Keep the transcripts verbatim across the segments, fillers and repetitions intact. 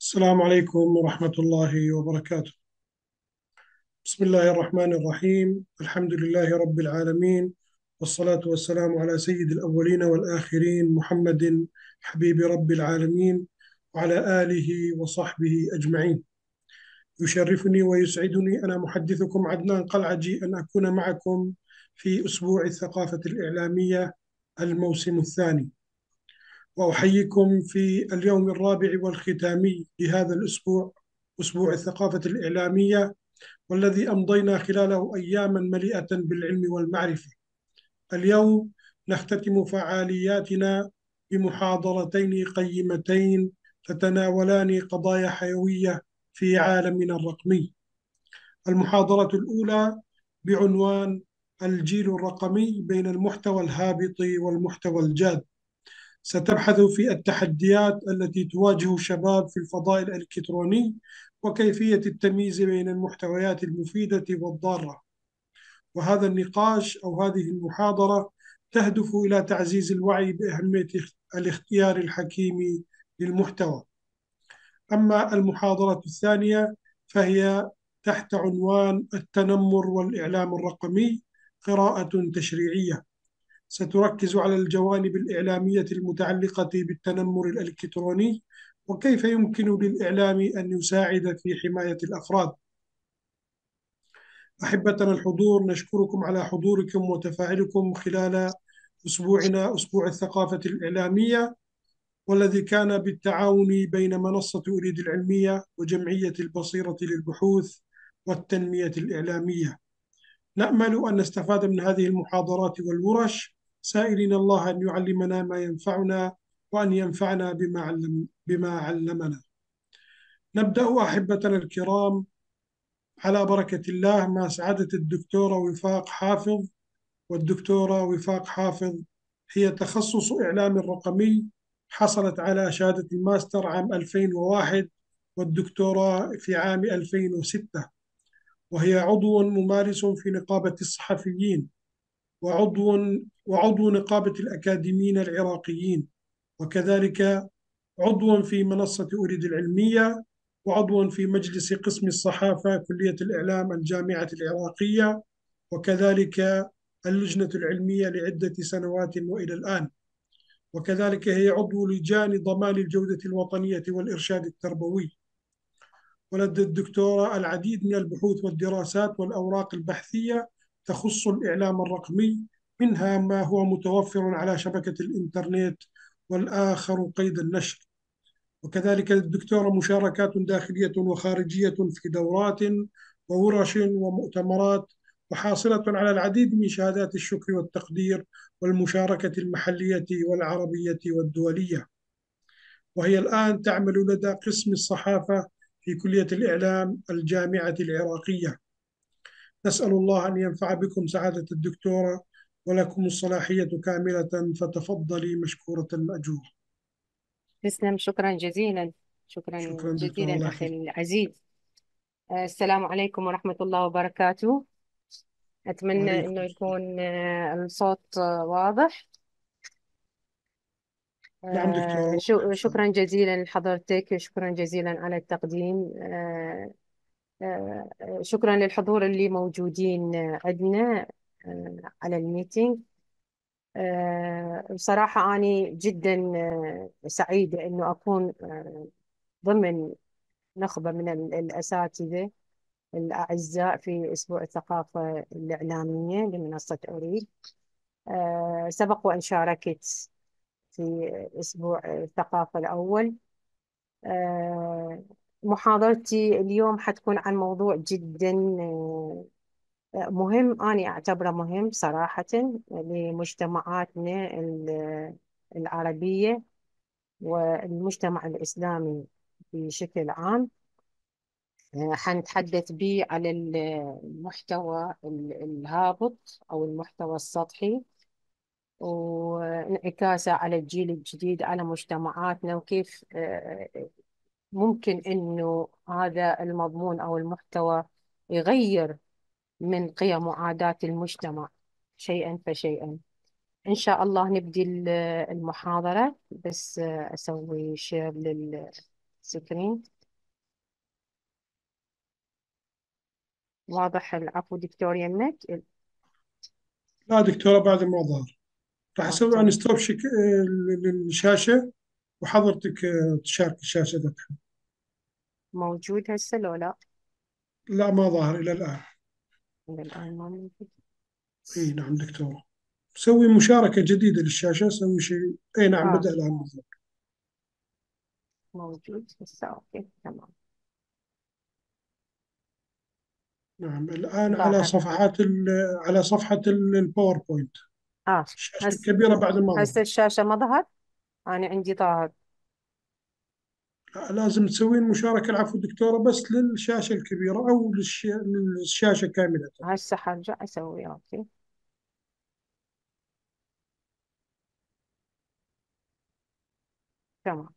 السلام عليكم ورحمة الله وبركاته. بسم الله الرحمن الرحيم. الحمد لله رب العالمين، والصلاة والسلام على سيد الأولين والآخرين محمد حبيب رب العالمين، وعلى آله وصحبه أجمعين. يشرفني ويسعدني أنا محدثكم عدنان قلعجي أن أكون معكم في أسبوع الثقافة الإعلامية الموسم الثاني، وأحييكم في اليوم الرابع والختامي لهذا الأسبوع، أسبوع الثقافة الإعلامية، والذي أمضينا خلاله أياما مليئة بالعلم والمعرفة. اليوم نختتم فعالياتنا بمحاضرتين قيمتين تتناولان قضايا حيوية في عالمنا الرقمي. المحاضرة الأولى بعنوان الجيل الرقمي بين المحتوى الهابط والمحتوى الجاد، ستبحث في التحديات التي تواجه الشباب في الفضاء الإلكتروني وكيفية التمييز بين المحتويات المفيدة والضارة. وهذا النقاش أو هذه المحاضرة تهدف إلى تعزيز الوعي بأهمية الاختيار الحكيم للمحتوى. أما المحاضرة الثانية فهي تحت عنوان التنمر والإعلام الرقمي، قراءة تشريعية، ستركز على الجوانب الإعلامية المتعلقة بالتنمر الإلكتروني وكيف يمكن للإعلام أن يساعد في حماية الأفراد. أحبتنا الحضور، نشكركم على حضوركم وتفاعلكم خلال أسبوعنا، أسبوع الثقافة الإعلامية، والذي كان بالتعاون بين منصة أريد العلمية وجمعية البصيرة للبحوث والتنمية الإعلامية. نأمل أن نستفاد من هذه المحاضرات والورش، سائلين الله أن يعلمنا ما ينفعنا وأن ينفعنا بما علم بما علمنا. نبدأ أحبتنا الكرام على بركة الله مع سعادة الدكتورة وفاق حافظ. والدكتورة وفاق حافظ هي تخصص إعلام رقمي، حصلت على شهادة الماستر عام ألفين وواحد والدكتوراه في عام ألفين وستة، وهي عضو ممارس في نقابة الصحفيين، وعضو وعضو نقابة الأكاديميين العراقيين، وكذلك عضو في منصة أريد العلمية، وعضو في مجلس قسم الصحافة كلية الإعلام الجامعة العراقية، وكذلك اللجنة العلمية لعدة سنوات وإلى الآن، وكذلك هي عضو لجان ضمان الجودة الوطنية والإرشاد التربوي. ولدى الدكتوراه العديد من البحوث والدراسات والأوراق البحثية تخص الإعلام الرقمي، منها ما هو متوفر على شبكة الإنترنت والآخر قيد النشر. وكذلك للدكتورة مشاركات داخلية وخارجية في دورات وورش ومؤتمرات، وحاصلة على العديد من شهادات الشكر والتقدير والمشاركة المحلية والعربية والدولية. وهي الآن تعمل لدى قسم الصحافة في كلية الإعلام الجامعة العراقية. نسأل الله أن ينفع بكم سعادة الدكتورة، ولكم الصلاحية كاملة، فتفضلي مشكورة مأجورة. تسلم، شكرا جزيلا. شكرا شكرا دكتورة، جزيلا الله أخي يحفظك. العزيز. آه، السلام عليكم ورحمة الله وبركاته. أتمنى وعليكم أنه السلام. يكون آه، الصوت آه، واضح. نعم دكتورة، آه، واضح شو- إن شاء الله. شكرا جزيلا لحضرتك، شكرا جزيلا على التقديم. آه، آه، شكرا للحضور اللي موجودين آه، عندنا آه، على الميتينج. آه، بصراحة أنا جدا آه، سعيدة أنه أكون آه، ضمن نخبة من ال- الأساتذة الأعزاء في أسبوع الثقافة الإعلامية لمنصة أريد. آه، سبق وأن شاركت في أسبوع الثقافة الأول. آه، محاضرتي اليوم حتكون عن موضوع جدا آه، مهم، أنا أعتبره مهم صراحة لمجتمعاتنا ال- العربية والمجتمع الإسلامي بشكل عام. حنتحدث به على ال- المحتوى ال- الهابط أو المحتوى السطحي، وانعكاسه على الجيل الجديد، على مجتمعاتنا، وكيف آه، ممكن إنه هذا المضمون أو المحتوى يغير من قيم وعادات المجتمع شيئا فشيئا. إن شاء الله نبدي ال- المحاضرة، بس آه، أسوي شير للسكرين. واضح العفو دكتور يمك. لا دكتورة بعد ما ظهر. راح آه، أسوي أن تمام. ستوب شك... آه، للشاشة، وحضرتك آه، تشارك الشاشة ذاتها. موجود هسه لو لا؟ لا ما ظهر إلى الآن. إلى الآن ما موجود. اي نعم دكتورة. سوي مشاركة جديدة للشاشة، سوي شيء. اي نعم اه، بدأ الآن بالضبط. موجود هسه. اوكي تمام. نعم الآن على ظاهر. صفحات ال... على صفحة ال- الباوربوينت. اه، الشاشة هسه الكبيرة بعد ما هسه ظهر. الشاشة ما ظهر. أنا عندي ظاهر. لا، لازم تسوين مشاركة العفو دكتورة بس للشاشة الكبيرة أو للش... للشاشة كاملة. هسه حرجع أسوي. أوكي تمام.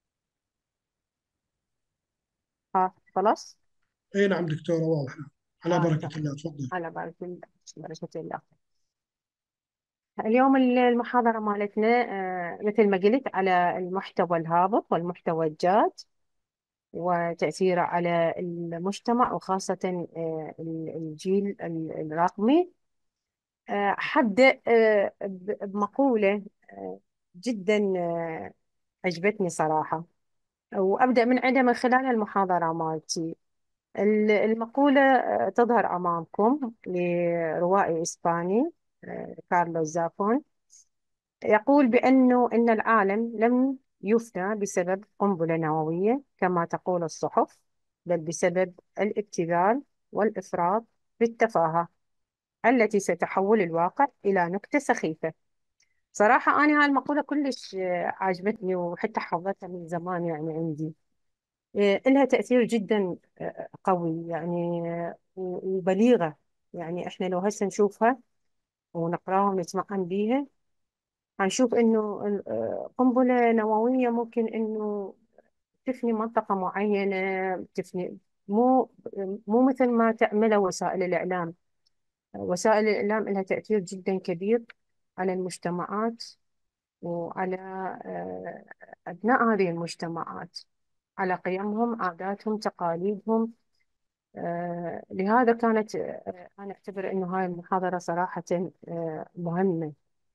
ها خلاص. اي نعم دكتورة واضحة. على اه بركة تمام. الله تفضل. على بركة الله. بركة الله. اليوم المحاضرة مالتنا آه، مثل ما قلت على المحتوى الهابط والمحتوى الجاد وتأثيره على المجتمع وخاصة آه، الجيل الرقمي. آه، حبدأ آه، ب- بمقولة آه، جدا آه، عجبتني صراحة، وأبدأ من عندها من خلال المحاضرة مالتي. ال- المقولة آه، تظهر أمامكم لروائي إسباني آه، كارلوس زافون. يقول بأنه إن العالم لم يفنى بسبب قنبلة نووية كما تقول الصحف، بل بسبب الابتذال والإفراط بالتفاهة التي ستحول الواقع إلى نكتة سخيفة. صراحة أنا هاي المقولة كلش آه، عجبتني، وحتى حافظتها من زمان يعني عندي. آه، إلها تأثير جدا آه، قوي يعني، آه، و- وبليغة. يعني إحنا لو هسه نشوفها ونقراها ونتمعن بيها، هنشوف إنه آه، قنبلة نووية ممكن إنه تفني منطقة معينة، تفني. مو مو مثل ما تعمله وسائل الإعلام. وسائل الإعلام لها تأثير جدا كبير على المجتمعات وعلى آه، أبناء هذه المجتمعات، على قيمهم، عاداتهم، تقاليدهم. آه، لهذا كانت آه، أنا أعتبر أنه هاي المحاضرة صراحة آه، مهمة.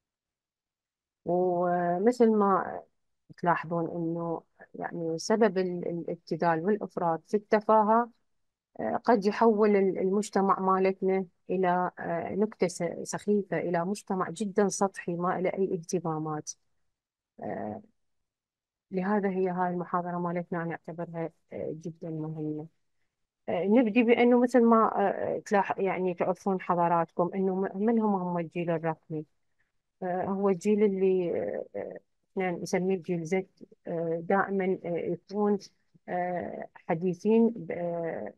ومثل ما تلاحظون أنه يعني سبب ال- الابتذال والإفراط في التفاهة آه، قد يحول ال- المجتمع مالتنا إلى آه، نكتة س- سخيفة، إلى مجتمع جدا سطحي ما إلى أي اهتمامات. آه، لهذا هي هاي المحاضرة مالتنا أنا أعتبرها آه، جدا مهمة. آه، نبدي بأنه مثل ما آه، تلاح يعني تعرفون حضراتكم أنه م- من هم هم الجيل الرقمي. آه، هو الجيل اللي آه، آه، احنا نسميه الجيل زد. آه، دائما آه، يكون آه، حديثين ب- آه،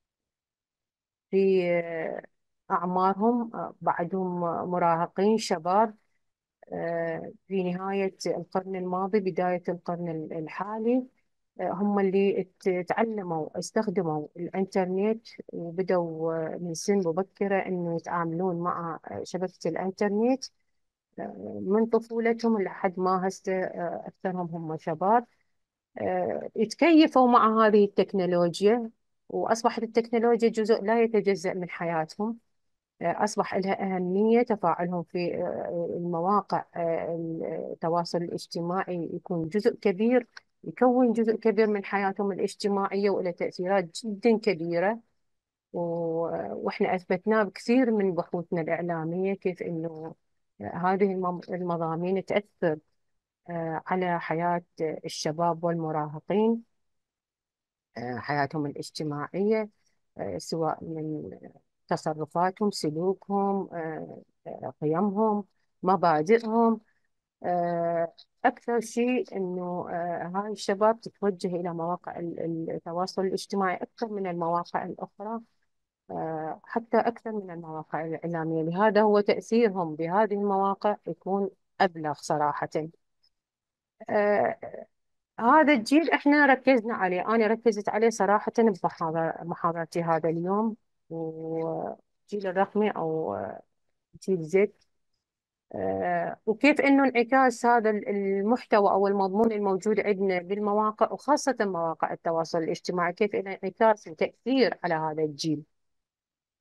في آه، أعمارهم، آه، بعدهم مراهقين شباب، آه، في نهاية القرن الماضي بداية القرن الحالي. آه، هم اللي ات- تعلموا استخدموا الإنترنت، وبدأوا آه، من سن مبكرة إنه يتعاملون مع آه، شبكة الإنترنت آه، من طفولتهم لحد ما هسه آه، أكثرهم هم شباب. آه، يتكيفوا مع هذه التكنولوجيا، وأصبحت التكنولوجيا جزء لا يتجزأ من حياتهم. أصبح لها أهمية. تفاعلهم في آه، المواقع آه، التواصل الاجتماعي يكون جزء كبير، يكون جزء كبير من حياتهم الاجتماعية، وله تأثيرات جدا كبيرة. و- وإحنا أثبتناه بكثير من بحوثنا الإعلامية كيف إنه هذه الم- المضامين تأثر آه، على حياة الشباب والمراهقين، آه، حياتهم الاجتماعية، آه، سواء من تصرفاتهم، سلوكهم، آه، آه، قيمهم، مبادئهم. آه، أكثر شيء أنه آه، هاي الشباب تتوجه إلى مواقع ال- التواصل الاجتماعي أكثر من المواقع الأخرى، آه، حتى أكثر من المواقع الإعلامية. لهذا هو تأثيرهم بهذه المواقع يكون أبلغ صراحة. آه، هذا الجيل احنا ركزنا عليه، انا ركزت عليه صراحة بمحاضرة محاضرتي هذا اليوم. وجيل الرقمي او جيل زد، آه، وكيف انه انعكاس هذا المحتوى او المضمون الموجود عندنا بالمواقع وخاصة مواقع التواصل الاجتماعي، كيف انه انعكاس وتأثير على هذا الجيل.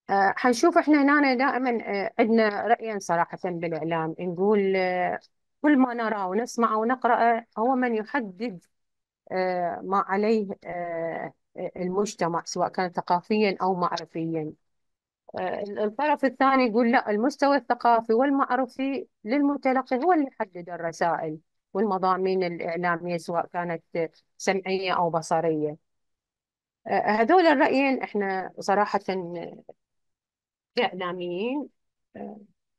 آه، حنشوف احنا هنا دائما آه، عندنا رأيين صراحة بالإعلام، نقول آه، كل ما نراه ونسمعه ونقرأه هو من يحدد آه، ما عليه آه، المجتمع، سواء كان ثقافيا أو معرفيا. آه، الطرف الثاني يقول لا، المستوى الثقافي والمعرفي للمتلقي هو اللي يحدد الرسائل والمضامين الإعلامية، سواء كانت سمعية أو بصرية. آه، هذول الرأيين احنا صراحة كإعلاميين آه،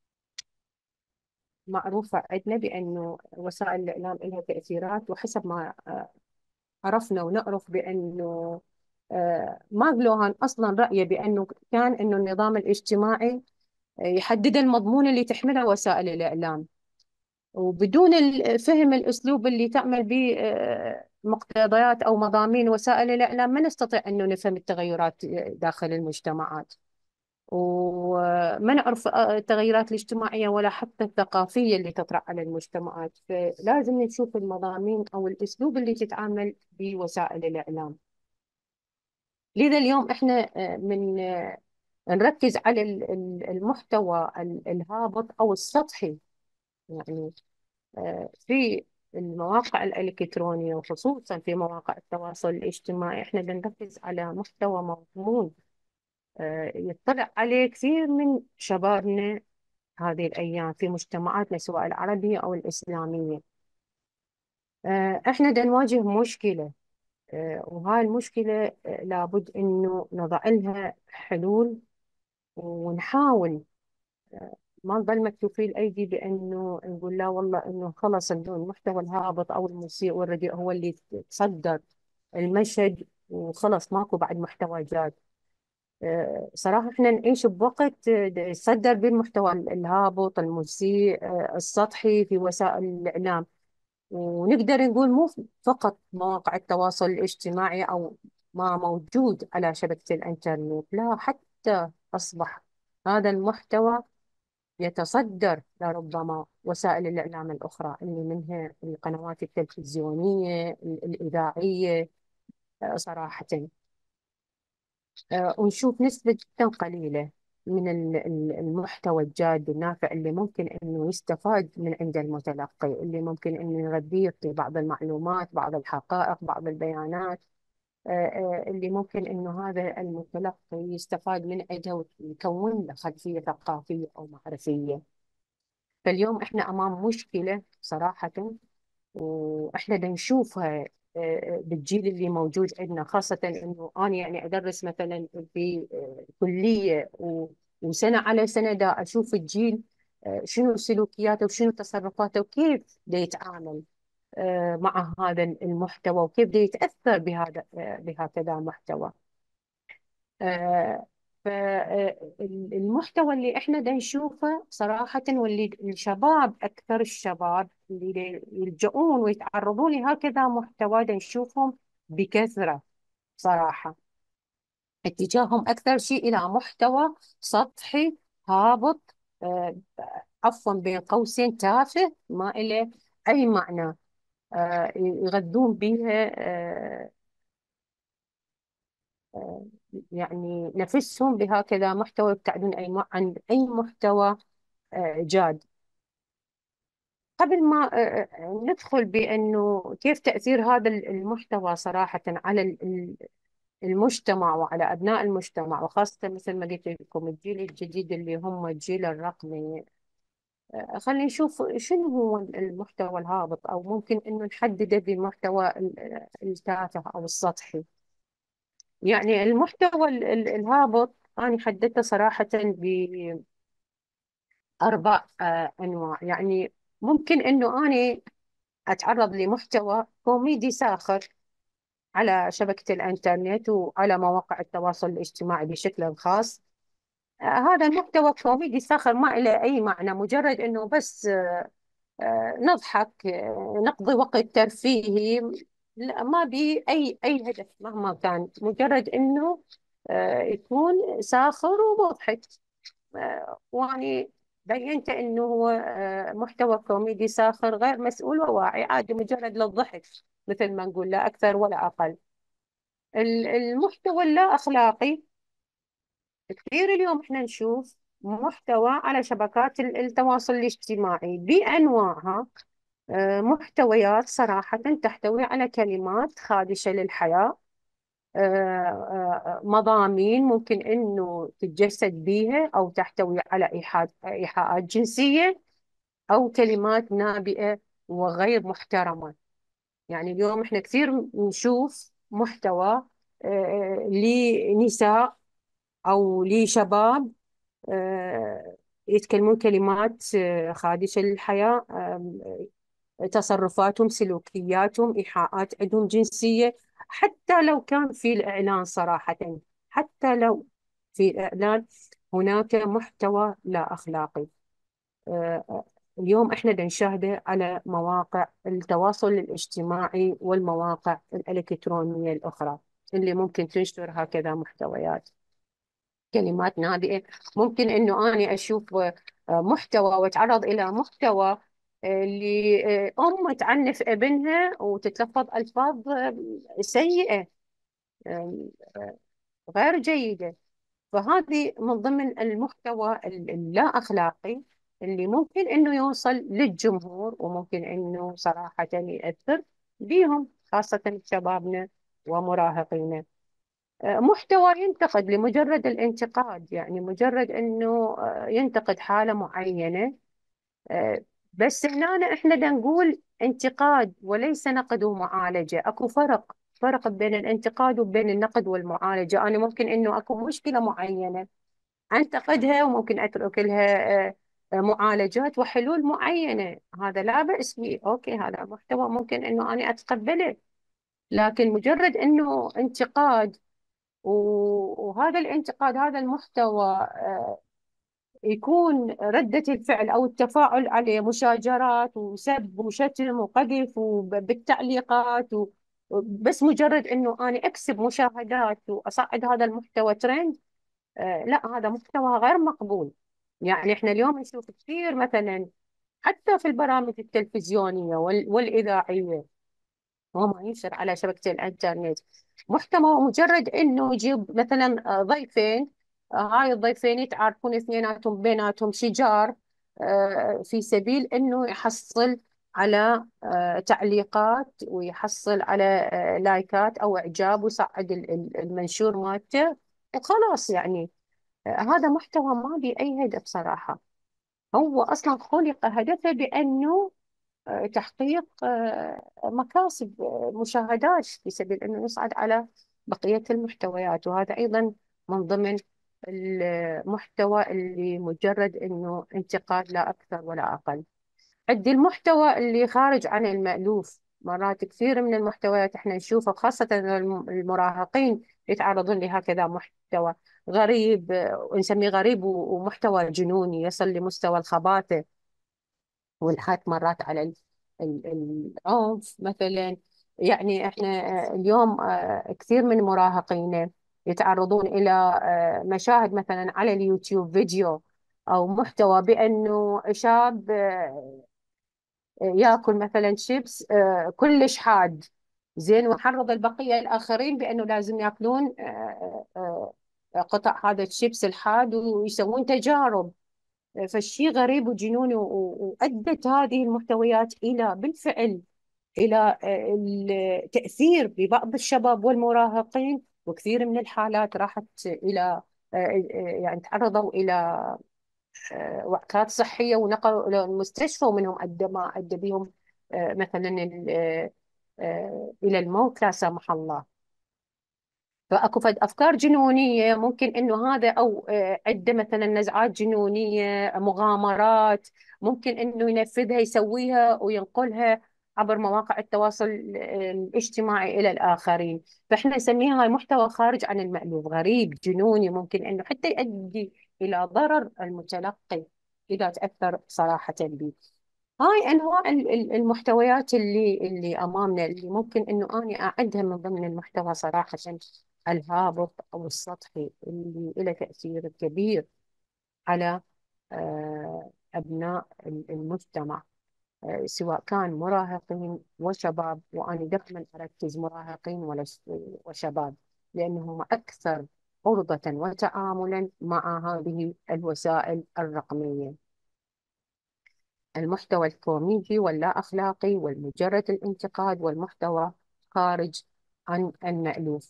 معروفة عندنا بأنه وسائل الإعلام لها تأثيرات، وحسب ما آه، عرفنا ونعرف بأنه آه، ماغلوهان أصلا رأيه بأنه كان أنه النظام الاجتماعي آه، يحدد المضمون اللي تحمله وسائل الإعلام، وبدون ال- فهم الأسلوب اللي تعمل به آه، مقتضيات أو مضامين وسائل الإعلام ما نستطيع أنه نفهم التغيرات آه، داخل المجتمعات، وما نعرف آه، التغيرات الاجتماعية ولا حتى الثقافية اللي تطرأ على المجتمعات. فلازم نشوف المضامين أو الأسلوب اللي تتعامل بوسائل الإعلام. لذا اليوم احنا آه، من آه، نركز على ال- ال- المحتوى ال- الهابط أو السطحي. يعني آه، في المواقع الإلكترونية وخصوصا في مواقع التواصل الاجتماعي احنا بنركز على محتوى مضمون آه، يطلع عليه كثير من شبابنا هذه الأيام في مجتمعاتنا، سواء العربية أو الإسلامية. آه، إحنا بدنا نواجه مشكلة، آه، وهاي المشكلة آه، لابد إنه نضع لها حلول، ونحاول ما نضل مكتوفي الأيدي بأنه نقول لا والله إنه خلص إنه المحتوى الهابط أو المسيء والرديء هو اللي تصدر المشهد وخلص ماكو بعد محتوى جاد. آه، صراحة احنا نعيش بوقت آه، يصدر بالمحتوى الهابط المسيء آه، السطحي في وسائل الإعلام، ونقدر نقول مو فقط مواقع التواصل الاجتماعي أو ما موجود على شبكة الإنترنت، لا، حتى أصبح هذا المحتوى يتصدر لربما وسائل الإعلام الأخرى اللي منها القنوات التلفزيونية الإذاعية. آه، صراحة آه، ونشوف نسبة جدا قليلة من ال- ال- المحتوى الجاد النافع اللي ممكن انه يستفاد من عند المتلقي، اللي ممكن انه يغذيه يعطي بعض المعلومات، بعض الحقائق، بعض البيانات آه، آه، اللي ممكن انه هذا المتلقي يستفاد من عندها ويكون له خلفية ثقافية او معرفية. فاليوم احنا امام مشكلة صراحة، واحنا بدنا نشوفها آه، بالجيل اللي موجود عندنا، خاصة انه انا يعني ادرس مثلا في آه، كلية و- وسنة على سنة دا اشوف الجيل آه، شنو سلوكياته وشنو تصرفاته وكيف دا يتعامل آه، مع هذا المحتوى، وكيف دا يتأثر بهذا آه، بهكذا محتوى. فالمحتوى اللي احنا دا نشوفه صراحة، واللي الشباب أكثر الشباب اللي يلجؤون ويتعرضون لهكذا محتوى دا نشوفهم بكثرة صراحة، اتجاههم أكثر شيء إلى محتوى سطحي هابط، آه، عفوا بين قوسين تافه ما إله أي معنى، آه، يغذون بها آه، آه، يعني نفسهم بهكذا محتوى، يبتعدون أي م- عن أي محتوى آه، جاد. قبل ما آه، آه، ندخل بأنه كيف تأثير هذا المحتوى صراحة على ال- ال- المجتمع وعلى أبناء المجتمع، وخاصة مثل ما قلت لكم الجيل الجديد اللي هم الجيل الرقمي، آه، خلينا نشوف شنو هو المحتوى الهابط، أو ممكن أنه نحدده بالمحتوى ال- التافه أو السطحي. يعني المحتوى ال- ال- الهابط أنا حددته صراحة بأربع آه، أنواع. يعني ممكن أنه أنا أتعرض لمحتوى كوميدي ساخر على شبكة الإنترنت وعلى مواقع التواصل الاجتماعي بشكل خاص. آه، هذا المحتوى كوميدي ساخر ما له أي معنى، مجرد أنه بس آه، آه، نضحك، آه، نقضي وقت ترفيهي، لا، ما بي أي أي هدف مهما كان، مجرد أنه آه، يكون ساخر ومضحك. آه، واني بينت انه هو آه، محتوى كوميدي ساخر غير مسؤول وواعي، عادي مجرد للضحك، مثل ما نقول لا اكثر ولا اقل. ال- المحتوى اللا اخلاقي كثير اليوم احنا نشوف محتوى على شبكات ال- التواصل الاجتماعي بأنواعها. آه، محتويات صراحة تحتوي على كلمات خادشة للحياة، آه، آه، مضامين ممكن انه تتجسد بيها او تحتوي على إيحاءات إيحاءات جنسية، او كلمات نابئة وغير محترمة. يعني اليوم احنا كثير نشوف محتوى آه، آه، لنساء او لشباب آه، يتكلمون كلمات آه، خادشة للحياة، آه، تصرفاتهم، سلوكياتهم، إيحاءات عندهم جنسية. حتى لو كان في الإعلان صراحة، حتى لو في الإعلان هناك محتوى لا أخلاقي. آه، اليوم احنا دا نشاهده على مواقع التواصل الاجتماعي والمواقع الإلكترونية الأخرى اللي ممكن تنشر هكذا محتويات، كلمات نابئة. ممكن انه اني اشوف آه، محتوى واتعرض الى محتوى آه، لأم تعنف ابنها وتتلفظ ألفاظ آه، سيئة، آه، آه، غير جيدة. فهذه من ضمن المحتوى ال- اللا أخلاقي اللي ممكن انه يوصل للجمهور، وممكن انه صراحة يأثر بيهم، خاصة شبابنا ومراهقينا. محتوى ينتقد لمجرد الانتقاد، يعني مجرد انه آه، ينتقد حالة معينة. آه، بس هنا احنا بدنا نقول انتقاد وليس نقد ومعالجة. اكو فرق، فرق بين الانتقاد وبين النقد والمعالجة. انا ممكن انه اكو مشكلة معينة انتقدها، وممكن اترك لها آه، آه، معالجات وحلول معينة، هذا لا بأس به، اوكي، هذا محتوى ممكن انه انا اتقبله. لكن مجرد انه انتقاد، و- وهذا الانتقاد، هذا المحتوى آه، يكون ردة الفعل أو التفاعل عليه مشاجرات وسب وشتم وقذف وبالتعليقات و- بس مجرد أنه أنا أكسب مشاهدات وأصعد هذا المحتوى ترند. آه، لا، هذا محتوى غير مقبول. يعني إحنا اليوم نشوف كثير مثلا حتى في البرامج التلفزيونية وال- والإذاعية وما ينشر على شبكة الإنترنت، محتوى مجرد إنه يجيب مثلا آه، ضيفين، آه، هاي الضيفين يتعارفون اثنيناتهم بيناتهم شجار، آه، في سبيل إنه يحصل على آه، تعليقات، ويحصل على آه، لايكات أو إعجاب، ويصعد ال- ال- المنشور مالته وخلاص. يعني آه، هذا محتوى ما بي أي هدف صراحة. هو أصلا خلق هدفه بأنه آه، تحقيق آه، مكاسب، آه، مشاهدات، في سبيل أنه يصعد على بقية المحتويات. وهذا أيضا من ضمن المحتوى اللي مجرد أنه انتقاد لا أكثر ولا أقل. عندي المحتوى اللي خارج عن المألوف. مرات كثير من المحتويات احنا نشوفها، خاصة الم- المراهقين يتعرضون لهكذا محتوى غريب، آه، ونسميه غريب، و- ومحتوى جنوني يصل لمستوى الخباثة والحاد مرات على ال- ال- العنف مثلا. يعني احنا آه، اليوم آه، كثير من مراهقينا يتعرضون إلى آه، مشاهد مثلا على اليوتيوب، فيديو أو محتوى بأنه شاب آه، ياكل مثلا شيبس آه، كلش حاد، زين، وحرض البقية الآخرين بأنه لازم ياكلون آه، آه، آه، قطع هذا الشيبس الحاد، ويسوون تجارب. فالشيء غريب وجنوني، و- و- وأدت هذه المحتويات إلى بالفعل إلى آه، التأثير ببعض الشباب والمراهقين. وكثير من الحالات راحت إلى آه، آه، يعني تعرضوا إلى آه، وعكات صحية ونقلوا إلى المستشفى، ومنهم أدى ما أدى بهم آه، مثلا ال- آه، آه، إلى الموت لا سمح الله. فاكو فد افكار جنونيه ممكن انه هذا، او آه، عنده مثلا نزعات جنونيه، مغامرات ممكن انه ينفذها، يسويها وينقلها عبر مواقع التواصل آه، الاجتماعي الى الاخرين. فاحنا نسميها هاي محتوى خارج عن المألوف، غريب جنوني، ممكن انه حتى يؤدي الى ضرر المتلقي اذا تاثر صراحه به. هاي انواع ال- ال- المحتويات اللي اللي امامنا، اللي ممكن انه اني اعدها من ضمن المحتوى صراحة الهابط او السطحي، اللي له تأثير كبير على آه، ابناء ال- المجتمع، آه، سواء كان مراهقين وشباب. وانا دائما اركز مراهقين ولا- وشباب، لانهم اكثر عرضة وتعاملا مع هذه الوسائل الرقمية. المحتوى الكوميدي واللا أخلاقي والمجرد الانتقاد والمحتوى خارج عن المألوف.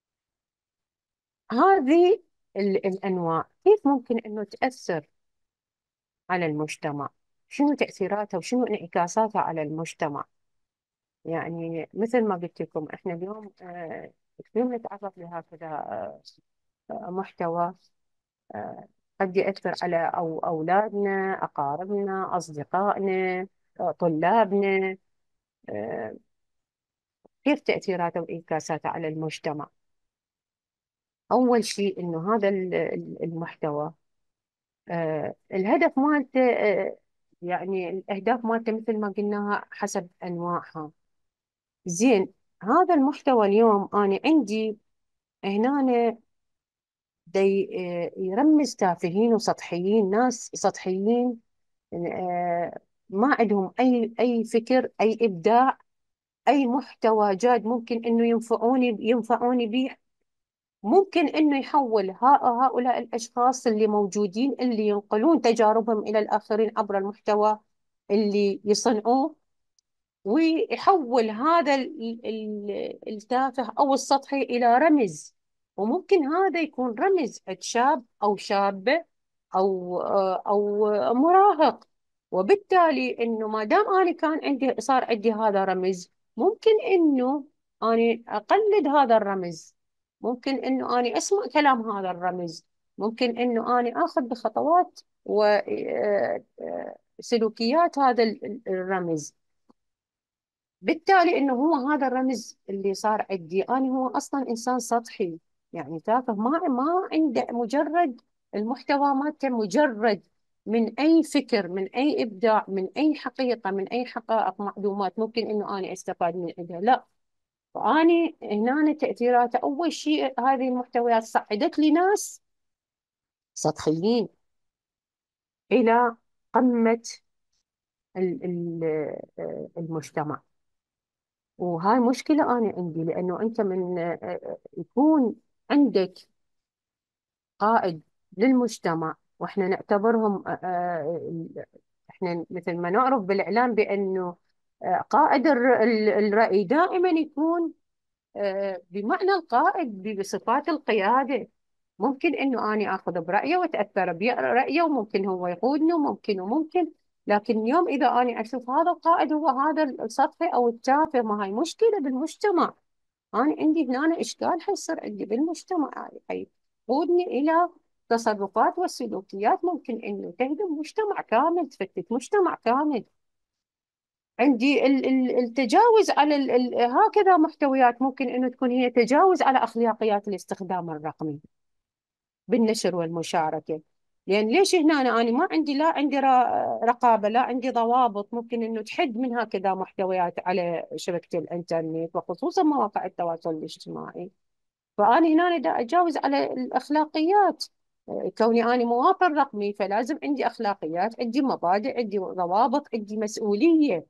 هذه ال- الأنواع كيف ممكن أنه تأثر على المجتمع؟ شنو تأثيراتها وشنو انعكاساتها على المجتمع؟ يعني مثل ما قلت لكم احنا اليوم آه، كثير نتعرض لهكذا آه، آه، محتوى آه، قد يأثر على أو أولادنا، أقاربنا، أصدقائنا، آه، طلابنا. آه، كيف تأثيراته وإنعكاساته على المجتمع؟ أول شيء إنه هذا ال- ال- المحتوى آه، الهدف مالته آه، يعني الأهداف مالته مثل ما قلناها حسب أنواعها. زين، هذا المحتوى اليوم أنا عندي هنا دي آه، يرمز تافهين وسطحيين، ناس سطحيين آه، ما عندهم أي أي فكر، أي إبداع، أي محتوى جاد ممكن إنه ينفعوني ينفعوني به. ممكن إنه يحول ها- هؤلاء الأشخاص اللي موجودين اللي ينقلون تجاربهم إلى الآخرين عبر المحتوى اللي يصنعوه، ويحول هذا ال- ال- التافه أو السطحي إلى رمز. وممكن هذا يكون رمز عند شاب أو شابة أو أو مراهق. وبالتالي إنه ما دام أنا كان عندي صار عندي هذا رمز، ممكن إنه أنا أقلد هذا الرمز، ممكن إنه أنا أسمع كلام هذا الرمز، ممكن إنه أنا آخذ بخطوات وسلوكيات هذا ال- الرمز. بالتالي انه هو هذا الرمز اللي صار عندي انا هو اصلا انسان سطحي، يعني تافه، ما ما عنده مجرد المحتوى مالته مجرد من اي فكر، من اي ابداع، من اي حقيقه، من اي حقائق معلومات ممكن انه انا استفاد من عندها. لا، فاني هنا تاثيرات اول شيء هذه المحتويات صعدت لي ناس سطحيين الى قمه ال- ال- المجتمع. وهاي مشكلة أنا عندي، لأنه أنت من آه، آه، يكون عندك قائد للمجتمع، وإحنا نعتبرهم آه، آه، إحنا مثل ما نعرف بالإعلام بأنه آه، قائد الر- ال- الرأي دائما يكون آه، بمعنى القائد بصفات القيادة. ممكن انه اني اخذ برايه واتاثر برايه، وممكن هو يقودني، وممكن وممكن. لكن اليوم اذا اني اشوف هذا القائد هو هذا السطحي او التافه، ما هاي مشكله بالمجتمع. انا عندي هنا اشكال حيصير عندي بالمجتمع، حيقودني الى تصرفات وسلوكيات ممكن انه تهدم مجتمع كامل، تفتت مجتمع كامل. عندي ال- ال- التجاوز على ال- ال- هكذا محتويات ممكن انه تكون هي تجاوز على اخلاقيات الاستخدام الرقمي بالنشر والمشاركة. لأن ليش هنا أنا, أنا ما عندي، لا عندي را- رقابة، لا عندي ضوابط ممكن إنه تحد من هكذا محتويات على شبكة الإنترنت وخصوصا مواقع التواصل الاجتماعي. فأنا هنا دا أتجاوز على الأخلاقيات. كوني أنا مواطن رقمي فلازم عندي أخلاقيات، عندي مبادئ، عندي ضوابط، عندي مسؤولية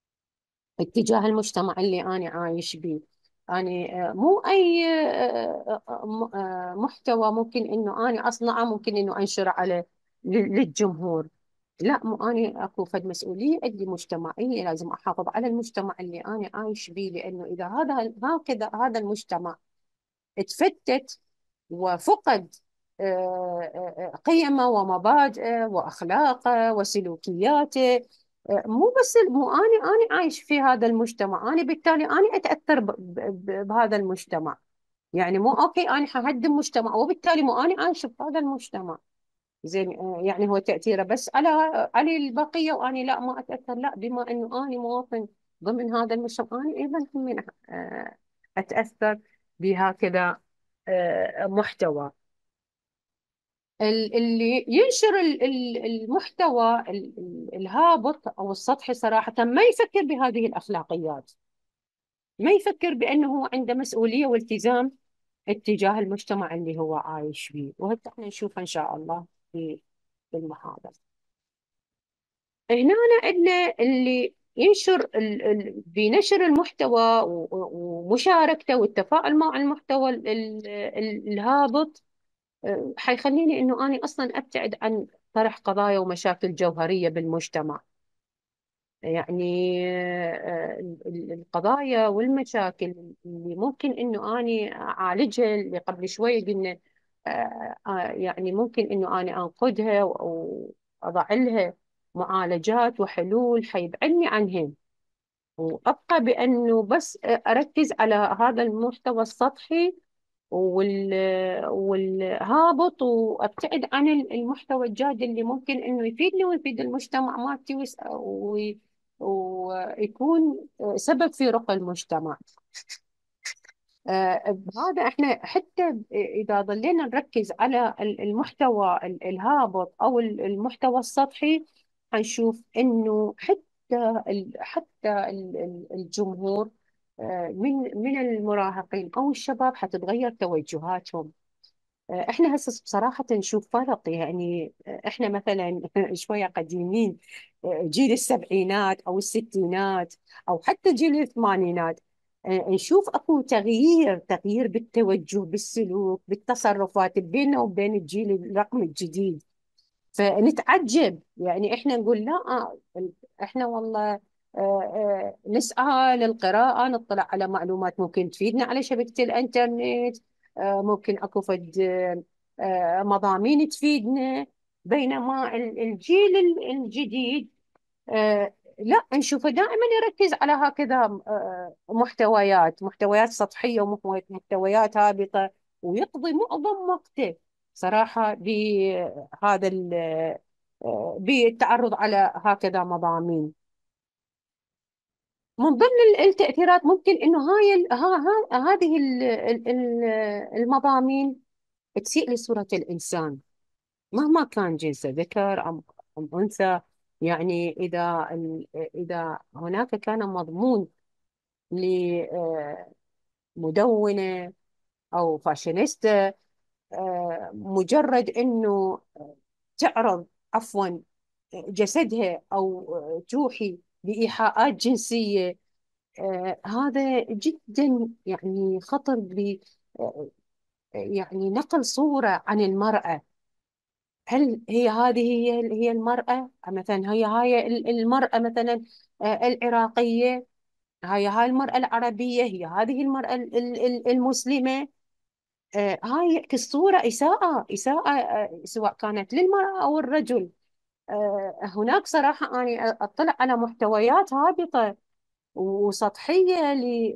اتجاه المجتمع اللي أنا عايش به. يعني آه، مو أي آه، آه، م- آه، محتوى ممكن إنه أنا أصنعه ممكن إنه أنشره على لل- للجمهور. لا، مو أنا أكو فد مسؤولية عندي مجتمعية، لازم أحافظ على المجتمع اللي أنا عايش به. لأنه إذا هذا هكذا هذا المجتمع اتفتت وفقد آه، آه، قيمه ومبادئه واخلاقه وسلوكياته. آه، مو بس مو اني اني عايش في هذا المجتمع، انا بالتالي اني اتاثر ب- ب- بهذا المجتمع. يعني مو اوكي انا حهدم مجتمع وبالتالي مو اني عايش بهذا المجتمع. زين، آه، يعني هو تاثيره بس على على البقيه واني لا ما اتاثر؟ لا، بما انه اني مواطن ضمن هذا المجتمع اني ايضا من آه، اتاثر بهكذا آه، محتوى. ال- اللي ينشر ال- ال- المحتوى ال- ال- الهابط أو السطحي صراحة ما يفكر بهذه الأخلاقيات، ما يفكر بأنه هو عنده مسؤولية والتزام اتجاه المجتمع اللي هو عايش فيه. وهذا احنا نشوفه إن شاء الله في في المحاضرة. هنا عندنا اللي ينشر ال- ال- بنشر المحتوى و- و- ومشاركته والتفاعل مع المحتوى ال- ال- ال- الهابط. آه، حيخليني إنه أنا أصلا أبتعد عن طرح قضايا ومشاكل جوهرية بالمجتمع. يعني آه، ال- القضايا والمشاكل اللي ممكن انه اني اعالجها، اللي قبل شوي قلنا آه، آه، يعني ممكن انه اني انقدها او اضع لها معالجات وحلول حيبعدني عنهم، وابقى بانه بس اركز على هذا المحتوى السطحي وال والهابط، وابتعد عن المحتوى الجاد اللي ممكن انه يفيدني ويفيد المجتمع مالتي، ويس- وي- ويكون سبب في رقى المجتمع. آه، بهذا احنا حتى اذا ظلينا نركز على ال- المحتوى ال- الهابط او ال- المحتوى السطحي، حنشوف انه حتى ال- حتى ال- ال- الجمهور آه، من من المراهقين او الشباب حتتغير توجهاتهم. آه، احنا هسه بصراحة نشوف فرق. يعني آه، احنا مثلا شوية قديمين، آه، جيل السبعينات او الستينات او حتى جيل الثمانينات، آه، نشوف اكو تغيير تغيير بالتوجه بالسلوك بالتصرفات بيننا وبين الجيل الرقم الجديد. فنتعجب، يعني احنا نقول لا، آه، احنا والله آه، آه، نسعى للقراءة، نطلع على معلومات ممكن تفيدنا على شبكة الانترنت، آه، ممكن اكو فد آه، آه، مضامين تفيدنا. بينما ال- الجيل ال- الجديد آه، لا، نشوفه دائما يركز على هكذا آه، محتويات محتويات سطحية ومحتويات هابطة، ويقضي معظم وقته صراحة بهذا ال- آه، بالتعرض على هكذا مضامين. من ضمن ال- التأثيرات ممكن إنه هاي ال- ها ها هذه ال- ال- ال- المضامين تسيء لصورة الإنسان مهما كان جنسه، ذكر أم أم أنثى. يعني إذا ال- إذا هناك كان مضمون لمدونة أو فاشينيستا، آه، مجرد أنه تعرض عفوا جسدها أو توحي بإيحاءات جنسية، آه، هذا جدا يعني خطر ب آه، يعني نقل صورة عن المرأة. هل هي هذه هي هي المرأة مثلا؟ هي هاي ال- المرأة مثلا آه، العراقية، هاي هاي المرأة العربية، هي هذه المرأة ال- ال- ال- المسلمة. آه، هاي يعكس صورة إساءة إساءة آه، سواء كانت للمرأة أو الرجل. آه، هناك صراحة أنا أطلع على محتويات هابطة وسطحية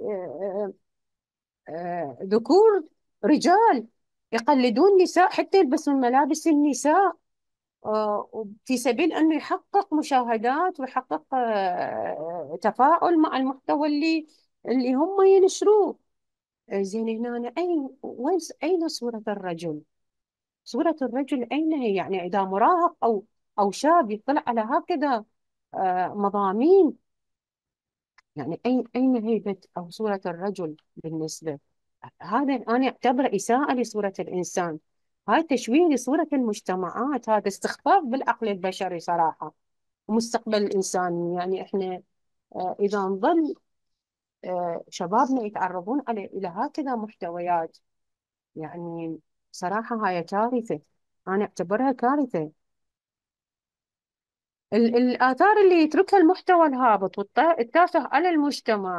لذكور رجال يقلدون نساء حتى يلبسون ملابس النساء، آه، في سبيل أنه يحقق مشاهدات ويحقق آه، تفاعل مع المحتوى اللي اللي هم ينشروه. آه، زين هنا أنا أين وين أين صورة الرجل؟ صورة الرجل أين هي؟ يعني إذا مراهق أو أو شاب يطلع على هكذا آه، مضامين، يعني أين أين هيبة أو صورة الرجل بالنسبة؟ هذا أنا أعتبره إساءة لصورة الإنسان، هاي تشويه لصورة المجتمعات، هذا استخفاف بالعقل البشري صراحة ومستقبل الإنساني. يعني إحنا آه، إذا نظل آه، شبابنا يتعرضون على إلى هكذا محتويات، يعني صراحة هاي كارثة، أنا أعتبرها كارثة. ال- الآثار اللي يتركها المحتوى الهابط والتافه على المجتمع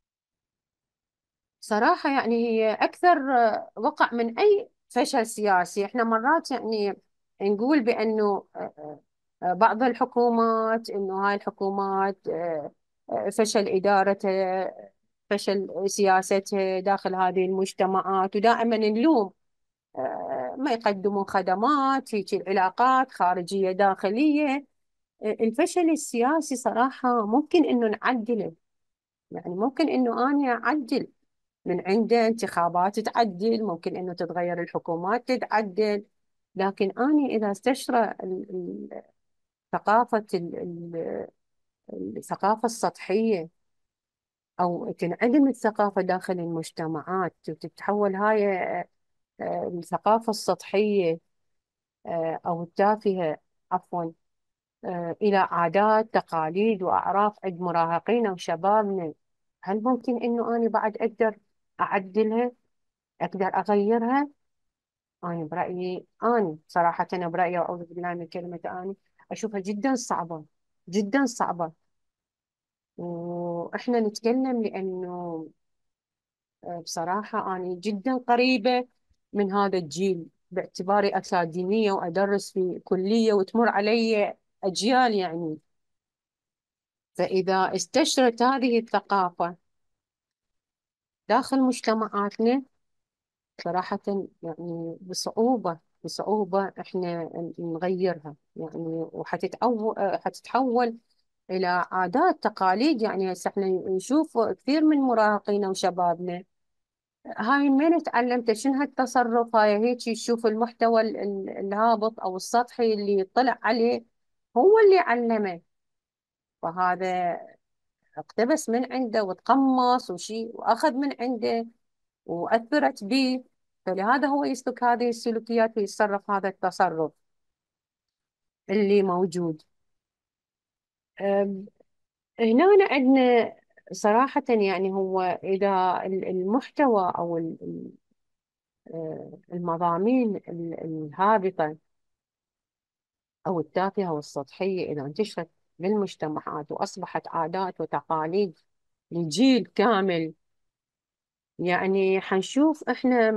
صراحة يعني هي أكثر آه، وقع من أي فشل سياسي. إحنا مرات يعني نقول بأنه آه، آه، بعض الحكومات، إنه هاي الحكومات آه، آه، فشل إدارتها، فشل سياستها داخل هذه المجتمعات، ودائما نلوم آه، ما يقدمون خدمات في العلاقات خارجية داخلية. آه، الفشل السياسي صراحة ممكن إنه نعدله، يعني ممكن إنه أنا أعدل من عنده انتخابات تعدل، ممكن انه تتغير الحكومات تتعدل، لكن اني اذا استشرى ال- ال- ثقافة ال- ال- الثقافة السطحية او تنعدم الثقافة داخل المجتمعات وتتحول هاي آه، الثقافة السطحية آه، او التافهة عفوا آه، الى عادات تقاليد واعراف عند مراهقين او شبابنا، هل ممكن انه اني بعد اقدر اعدلها، اقدر اغيرها؟ أنا برأيي، أنا صراحة أنا برأيي، أعوذ بالله من كلمة أنا، أشوفها جدا صعبة، جدا صعبة. وإحنا نتكلم لأنه آه، بصراحة أنا جدا قريبة من هذا الجيل، باعتباري أكاديمية وأدرس في كلية وتمر علي أجيال يعني. فإذا استشرت هذه الثقافة داخل مجتمعاتنا، صراحة يعني بصعوبة، بصعوبة إحنا نغيرها يعني. وحتتأو... حتتحول إلى عادات تقاليد. يعني هسه إحنا نشوف كثير من مراهقينا وشبابنا، هاي من تعلمت شنو هالتصرف، هاي هيك يشوف المحتوى ال- ال- الهابط أو السطحي اللي يطلع عليه هو اللي علمه. فهذا اقتبس من عنده وتقمص وشي وأخذ من عنده وأثرت به، فلهذا هو يسلك هذه السلوكيات ويتصرف هذا التصرف اللي موجود. أم، هنا عندنا صراحة يعني، هو إذا ال- المحتوى أو ال- ال- آه، المضامين ال- الهابطة أو التافهة والسطحية إذا انتشرت بالمجتمعات وأصبحت عادات وتقاليد لجيل كامل، يعني حنشوف إحنا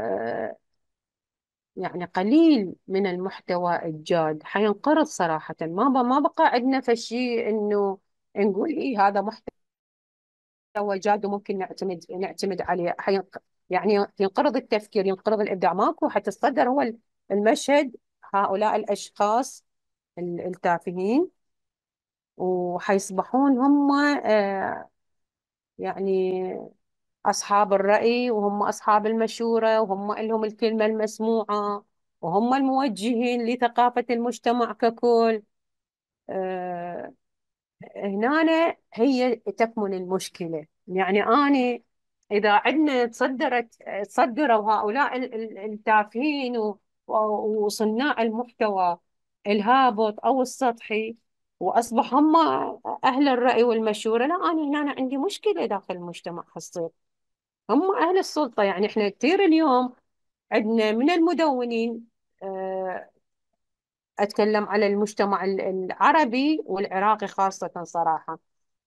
يعني قليل من المحتوى الجاد حينقرض صراحة. ما ب- ما بقى عندنا فشي انه نقول ايه هذا محتوى جاد وممكن نعتمد نعتمد عليه. حينق... يعني ينقرض التفكير، ينقرض الابداع، ماكو. حتصدر هو المشهد هؤلاء الاشخاص ال- التافهين، وحيصبحون هم آه، يعني أصحاب الرأي، وهم أصحاب المشورة، وهم لهم الكلمة المسموعة، وهم الموجهين لثقافة المجتمع ككل. آه، هنا هي تكمن المشكلة. يعني أنا إذا عندنا تصدرت تصدروا هؤلاء ال- ال- التافهين و- و- وصناع المحتوى الهابط أو السطحي، وأصبح هم أهل الرأي والمشورة، لا، أنا هنا أنا عندي مشكلة داخل المجتمع حصير. هم أهل السلطة. يعني إحنا كثير اليوم عندنا من المدونين، آه، أتكلم على المجتمع ال- العربي والعراقي خاصة صراحة،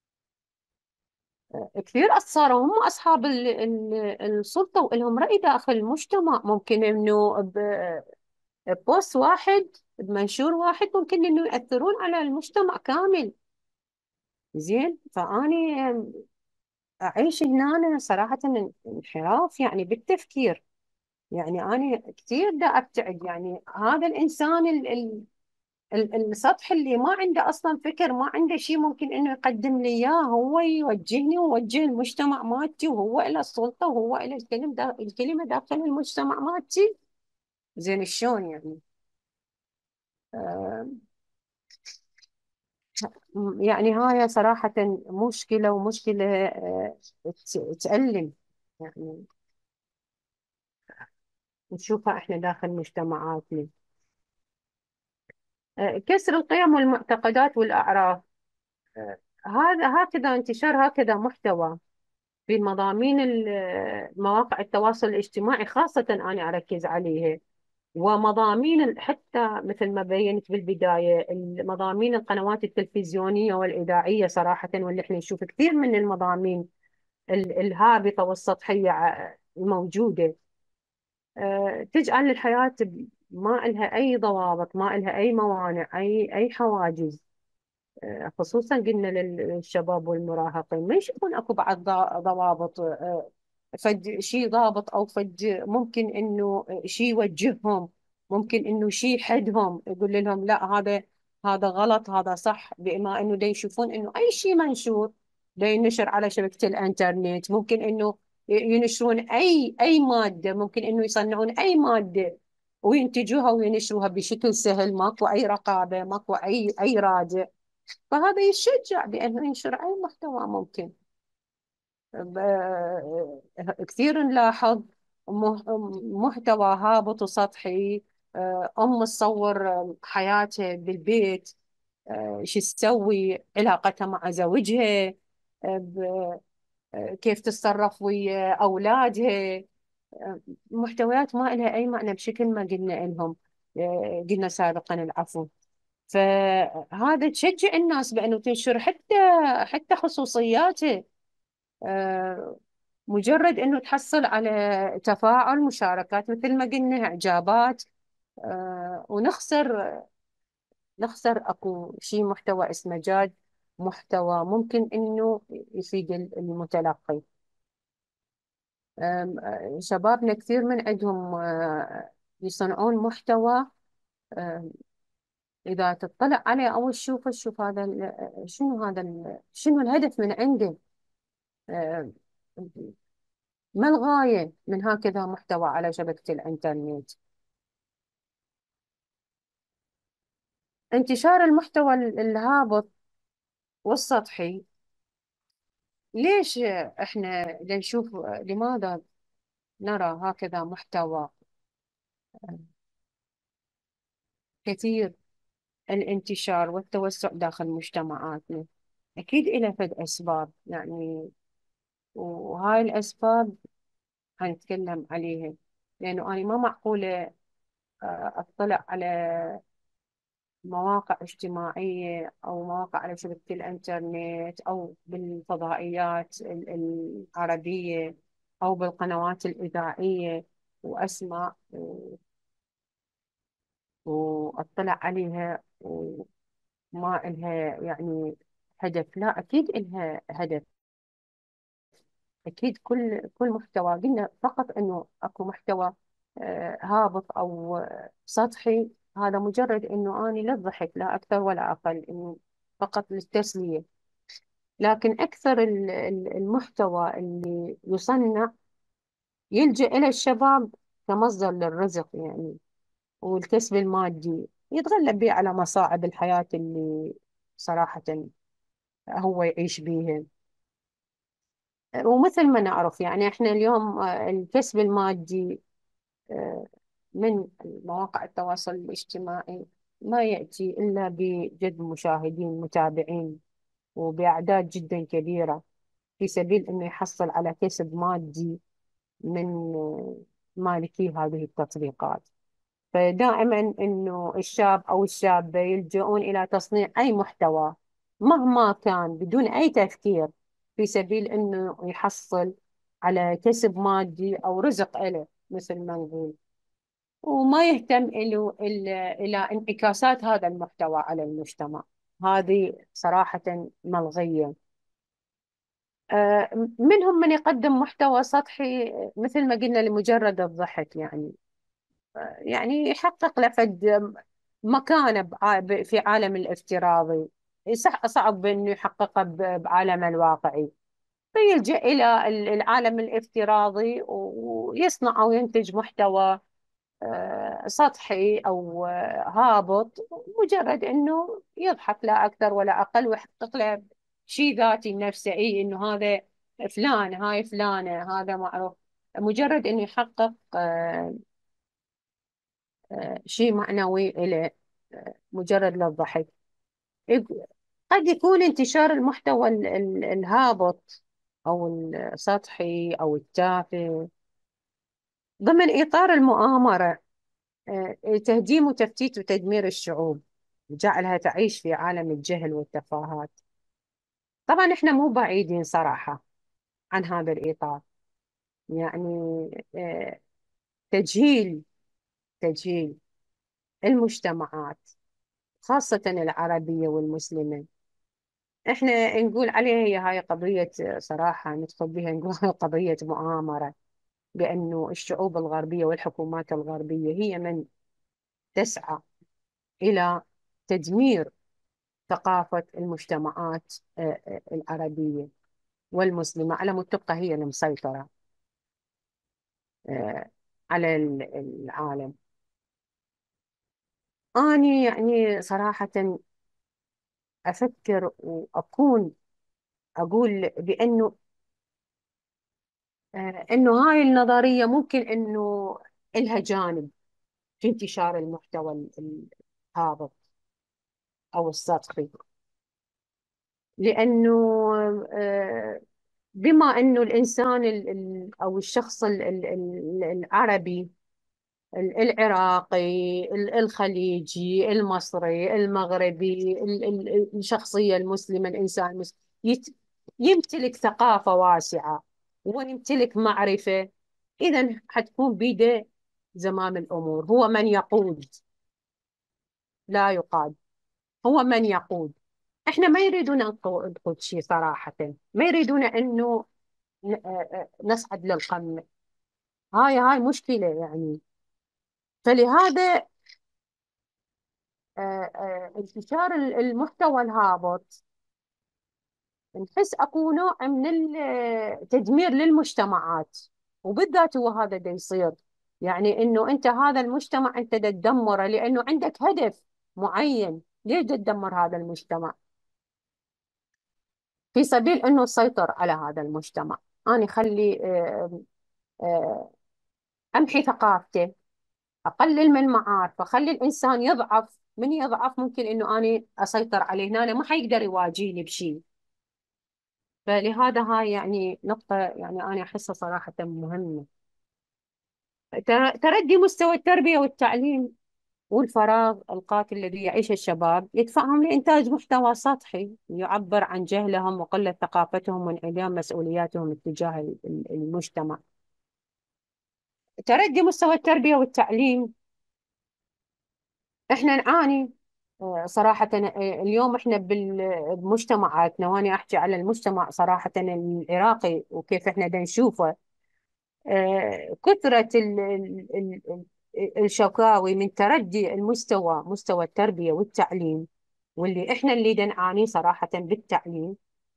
كثير صاروا هم أصحاب ال- ال- السلطة ولهم رأي داخل المجتمع. ممكن إنه ب- ببوست واحد، بمنشور واحد، ممكن إنه يأثرون على المجتمع كامل. زين، فأنا أعيش هنا صراحة انحراف يعني بالتفكير. يعني أنا كثير دا أبتعد. يعني هذا الإنسان ال ال ال السطح اللي ما عنده أصلا فكر، ما عنده شيء ممكن إنه يقدم لي إياه، هو يوجهني ويوجه المجتمع مالتي، وهو إلى السلطة، وهو إلى الكلمة دا الكلمة داخل المجتمع مالتي. زين شلون يعني؟ آه يعني هاي صراحة مشكلة، ومشكلة آه ت- تألم يعني، نشوفها إحنا داخل مجتمعاتنا. آه كسر القيم والمعتقدات والأعراف. آه، هذا هكذا انتشار هكذا محتوى في مضامين ال- مواقع التواصل الاجتماعي خاصة، أنا أركز عليها. ومضامين ال- حتى مثل ما بينت بالبداية، مضامين القنوات التلفزيونية والإذاعية صراحة، واللي احنا نشوف كثير من المضامين ال- الهابطة والسطحية ع- الموجودة. أه، تجعل الحياة ما لها أي ضوابط، ما لها أي موانع، أي أي حواجز. خصوصا قلنا للشباب والمراهقين ما يشوفون اكو بعد ضا- ضوابط، آه، فد شيء ضابط او فد ممكن انه شيء يوجههم، ممكن انه شيء يحدهم يقول لهم لا، هذا هذا غلط، هذا صح. بما انه دا يشوفون انه اي شيء منشور دا ينشر على شبكة الانترنت، ممكن انه ينشرون اي اي مادة، ممكن انه يصنعون اي مادة وينتجوها وينشروها بشكل سهل، ماكو اي رقابة، ماكو اي اي رادع. فهذا يشجع بأنه ينشر أي محتوى ممكن. ب- كثير نلاحظ مه- محتوى هابط وسطحي. آه، أم تصور حياتها بالبيت، آه، شو تسوي، علاقتها مع زوجها، آه، ب- آه، كيف تتصرف ويا أولادها. محتويات ما لها أي معنى بشكل ما قلنا لهم، آه، قلنا سابقا العفو. فهذا تشجع الناس بأنه تنشر حتى حتى خصوصياته. آه، مجرد أنه تحصل على تفاعل، مشاركات مثل ما قلنا، إعجابات، آه، ونخسر نخسر أكو شيء محتوى اسمه جاد، محتوى ممكن أنه يفيد المتلقي. آم، آه، شبابنا كثير من عندهم آه، يصنعون محتوى. آم، إذا تطلع عليه أو تشوفه، تشوف هذا ال- شنو هذا ال- شنو الهدف من عنده. آم، ما الغاية من هكذا محتوى على شبكة الإنترنت؟ انتشار المحتوى ال- الهابط والسطحي. ليش إحنا لنشوف؟ لماذا نرى هكذا محتوى كثير الانتشار والتوسع داخل مجتمعاتنا؟ أكيد إلى فد أسباب يعني، وهاي الأسباب هنتكلم عليها. لأنه أنا ما معقولة آه، أطلع على مواقع اجتماعية أو مواقع على شبكة الإنترنت أو بالفضائيات ال- العربية أو بالقنوات الإذاعية، وأسمع و- وأطلع عليها وما إلها يعني هدف. لا، أكيد إلها هدف. أكيد كل كل محتوى قلنا فقط إنه أكو محتوى آه، هابط أو آه، سطحي، هذا مجرد إنه أني للضحك لا أكثر ولا أقل، إنه فقط للتسلية. لكن أكثر ال- ال- المحتوى اللي يصنع يلجأ إلى الشباب كمصدر للرزق يعني، والكسب المادي، يتغلب به على مصاعب الحياة اللي صراحة هو يعيش بيها. ومثل ما نعرف يعني احنا اليوم آه، الكسب المادي آه، من مواقع التواصل الاجتماعي ما يأتي إلا بجذب مشاهدين متابعين وبأعداد جدا كبيرة، في سبيل أنه يحصل على كسب مادي من آه، مالكي هذه التطبيقات. فدائما انه الشاب او الشابة يلجؤون الى تصنيع اي محتوى مهما كان بدون اي تفكير، في سبيل انه يحصل على كسب مادي او رزق له مثل ما نقول، وما يهتم له الى الى انعكاسات هذا المحتوى على المجتمع. هذه صراحة ملغية. آه، منهم من يقدم محتوى سطحي مثل ما قلنا لمجرد الضحك يعني، يعني يحقق له فد مكانة بع- ب- في عالم الافتراضي، صح- صعب انه يحققه ب- بعالم الواقعي. فيلجأ الى ال- العالم الافتراضي ويصنع او ينتج محتوى آه، سطحي او آه، هابط، مجرد انه يضحك لا اكثر ولا اقل، ويحقق له شيء ذاتي نفسي، انه هذا فلان، هاي فلانة، هذا معروف. مجرد انه يحقق آه، آه، شيء معنوي إلى آه، مجرد للضحك. يق- قد يكون انتشار المحتوى ال- ال- الهابط أو السطحي أو التافه ضمن إطار المؤامرة، آه، تهديم وتفتيت وتدمير الشعوب، جعلها تعيش في عالم الجهل والتفاهات. طبعا احنا مو بعيدين صراحة عن هذا الإطار يعني. آه، تجهيل تجهيل المجتمعات خاصة العربية والمسلمة، احنا نقول عليها هي هاي قضية، صراحة ندخل بها نقول هاي قضية مؤامرة، بأنه الشعوب الغربية والحكومات الغربية هي من تسعى إلى تدمير ثقافة المجتمعات آه، آه، العربية والمسلمة، على مود تبقى هي المسيطرة آه، على ال- العالم. أنا يعني صراحة أفكر وأكون أقول بأنه آه، إنه هاي النظرية ممكن إنه إلها جانب في انتشار المحتوى ال- الهابط أو السطحي. لأنه آه، بما أنه الإنسان ال- ال- أو الشخص ال- ال- ال- العربي، ال- العراقي، ال- الخليجي، المصري، المغربي، ال- ال- الشخصية المسلمة، الإنسان المسلم يت- يمتلك ثقافة واسعة ويمتلك معرفة، إذا حتكون بيده زمام الأمور. هو من يقود لا يقاد، هو من يقود. احنا ما يريدون أن نقود شيء صراحة، ما يريدون أنه ن- آه، آه، نصعد للقمة. هاي هاي مشكلة يعني. فلهذا آه، آه، انتشار ال- المحتوى الهابط، نحس اكو نوع من التدمير للمجتمعات، وبالذات هو هذا دا يصير. يعني انه انت هذا المجتمع انت دا تدمره لانه عندك هدف معين. ليش دا تدمر هذا المجتمع؟ في سبيل انه تسيطر على هذا المجتمع. انا خلي آه، آه، امحي ثقافته، اقلل من معارفه، اخلي الانسان يضعف. من يضعف ممكن انه انا اسيطر عليه، هنا ما حيقدر يواجهني بشيء. فلهذا هاي يعني نقطة يعني أنا أحسها صراحة مهمة. تر- تردي مستوى التربية والتعليم والفراغ القاتل الذي يعيشه الشباب يدفعهم لإنتاج محتوى سطحي يعبر عن جهلهم وقلة ثقافتهم وانعدام مسؤولياتهم تجاه ال- ال- المجتمع. تردي مستوى التربية والتعليم، احنا نعاني آه، صراحة. آه، اليوم احنا بال- بمجتمعاتنا، وانا احكي على المجتمع صراحة العراقي وكيف احنا دا نشوفه. آه، كثرة ال- ال- ال- ال- الشكاوي من تردي المستوى، مستوى التربية والتعليم، واللي احنا اللي دا نعاني صراحة بالتعليم.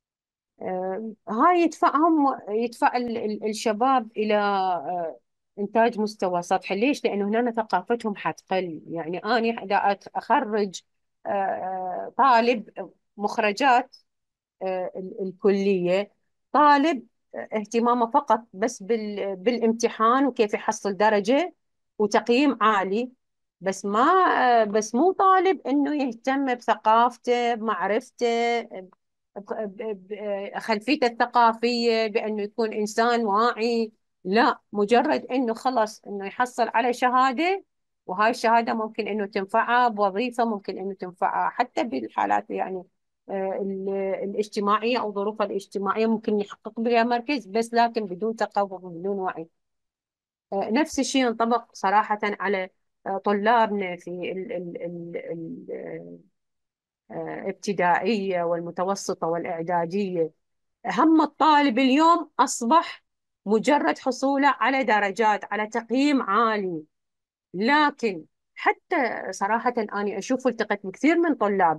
آه، هاي يدفعهم، يدفع ال- ال- الشباب إلى آه، إنتاج مستوى سطحي. ليش؟ لأنه هنا ثقافتهم حتقل. يعني أنا إذا أت- أخرج آه، آه، طالب مخرجات آه، ال- الكلية، طالب آه، اهتمامه فقط بس بال- بالامتحان وكيف يحصل درجة وتقييم عالي، بس ما آه، بس مو طالب انه يهتم بثقافته، بمعرفته، ب- ب- ب- خلفيته الثقافية، بانه يكون انسان واعي. لا، مجرد انه خلص انه يحصل على شهادة، وهاي الشهادة ممكن انه تنفعه بوظيفة، ممكن انه تنفعه حتى بالحالات يعني آه، ال- الاجتماعية أو ظروفها الاجتماعية، ممكن يحقق بها مركز، بس لكن بدون ثقافة وبدون وعي. آه، نفس الشيء ينطبق صراحة على آه، طلابنا في ال- ال- ال- ال- آه، الابتدائية والمتوسطة والإعدادية. هم الطالب اليوم أصبح مجرد حصوله على درجات، على تقييم عالي. لكن حتى صراحة أنا أشوف التقيت بكثير من طلاب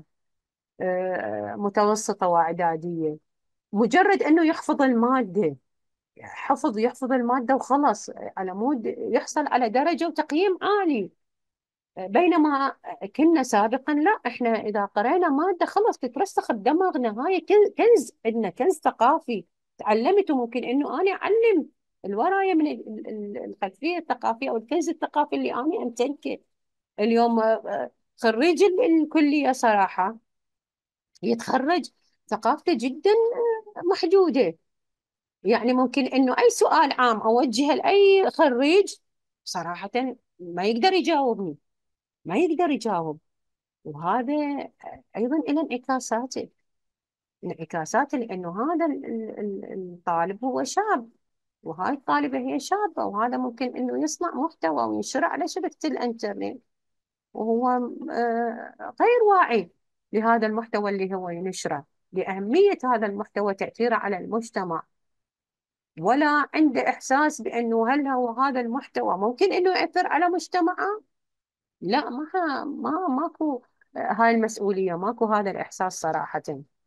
آه، متوسطة وإعدادية، مجرد انه يحفظ المادة، حفظ يحفظ المادة وخلص، على مود يحصل على درجة وتقييم عالي. بينما كنا سابقا لا، احنا اذا قرأنا مادة خلص تترسخ بدماغنا. هاي كن- كنز، عندنا كنز ثقافي تعلمته. ممكن انه انا اعلم اللي ورايا من ال- ال- الخلفية الثقافية او الكنز الثقافي اللي انا امتلكه. اليوم آه، خريج ال- الكلية صراحة يتخرج ثقافته جدا آه، محدودة. يعني ممكن انه اي سؤال عام اوجهه لاي خريج صراحة ما يقدر يجاوبني، ما يقدر يجاوب. وهذا ايضا له انعكاساته، انعكاساته لانه هذا ال- ال- ال- الطالب هو شاب، وهاي الطالبة هي شابة، وهذا ممكن انه يصنع محتوى وينشره على شبكة الانترنت، وهو آه، غير واعي لهذا المحتوى اللي هو ينشره، لأهمية هذا المحتوى، تأثيره على المجتمع، ولا عنده إحساس بأنه هل هو هذا المحتوى ممكن أنه يأثر على مجتمعه. لا، ما ما ماكو هاي المسؤولية، ماكو هذا الإحساس صراحة.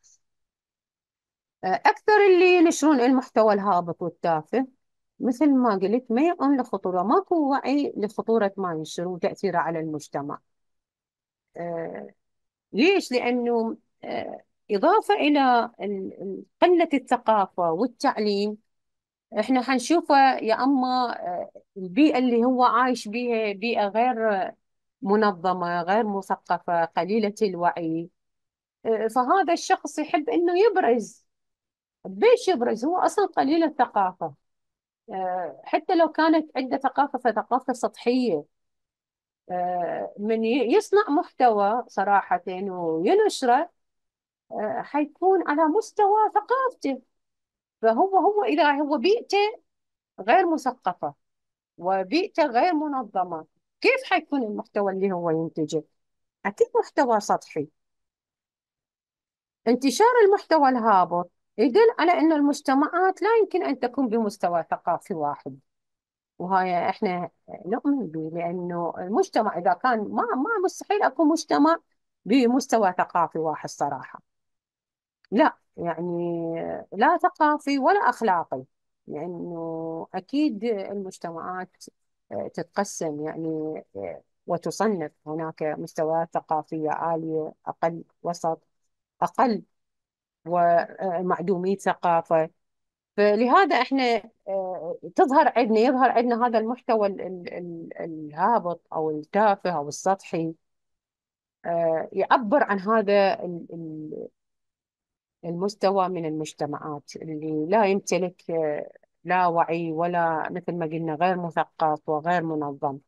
أكثر اللي ينشرون المحتوى الهابط والتافه، مثل ما قلت، ما يعون لخطورة، ماكو وعي لخطورة ما ينشرون وتأثيره على المجتمع. آه، ليش؟ لأنه آه، إضافة إلى ال- ال- قلة الثقافة والتعليم، احنا حنشوفه يا اما آه، البيئة اللي هو عايش بيها بيئة غير منظمة، غير مثقفة، قليلة الوعي. آه، فهذا الشخص يحب انه يبرز بيش يبرز؟ هو أصلا قليل الثقافة. آه، حتى لو كانت عنده ثقافة فثقافة سطحية. آه، من ي- يصنع محتوى صراحة وينشره، آه، حيكون على مستوى ثقافته. فهو هو إذا هو بيئته غير مثقفة وبيئته غير منظمة، كيف حيكون المحتوى اللي هو ينتجه؟ أكيد محتوى سطحي. انتشار المحتوى الهابط يدل على أن المجتمعات لا يمكن أن تكون بمستوى ثقافي واحد. وهاي احنا نؤمن به، لأنه المجتمع إذا كان ما ما مستحيل أكون مجتمع بمستوى ثقافي واحد صراحة. لا يعني، لا ثقافي ولا أخلاقي. لأنه أكيد المجتمعات تتقسم يعني، وتصنف هناك مستويات ثقافية عالية، أقل، وسط، أقل، ومعدومي ثقافة. فلهذا احنا آه، تظهر عندنا يظهر عندنا هذا المحتوى ال- ال- ال- الهابط او التافه او السطحي، آه، يعبر عن هذا ال- ال- المستوى من المجتمعات اللي لا يمتلك آه، لا وعي ولا، مثل ما قلنا، غير مثقف وغير منظم.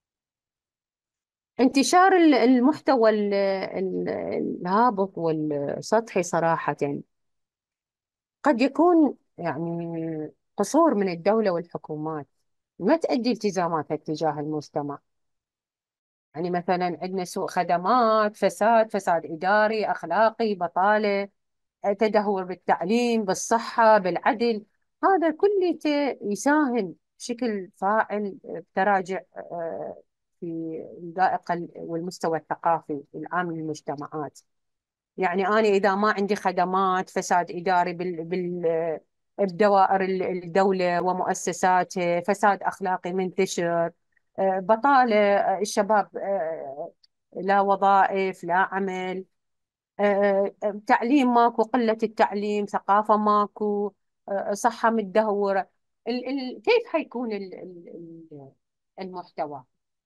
انتشار ال- المحتوى ال- ال- الهابط والسطحي صراحة قد يكون يعني قصور من الدولة والحكومات، ما تؤدي التزاماتها تجاه المجتمع. يعني مثلا عندنا سوء خدمات، فساد فساد إداري، أخلاقي، بطالة، تدهور بالتعليم، بالصحة، بالعدل. هذا كله ت- يساهم بشكل فاعل بتراجع آه، في الذائقة والمستوى الثقافي العام للمجتمعات. يعني أنا إذا ما عندي خدمات، فساد إداري بال بال بدوائر ال- الدولة ومؤسساتها، فساد أخلاقي منتشر، آه، بطالة، آه، الشباب آه، لا وظائف، لا عمل، آه، آه، تعليم ماكو، قلة التعليم، ثقافة ماكو، آه، صحة متدهورة. ال ال كيف حيكون ال ال ال- المحتوى؟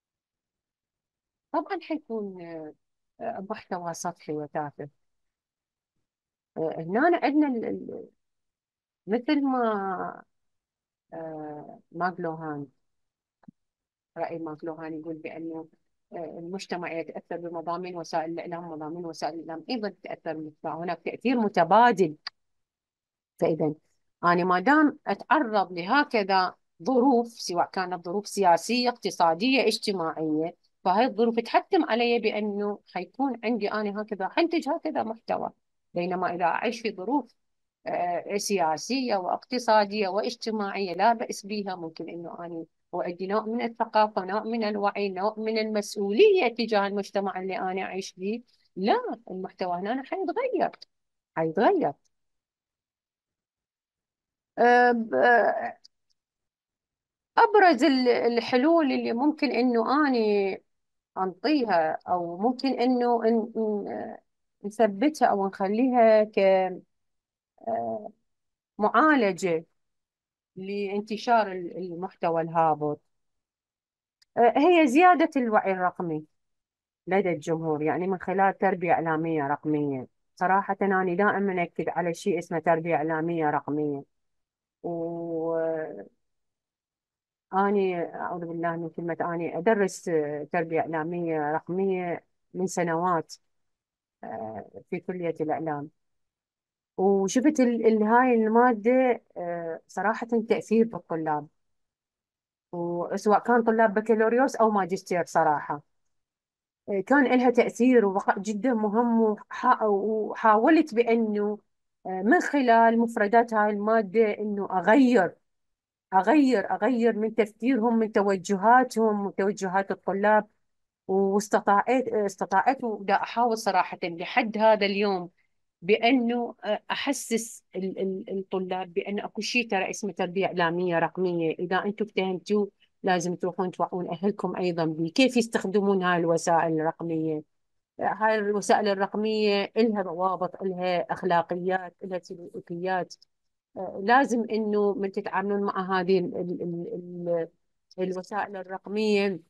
طبعا حيكون آه، آه، محتوى سطحي وتافه. آه، هنا عندنا مثل ما آه، ماكلوهان، رأي ماكلوهان يقول بأنه آه، المجتمع يتأثر بمضامين وسائل الإعلام، ومضامين وسائل الإعلام أيضا تتأثر بالمجتمع، هناك تأثير متبادل. فإذا أنا ما دام أتعرض لهكذا ظروف، سواء كانت ظروف سياسية، اقتصادية، اجتماعية، فهي الظروف تحتم علي بأنه حيكون عندي أنا هكذا، حنتج هكذا محتوى. بينما إذا أعيش في ظروف آه، سياسية واقتصادية واجتماعية لا بأس بها، ممكن أنه أنا وأدي نوع من الثقافة، نوع من الوعي، نوع من المسؤولية تجاه المجتمع اللي أنا أعيش فيه. لا، المحتوى هنا حيتغير، حيتغير. آه، ب- آه، أبرز ال- الحلول اللي ممكن أنه أنا أنطيها، أو ممكن أنه ن- ن- نثبتها أو نخليها كمعالجة لانتشار ال- المحتوى الهابط، آه، هي زيادة الوعي الرقمي لدى الجمهور، يعني من خلال تربية إعلامية رقمية. صراحة أنا دائما أكد على شيء اسمه تربية إعلامية رقمية. وأني أعوذ بالله من كلمة، أني أدرس آه، تربية إعلامية رقمية من سنوات آه، في كلية الإعلام. وشفت ال- ال- هاي المادة آه، صراحة تأثير بالطلاب، وسواء كان طلاب بكالوريوس أو ماجستير صراحة كان لها تأثير وبقاء جدا مهم. وحا- وحاولت بأنه آه، من خلال مفردات هاي المادة أنه أغير أغير أغير من تفكيرهم، من توجهاتهم وتوجهات الطلاب. واستطاعت استطاعت ودا أحاول صراحة لحد هذا اليوم بأنه آه، أحسس ال- ال- الطلاب بأن أكو شيء ترى اسمه تربية إعلامية رقمية. إذا أنتم افتهمتوا لازم تروحون توعون أهلكم أيضا بكيف يستخدمون هاي الوسائل الرقمية. هاي الوسائل الرقمية إلها ضوابط، إلها أخلاقيات، إلها سلوكيات. آه، لازم إنه من تتعاملون مع هذه ال ال ال ال الوسائل الرقمية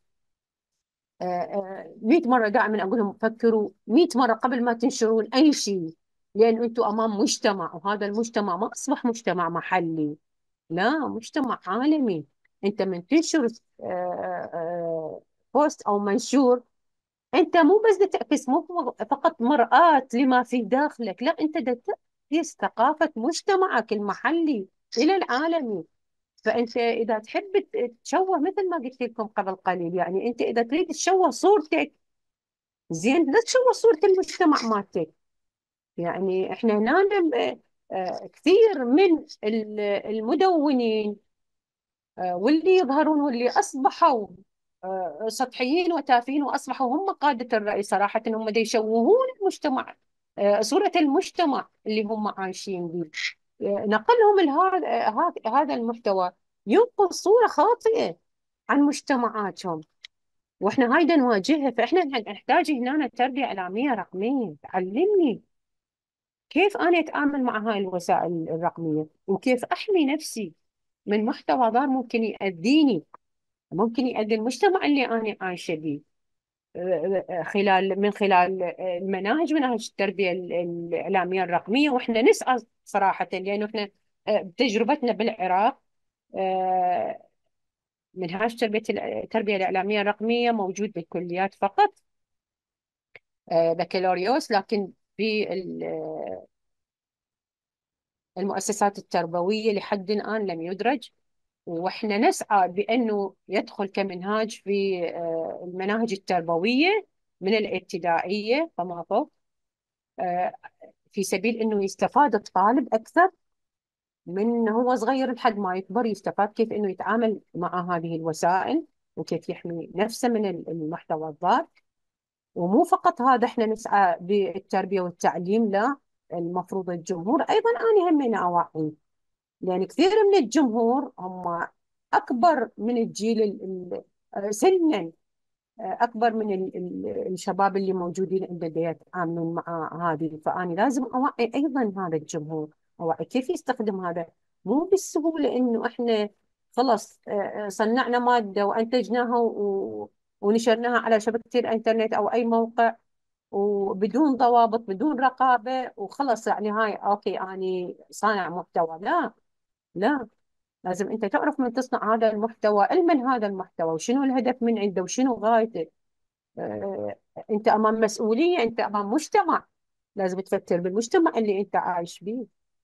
آه، آه، مئة مرة دائما أقول لهم فكروا مئة مرة قبل ما تنشرون أي شيء. لأن أنتم أمام مجتمع، وهذا المجتمع ما أصبح مجتمع محلي، لا، مجتمع عالمي. أنت من تنشر آه، آه، بوست أو منشور، أنت مو بس دا تعكس، مو فقط مرآة لما في داخلك، لا، أنت دا تعكس ثقافة مجتمعك المحلي إلى العالمي. فأنت إذا تحب تشوه، مثل ما قلت لكم قبل قليل، يعني أنت إذا تريد تشوه صورتك، زين، لا تشوه صورة المجتمع مالتك. يعني احنا هنا آه، آه، كثير من ال- المدونين، آه، واللي يظهرون واللي اصبحوا آه، سطحيين وتافهين، واصبحوا هم قادة الرأي صراحة، هم دي يشوهون المجتمع، آه، صورة المجتمع اللي هم عايشين به. آه، نقلهم لهذا هذا المحتوى ينقل صورة خاطئة عن مجتمعاتهم، واحنا هاي بدنا نواجهها. فاحنا نحتاج هنا تربية إعلامية رقمية تعلمني كيف أنا أتعامل مع هاي الوسائل الرقمية، وكيف أحمي نفسي من محتوى ضار ممكن يأذيني، ممكن يأذي المجتمع اللي أنا عايشة به، آه، آه، خلال من خلال آه، المناهج، مناهج التربية ال- الإعلامية الرقمية. وإحنا نسعى صراحة، لأنه إحنا آه، بتجربتنا بالعراق، آه، منهاج تربية التربية الإعلامية الرقمية موجود بالكليات فقط، آه، بكالوريوس، لكن في المؤسسات التربوية لحد الآن لم يدرج. واحنا نسعى بانه يدخل كمنهاج في آه، المناهج التربويه من الابتدائيه فما فوق، آه، في سبيل انه يستفاد الطالب اكثر من هو صغير لحد ما يكبر، يستفاد كيف انه يتعامل مع هذه الوسائل، وكيف يحمي نفسه من المحتوى الضار. ومو فقط هذا، احنا نسعى بالتربيه والتعليم، لا، المفروض الجمهور ايضا انا همين اوعي، لأن كثير من الجمهور هم أكبر من الجيل ال- ال- سنا، أكبر من ال- ال- الشباب اللي موجودين عندنا يتعاملون مع هذه. فأنا لازم أوعي أيضا هذا الجمهور، أوعي كيف يستخدم هذا. مو بالسهولة إنه إحنا خلص آه، آه، صنعنا مادة وأنتجناها و- ونشرناها على شبكة الإنترنت أو أي موقع، وبدون ضوابط، بدون رقابة، وخلص يعني هاي أوكي أنا صانع محتوى. لا، لا، لازم انت تعرف من تصنع هذا المحتوى، علما هذا المحتوى وشنو الهدف من عنده وشنو غايته. اه انت امام مسؤولية، انت امام مجتمع، لازم تفكر بالمجتمع اللي انت عايش به،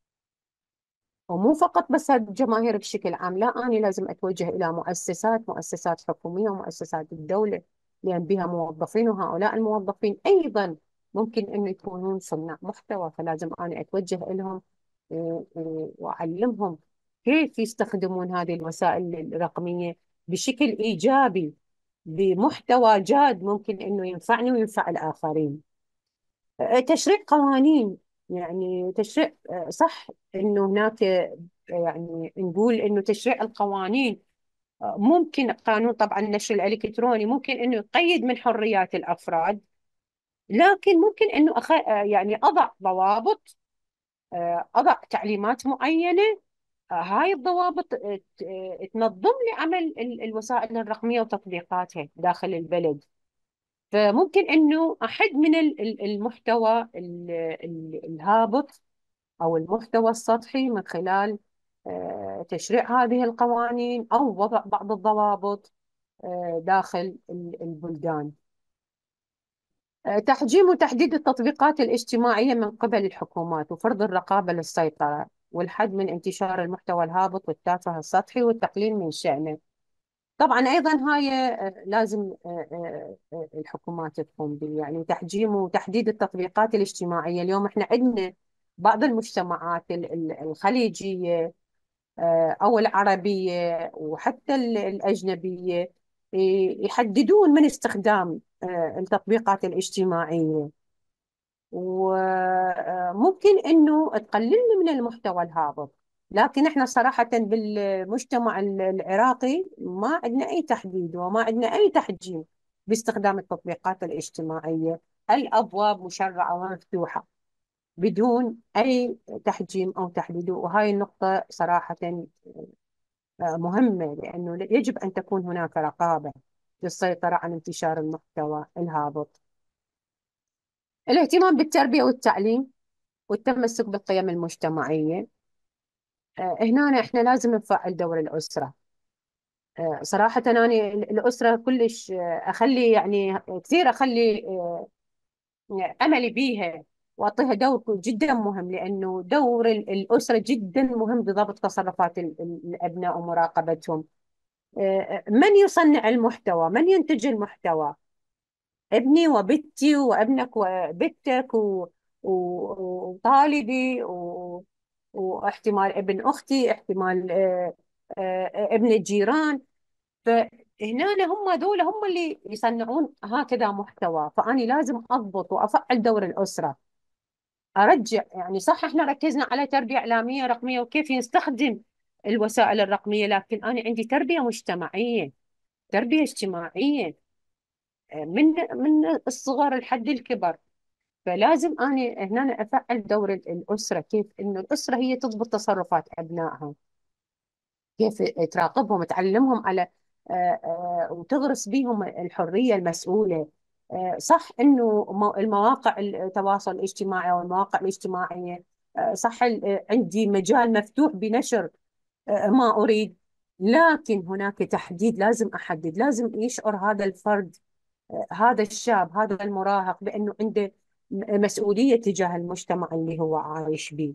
ومو فقط بس هذه الجماهير بشكل عام. لا، انا لازم اتوجه الى مؤسسات مؤسسات حكومية ومؤسسات الدولة، لان بها موظفين، وهؤلاء الموظفين ايضا ممكن انه يكونون صناع محتوى، فلازم انا اتوجه لهم و- و- واعلمهم كيف يستخدمون هذه الوسائل الرقمية بشكل ايجابي، بمحتوى جاد ممكن انه ينفعني وينفع الاخرين. آه، تشريع قوانين، يعني تشريع آه، صح انه هناك آه، يعني نقول انه تشريع القوانين، آه، ممكن قانون طبعا النشر الالكتروني ممكن انه يقيد من حريات الافراد، لكن ممكن انه أخ... آه، يعني اضع ضوابط، آه، اضع تعليمات معينة. آه، هاي الضوابط آه، ت- آه، تنظم لي عمل ال- الوسائل الرقمية وتطبيقاتها داخل البلد. فممكن انه احد من ال- ال- المحتوى ال- ال- الهابط او المحتوى السطحي من خلال آه، تشريع هذه القوانين او وضع بعض الضوابط آه، داخل ال- البلدان. آه، تحجيم وتحديد التطبيقات الاجتماعية من قبل الحكومات، وفرض الرقابة للسيطرة، والحد من انتشار المحتوى الهابط والتافه السطحي، والتقليل من شأنه. طبعا ايضا هاي آه، لازم آه، آه، آه، الحكومات تقوم به، يعني تحجيم وتحديد التطبيقات الاجتماعيه. اليوم احنا عندنا بعض المجتمعات ال- ال- الخليجيه آه، او العربيه وحتى ال- الاجنبيه ي- يحددون من استخدام آه، التطبيقات الاجتماعيه، وممكن انه تقللنا من المحتوى الهابط. لكن احنا صراحة بالمجتمع العراقي ما عندنا اي تحديد وما عندنا اي تحجيم باستخدام التطبيقات الاجتماعية. الابواب مشرعة ومفتوحة بدون اي تحجيم او تحديد، وهاي النقطة صراحة مهمة، لانه يجب ان تكون هناك رقابة للسيطرة على انتشار المحتوى الهابط. الاهتمام بالتربية والتعليم، والتمسك بالقيم المجتمعية. آه، هنا احنا لازم نفعل دور الأسرة. آه، صراحة أنا الأسرة كلش آه، أخلي يعني كثير أخلي آه، أملي بيها، وأعطيها دور جدا مهم، لأنه دور ال- الأسرة جدا مهم بضبط تصرفات ال- ال- الأبناء ومراقبتهم. آه، من يصنع المحتوى؟ من ينتج المحتوى؟ ابني وبنتي وابنك وبنتك و... و... وطالبي و... واحتمال ابن أختي، احتمال آه، آه، ابن الجيران. فهنا هم دول هم اللي يصنعون هكذا محتوى، فأنا لازم أضبط وأفعل دور الأسرة. أرجع يعني صح إحنا ركزنا على تربية إعلامية رقمية وكيف يستخدم الوسائل الرقمية، لكن أنا عندي تربية مجتمعية، تربية اجتماعية من من الصغر لحد الكبر. فلازم أنا هنا أفعل دور الأسرة، كيف إنه الأسرة هي تضبط تصرفات أبنائها، كيف تراقبهم، تعلمهم على آه، آه، وتغرس بهم الحرية المسؤولة. آه، صح إنه مو- المواقع التواصل الاجتماعي والمواقع الاجتماعية، آه، صح ال- عندي مجال مفتوح بنشر آه، ما أريد، لكن هناك تحديد لازم أحدد، لازم يشعر هذا الفرد، آه، هذا الشاب، هذا المراهق، بأنه عنده م- مسؤولية تجاه المجتمع اللي هو عايش به.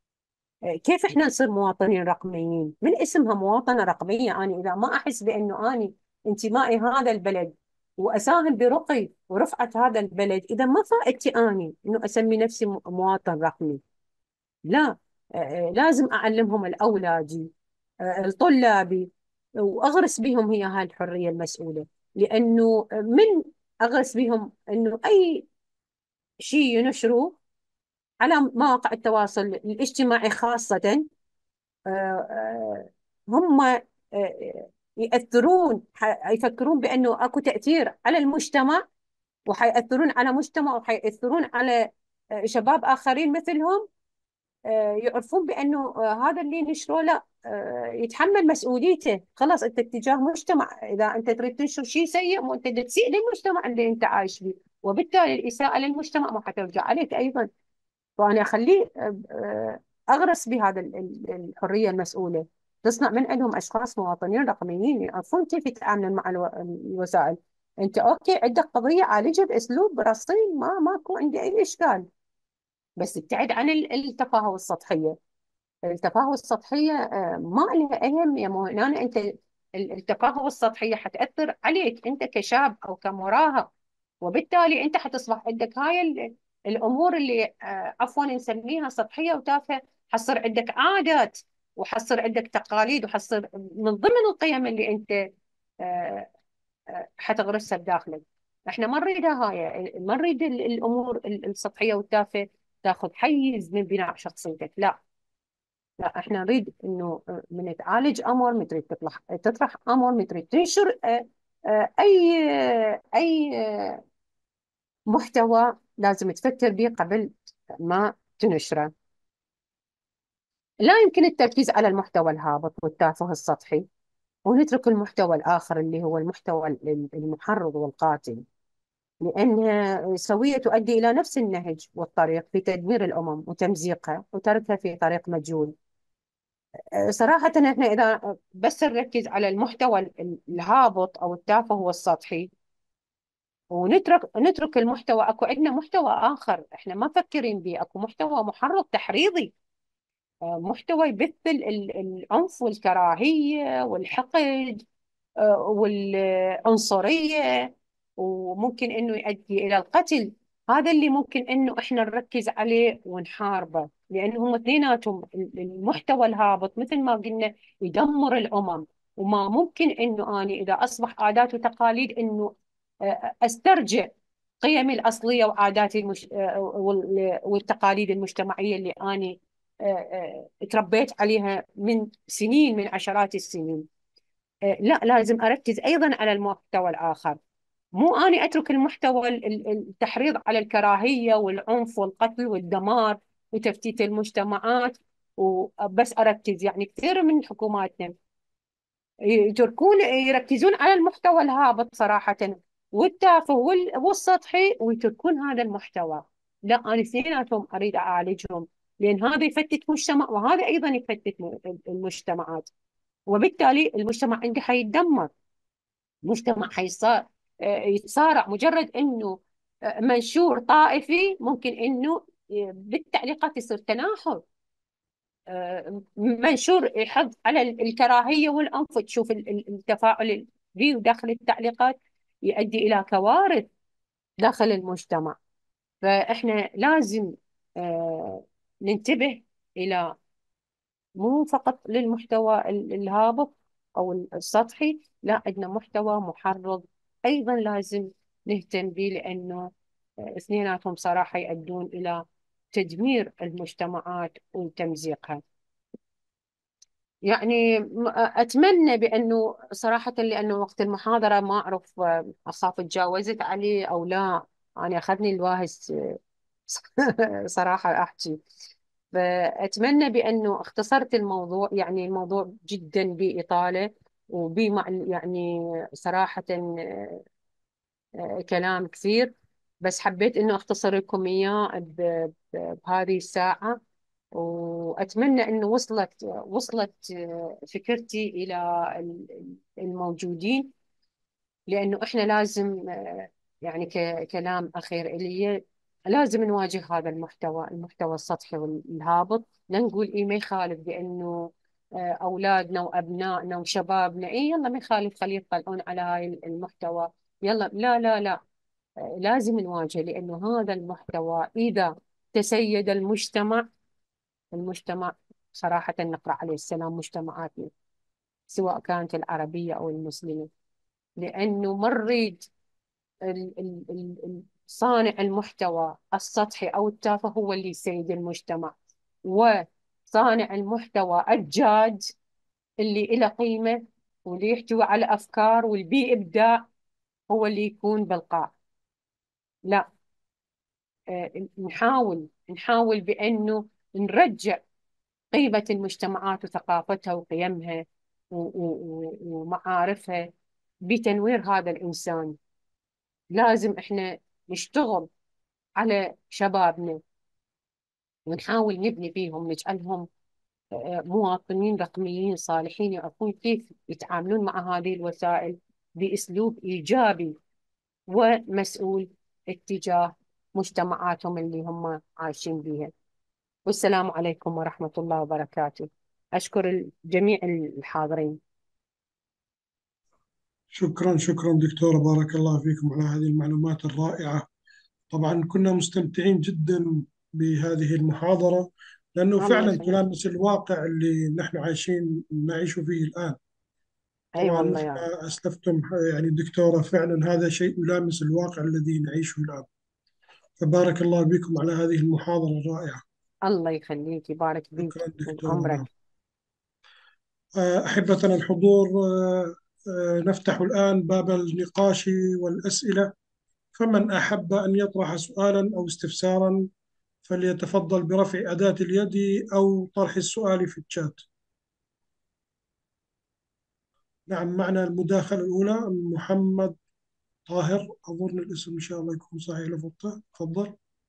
كيف احنا نصير مواطنين رقميين؟ من اسمها مواطنة رقمية، أنا إذا ما أحس بأنه أنا انتمائي هذا البلد وأساهم برقي ورفعة هذا البلد، إذا ما فائدتي أني إنه أسمي نفسي م- مواطن رقمي. لا، آه، آه، لازم أعلمهم الأولادي، آه، طلابي، وأغرس بهم هي هاي الحرية المسؤولة. لأنه من أغرس بهم أنه أي شيء ينشروه على مواقع التواصل الاجتماعي خاصة، آه، آه، هم آه، يأثرون، ح- يفكرون بأنه أكو تأثير على المجتمع، وحيأثرون على مجتمع، وحيأثرون على آه، شباب آخرين مثلهم. آه، يعرفون بأنه آه، هذا اللي نشره لا، آه، يتحمل مسؤوليته. خلاص أنت اتجاه مجتمع، إذا أنت تريد تنشر شيء سيء وأنت تسيء للمجتمع اللي أنت عايش فيه، وبالتالي الإساءة للمجتمع ما حترجع عليك أيضا. فأنا أخليه آه، آه، أغرس بهذا ال- ال- الحرية المسؤولة، تصنع من عندهم أشخاص مواطنين رقميين يعرفون كيف يتعاملون مع الو- الوسائل. أنت أوكي عندك قضية عالجها بأسلوب رصين، ما ماكو عندي أي إشكال، بس ابتعد عن ال- التفاهة والسطحية. التفاهة السطحية آه، ما لها أهمية. مو هنا أنت ال- التفاهة السطحية حتأثر عليك أنت كشاب أو كمراهق، وبالتالي أنت حتصبح عندك هاي ال- الأمور اللي آه، عفوا نسميها سطحية وتافهة. حصر عندك عادات، وحصر عندك تقاليد، وحصر من ضمن القيم اللي أنت آه، آه، حتغرسها بداخلك. احنا ما نريدها هاي، ما نريد ال- الأمور ال- السطحية والتافهة تاخذ حيز من بناء شخصيتك. لا، لا، احنا نريد انه من تعالج امر، من تريد تطرح تطرح امر، من تريد تنشر آه، آه، اي اي آه، محتوى، لازم تفكر به قبل ما تنشره. لا يمكن التركيز على المحتوى الهابط والتافه السطحي، ونترك المحتوى الآخر اللي هو المحتوى ال- المحرض والقاتل، لأنها سوية تؤدي إلى نفس النهج والطريق في تدمير الأمم وتمزيقها وتركها في طريق مجهول. صراحة احنا إذا بس نركز على المحتوى ال- الهابط أو التافه والسطحي، ونترك نترك المحتوى، اكو عندنا محتوى آخر احنا ما مفكرين به، اكو محتوى محرض تحريضي، آه، محتوى يبث ال- ال- العنف والكراهية والحقد آه، والعنصرية، وممكن انه يؤدي الى القتل. هذا اللي ممكن انه احنا نركز عليه ونحاربه، لانه هم اثنيناتهم المحتوى الهابط مثل ما قلنا يدمر الامم. وما ممكن انه اني اذا اصبح عادات وتقاليد انه آه، استرجع قيمي الاصليه وعاداتي المش... آه، وال- والتقاليد المجتمعيه اللي اني آه، آه، تربيت عليها من سنين، من عشرات السنين. آه، لا، لازم أركز أيضا على المحتوى الآخر. مو أني أترك المحتوى ال- ال- التحريض على الكراهية والعنف والقتل والدمار وتفتيت المجتمعات وبس أركز. يعني كثير من حكوماتنا يتركون يركزون على المحتوى الهابط صراحة والتافه وال- والسطحي، ويتركون هذا المحتوى. لا، أنا اثنيناتهم أريد أعالجهم، لأن هذا يفتت مجتمع وهذا أيضا يفتت م- المجتمعات، وبالتالي المجتمع عندي حيتدمر. مجتمع حيصار آه، يتصارع مجرد انه آه، منشور طائفي، ممكن انه آه، بالتعليقات يصير تناحر. آه، منشور يحض على ال- الكراهية والعنف، تشوف ال- ال- التفاعل اللي فيه داخل التعليقات يؤدي إلى كوارث داخل المجتمع. فإحنا لازم آه، ننتبه إلى مو فقط للمحتوى ال- الهابط أو السطحي، لا، عندنا محتوى محرض أيضا لازم نهتم به، لأنه آه، اثنيناتهم صراحة يؤدون إلى تدمير المجتمعات وتمزيقها. يعني م- أتمنى بأنه صراحة، لأنه وقت المحاضرة ما أعرف آه، أخاف تجاوزت عليه أو لا. أنا أخذني الواهس صراحة أحكي. فأتمنى بأنه اختصرت الموضوع، يعني الموضوع جدا بإطالة وبمع يعني صراحة آه، آه، كلام كثير، بس حبيت أنه أختصر لكم إياه ب- ب- بهذه الساعة. وأتمنى أنه وصلت وصلت آه، فكرتي إلى ال- الموجودين، لأنه إحنا لازم آه، يعني ككلام أخير إلي، لازم نواجه هذا المحتوى المحتوى السطحي والهابط. لا نقول إيه ما يخالف بأنه آه، أولادنا وأبنائنا وشبابنا إيه يلا ما يخالف خليه يطلعون على هاي المحتوى، يلا لا لا لا. آه، لازم نواجه، لأنه هذا المحتوى إذا تسيد المجتمع، المجتمع صراحة نقرأ عليه السلام مجتمعاتنا، سواء كانت العربية أو المسلمة. لأنه ما نريد ال- ال- ال- ال- صانع المحتوى السطحي أو التافه هو اللي يسيد المجتمع، وصانع المحتوى الجاد اللي له قيمة واللي يحتوي على أفكار واللي بيه إبداع هو اللي يكون بالقاع. لا، آه، نحاول نحاول بأنه نرجع قيمة المجتمعات وثقافتها وقيمها و- و- و- ومعارفها بتنوير هذا الإنسان. لازم إحنا نشتغل على شبابنا ونحاول نبني فيهم، نجعلهم آه، مواطنين رقميين صالحين، يعرفون كيف يتعاملون مع هذه الوسائل بأسلوب إيجابي ومسؤول اتجاه مجتمعاتهم اللي هم عايشين بها. والسلام عليكم ورحمة الله وبركاته. أشكر جميع الحاضرين. شكرا شكرا دكتورة، بارك الله فيكم على هذه المعلومات الرائعة. طبعا كنا مستمتعين جدا بهذه المحاضرة، لأنه الله فعلا يخليك. تلامس الواقع اللي نحن عايشين نعيش فيه الآن. أي طبعا والله مثل يا. ما أسلفتم يعني دكتورة، فعلا هذا شيء يلامس الواقع الذي نعيشه الآن. فبارك الله بكم على هذه المحاضرة الرائعة. الله يخليك، يبارك شكرا بيك من دكتورة. نعم. عمرك. آه، أحبتنا الحضور، آه، آه، نفتح الآن باب النقاش والأسئلة. فمن أحب أن يطرح سؤالا أو استفسارا فليتفضل برفع أداة اليد أو طرح السؤال في الشات. نعم، معنا المداخلة الأولى محمد طاهر، أظن الاسم إن شاء الله يكون صحيح لفظته. تفضل.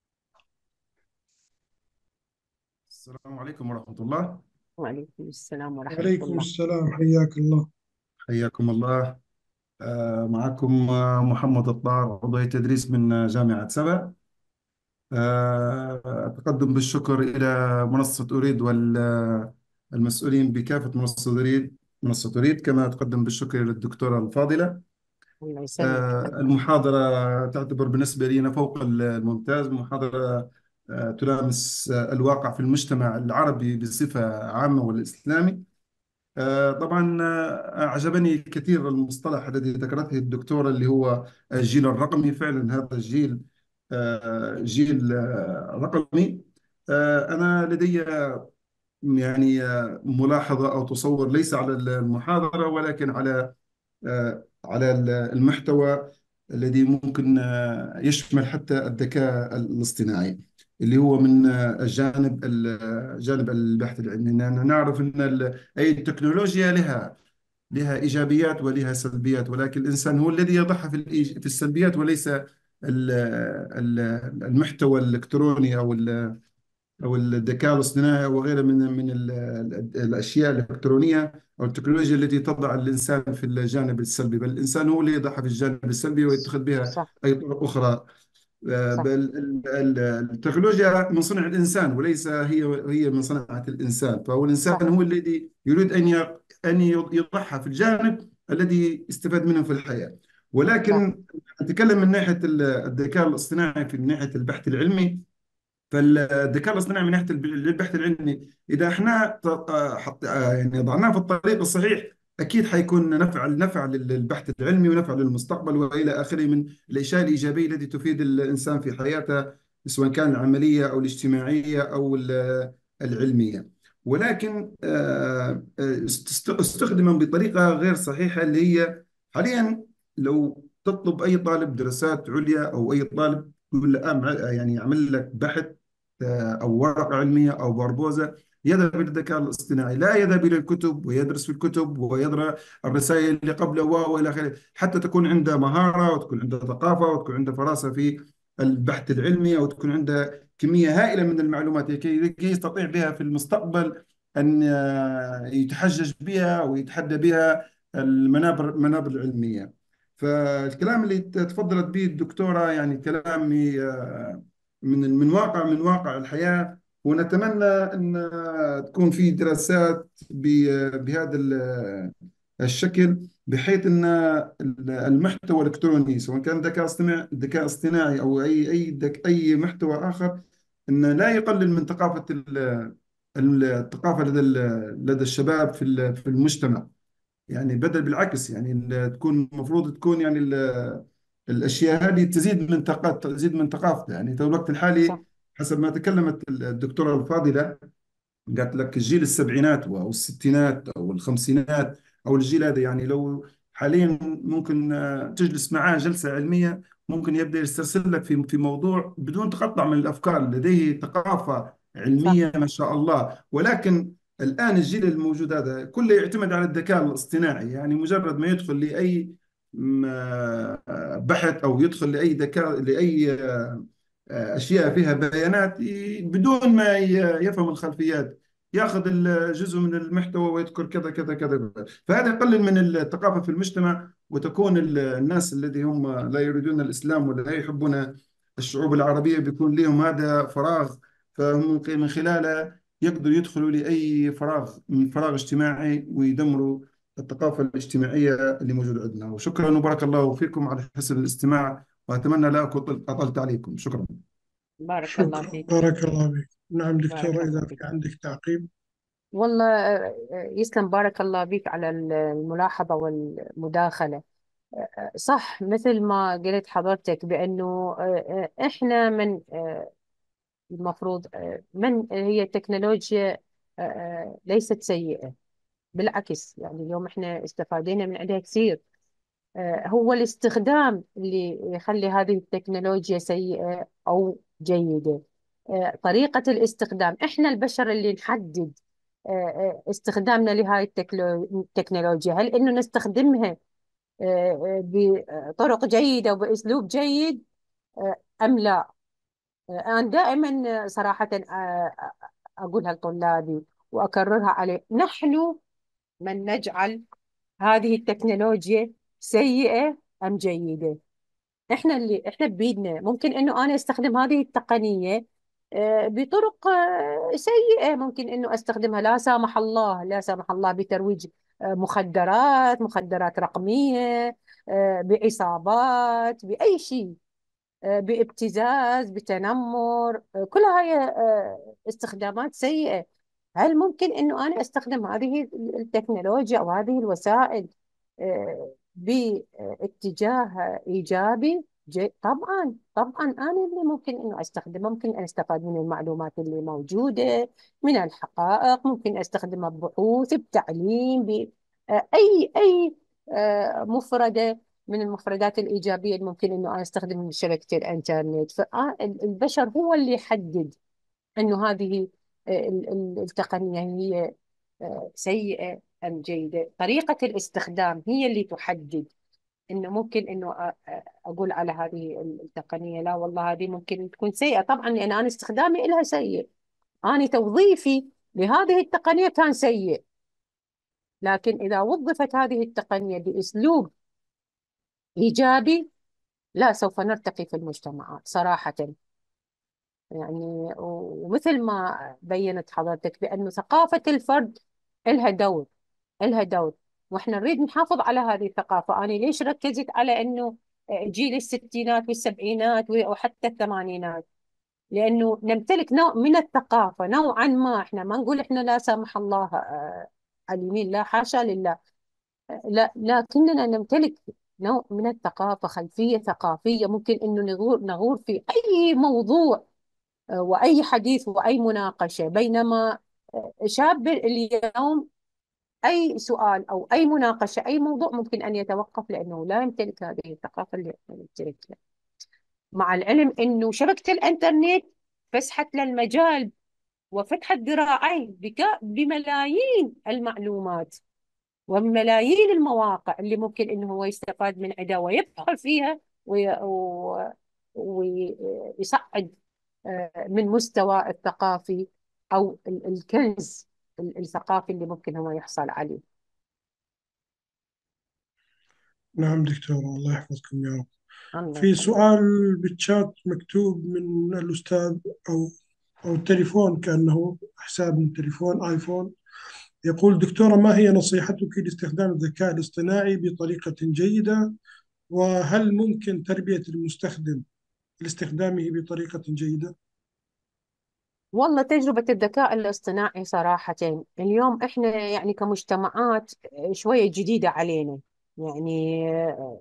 السلام عليكم ورحمة الله. وعليكم السلام ورحمة وعليكم الله. السلام، حياك الله. حياكم الله. آه، معكم آه، محمد الطاهر، عضو هيئة تدريس من آه، جامعة سبا. آه، أتقدم بالشكر إلى منصة أريد والمسؤولين بكافة منصة أريد منصة أريد كما أتقدم بالشكر للدكتورة الفاضلة. الله يسلمك. آه، المحاضرة تعتبر بالنسبة لي فوق الممتاز. محاضرة آه، تلامس آه، الواقع في المجتمع العربي بصفة عامة والإسلامي. آه، طبعا آه، أعجبني كثير المصطلح الذي ذكرته الدكتورة اللي هو الجيل الرقمي. فعلا هذا الجيل آه، جيل آه، رقمي. آه، أنا لدي يعني آه، ملاحظة أو تصور ليس على المحاضرة ولكن على آه، على المحتوى الذي ممكن آه، يشمل حتى الذكاء الاصطناعي، اللي هو من آه، الجانب ال- جانب البحث العلمي. لأننا نعرف أن ال- أي التكنولوجيا لها لها إيجابيات ولها سلبيات، ولكن الإنسان هو الذي يضعها في الإيج- في السلبيات وليس ال- ال- المحتوى الإلكتروني أو ال- أو الذكاء الاصطناعي وغيرها من من ال- ال- الأشياء الإلكترونية أو التكنولوجيا التي تضع الإنسان في الجانب السلبي، بل الإنسان هو اللي يضعها في الجانب السلبي ويتخذ بها صح. أي طرق أخرى. آه، صح. بل ال- ال- التكنولوجيا من صنع الإنسان وليس هي هي من صنعة الإنسان، فهو الإنسان صح. هو الذي يريد أن ي- أن يضعها في الجانب الذي يستفاد منه في الحياة. صح. ولكن نتكلم من ناحية ال- الذكاء الاصطناعي في ناحية البحث العلمي. فالذكاء الاصطناعي من ناحيه الب- البحث العلمي، اذا احنا ط- آه، حط آه، يعني ضعناه في الطريق الصحيح، اكيد حيكون نفع نفع للبحث العلمي ونفع للمستقبل والى اخره من الاشياء الايجابيه التي تفيد الانسان في حياته، سواء كان العمليه او الاجتماعيه او ال- العلميه. ولكن آه، آه، است- استخدم بطريقه غير صحيحه، اللي هي حاليا لو تطلب اي طالب دراسات عليا او اي طالب يقول له أعمل- يعني اعمل لك بحث أو ورقة علمية أو بربوزة، يذهب إلى الذكاء الاصطناعي، لا يذهب إلى الكتب ويدرس في الكتب ويقرأ الرسائل اللي قبله وإلى آخره، حتى تكون عنده مهارة وتكون عنده ثقافة وتكون عنده فراسة في البحث العلمي، أو تكون عنده كمية هائلة من المعلومات كي لكي يستطيع بها في المستقبل أن آه، يتحجج بها ويتحدى بها المنابر المنابر العلمية. فالكلام اللي تفضلت به الدكتورة يعني كلام آه، من من واقع من واقع الحياة. ونتمنى أن تكون في دراسات ب- بهذا ال- الشكل، بحيث أن المحتوى الإلكتروني سواء كان ذكاء اصطناعي ذكاء اصطناعي أو أي أي دك- أي محتوى آخر، أن لا يقلل من ثقافة ال- الثقافة لدى ال- لدى الشباب في ال- في المجتمع. يعني بدل بالعكس، يعني ال- تكون المفروض تكون يعني ال- الاشياء هذه تزيد من ثقافه تزيد من ثقافته. يعني في الوقت صح. الحالي حسب ما تكلمت الدكتوره الفاضله، قالت لك الجيل السبعينات او الستينات او الخمسينات او الجيل هذا، يعني لو حاليا ممكن آه، تجلس معاه جلسة علمية، ممكن يبدأ يسترسل لك في في موضوع بدون تقطع من الأفكار، لديه ثقافة صح. علمية ما شاء الله. ولكن الآن الجيل الموجود هذا كله يعتمد على الذكاء الاصطناعي، يعني مجرد ما يدخل لأي م- آه، بحث أو يدخل لأي ذكاء لأي آه، أشياء فيها بيانات، ي- بدون ما ي- يفهم الخلفيات، ياخذ الجزء من المحتوى ويذكر كذا كذا كذا. فهذا يقلل من الثقافة في المجتمع، وتكون ال- الناس الذي هم لا يريدون الإسلام ولا لا يحبون الشعوب العربية بيكون لهم هذا فراغ، فهم من خلاله يقدروا يدخلوا لأي فراغ من فراغ اجتماعي ويدمروا الثقافة الاجتماعية اللي موجودة عندنا. وشكرا وبارك الله فيكم على حسن الاستماع، وأتمنى لا أكون أطلت عليكم. شكرا. بارك الله شكرا، فيك. بارك الله فيك. نعم بارك دكتورة، الله إذا في فيك. عندك تعقيب. والله آه، آه، يسلم، بارك الله بك على الملاحظة والمداخلة. آه، صح، مثل ما قلت حضرتك بأنه آه، آه، إحنا من آه، المفروض آه، من هي التكنولوجيا آه، آه، ليست سيئة، بالعكس. يعني اليوم إحنا استفادينا من عندها كثير. آه، هو الاستخدام اللي يخلي هذه التكنولوجيا سيئة أو جيدة. آه، طريقة الاستخدام، إحنا البشر اللي نحدد آه، آه، استخدامنا لهذه التكلو- التكنولوجيا. هل إنه نستخدمها آه، آه، بطرق جيدة وبأسلوب جيد آه، أم لا؟ آه، أنا دائما آه، صراحة آه، أقولها لطلابي وأكررها عليه: نحن من نجعل هذه التكنولوجيا سيئة أم جيدة. احنا اللي احنا بيدنا. ممكن انه انا استخدم هذه التقنية آه، بطرق آه، سيئة. ممكن انه استخدمها لا سامح الله لا سامح الله بترويج آه، مخدرات مخدرات رقمية، آه، بعصابات، بأي شيء، آه، بابتزاز، بتنمر. آه، كل هاي آه، استخدامات سيئة. هل ممكن انه انا استخدم هذه التكنولوجيا او هذه الوسائل آه، باتجاه ايجابي؟ جي- طبعا طبعا انا اللي ممكن انه استخدمها. ممكن أن استفاد من المعلومات اللي موجودة، من الحقائق. ممكن استخدمها ببحوث، بتعليم، ب آه، اي اي آه، مفردة من المفردات الإيجابية اللي ممكن إنه أنا أستخدم من شبكة الإنترنت. فالبشر هو اللي يحدد إنه هذه ال- ال- التقنية هي آه، سيئة أم جيدة. طريقة الاستخدام هي اللي تحدد انه ممكن انه أ- أ- اقول على هذه التقنيه لا والله هذه ممكن تكون سيئه، طبعا لان انا استخدامي لها سيء، انا توظيفي لهذه التقنيه كان سيء. لكن اذا وظفت هذه التقنيه باسلوب ايجابي لا سوف نرتقي في المجتمعات صراحه. يعني ومثل ما بينت حضرتك بأنه ثقافة الفرد إلها دور، إلها دور، واحنا نريد نحافظ على هذه الثقافة. أنا ليش ركزت على أنه جيل الستينات والسبعينات وحتى الثمانينات؟ لأنه نمتلك نوع من الثقافة نوعا ما، احنا ما نقول احنا لا سامح الله آه، على اليمين، لا حاشا لله، لا، لكننا نمتلك نوع من الثقافة، خلفية ثقافية ممكن أنه نغور نغور في أي موضوع وأي حديث وأي مناقشة. بينما شاب اليوم أي سؤال أو أي مناقشة أي موضوع ممكن أن يتوقف لأنه لا يمتلك هذه الثقافة اللي إحنا نمتلكها. مع العلم أنه شبكة الإنترنت فسحت للمجال وفتحت ذراعيه بك- بملايين المعلومات وملايين المواقع اللي ممكن انه هو يستفاد من عدها ويبحر فيها وي- و- ويصعد آه، من مستوى الثقافي او ال- الكنز ال- الثقافي اللي ممكن هو يحصل عليه. نعم دكتور، الله يحفظكم يا رب. الله في يخليك. سؤال بالشات مكتوب من الأستاذ، أو أو التليفون كأنه حساب من تليفون آيفون. يقول: دكتورة، ما هي نصيحتك لاستخدام الذكاء الاصطناعي بطريقة جيدة؟ وهل ممكن تربية المستخدم لاستخدامه بطريقة جيدة؟ والله تجربة الذكاء الاصطناعي صراحة اليوم احنا يعني كمجتمعات شوية جديدة علينا، يعني آه،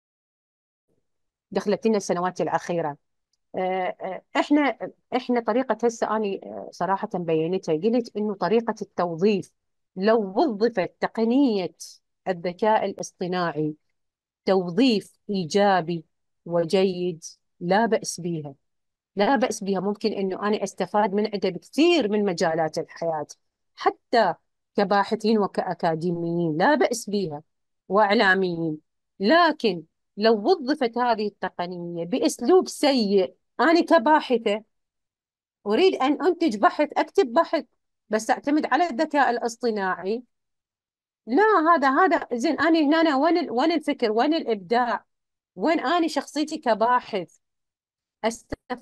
دخلت لنا السنوات الأخيرة. آه، آه، احنا احنا طريقه هسه اني آه، صراحه بينتها، قلت انه طريقه التوظيف لو وظفت تقنيه الذكاء الاصطناعي توظيف ايجابي وجيد لا باس بها، لا بأس بها. ممكن انه انا استفاد من عده بكثير من مجالات الحياه، حتى كباحثين وكأكاديميين لا بأس بها، واعلاميين. لكن لو وظفت هذه التقنيه باسلوب سيء، انا كباحثه اريد ان انتج بحث، اكتب بحث، بس اعتمد على الذكاء الاصطناعي، لا، هذا هذا زين. انا هنا أنا وين ال- وين الفكر، وين الابداع، وين انا شخصيتي كباحث استفاد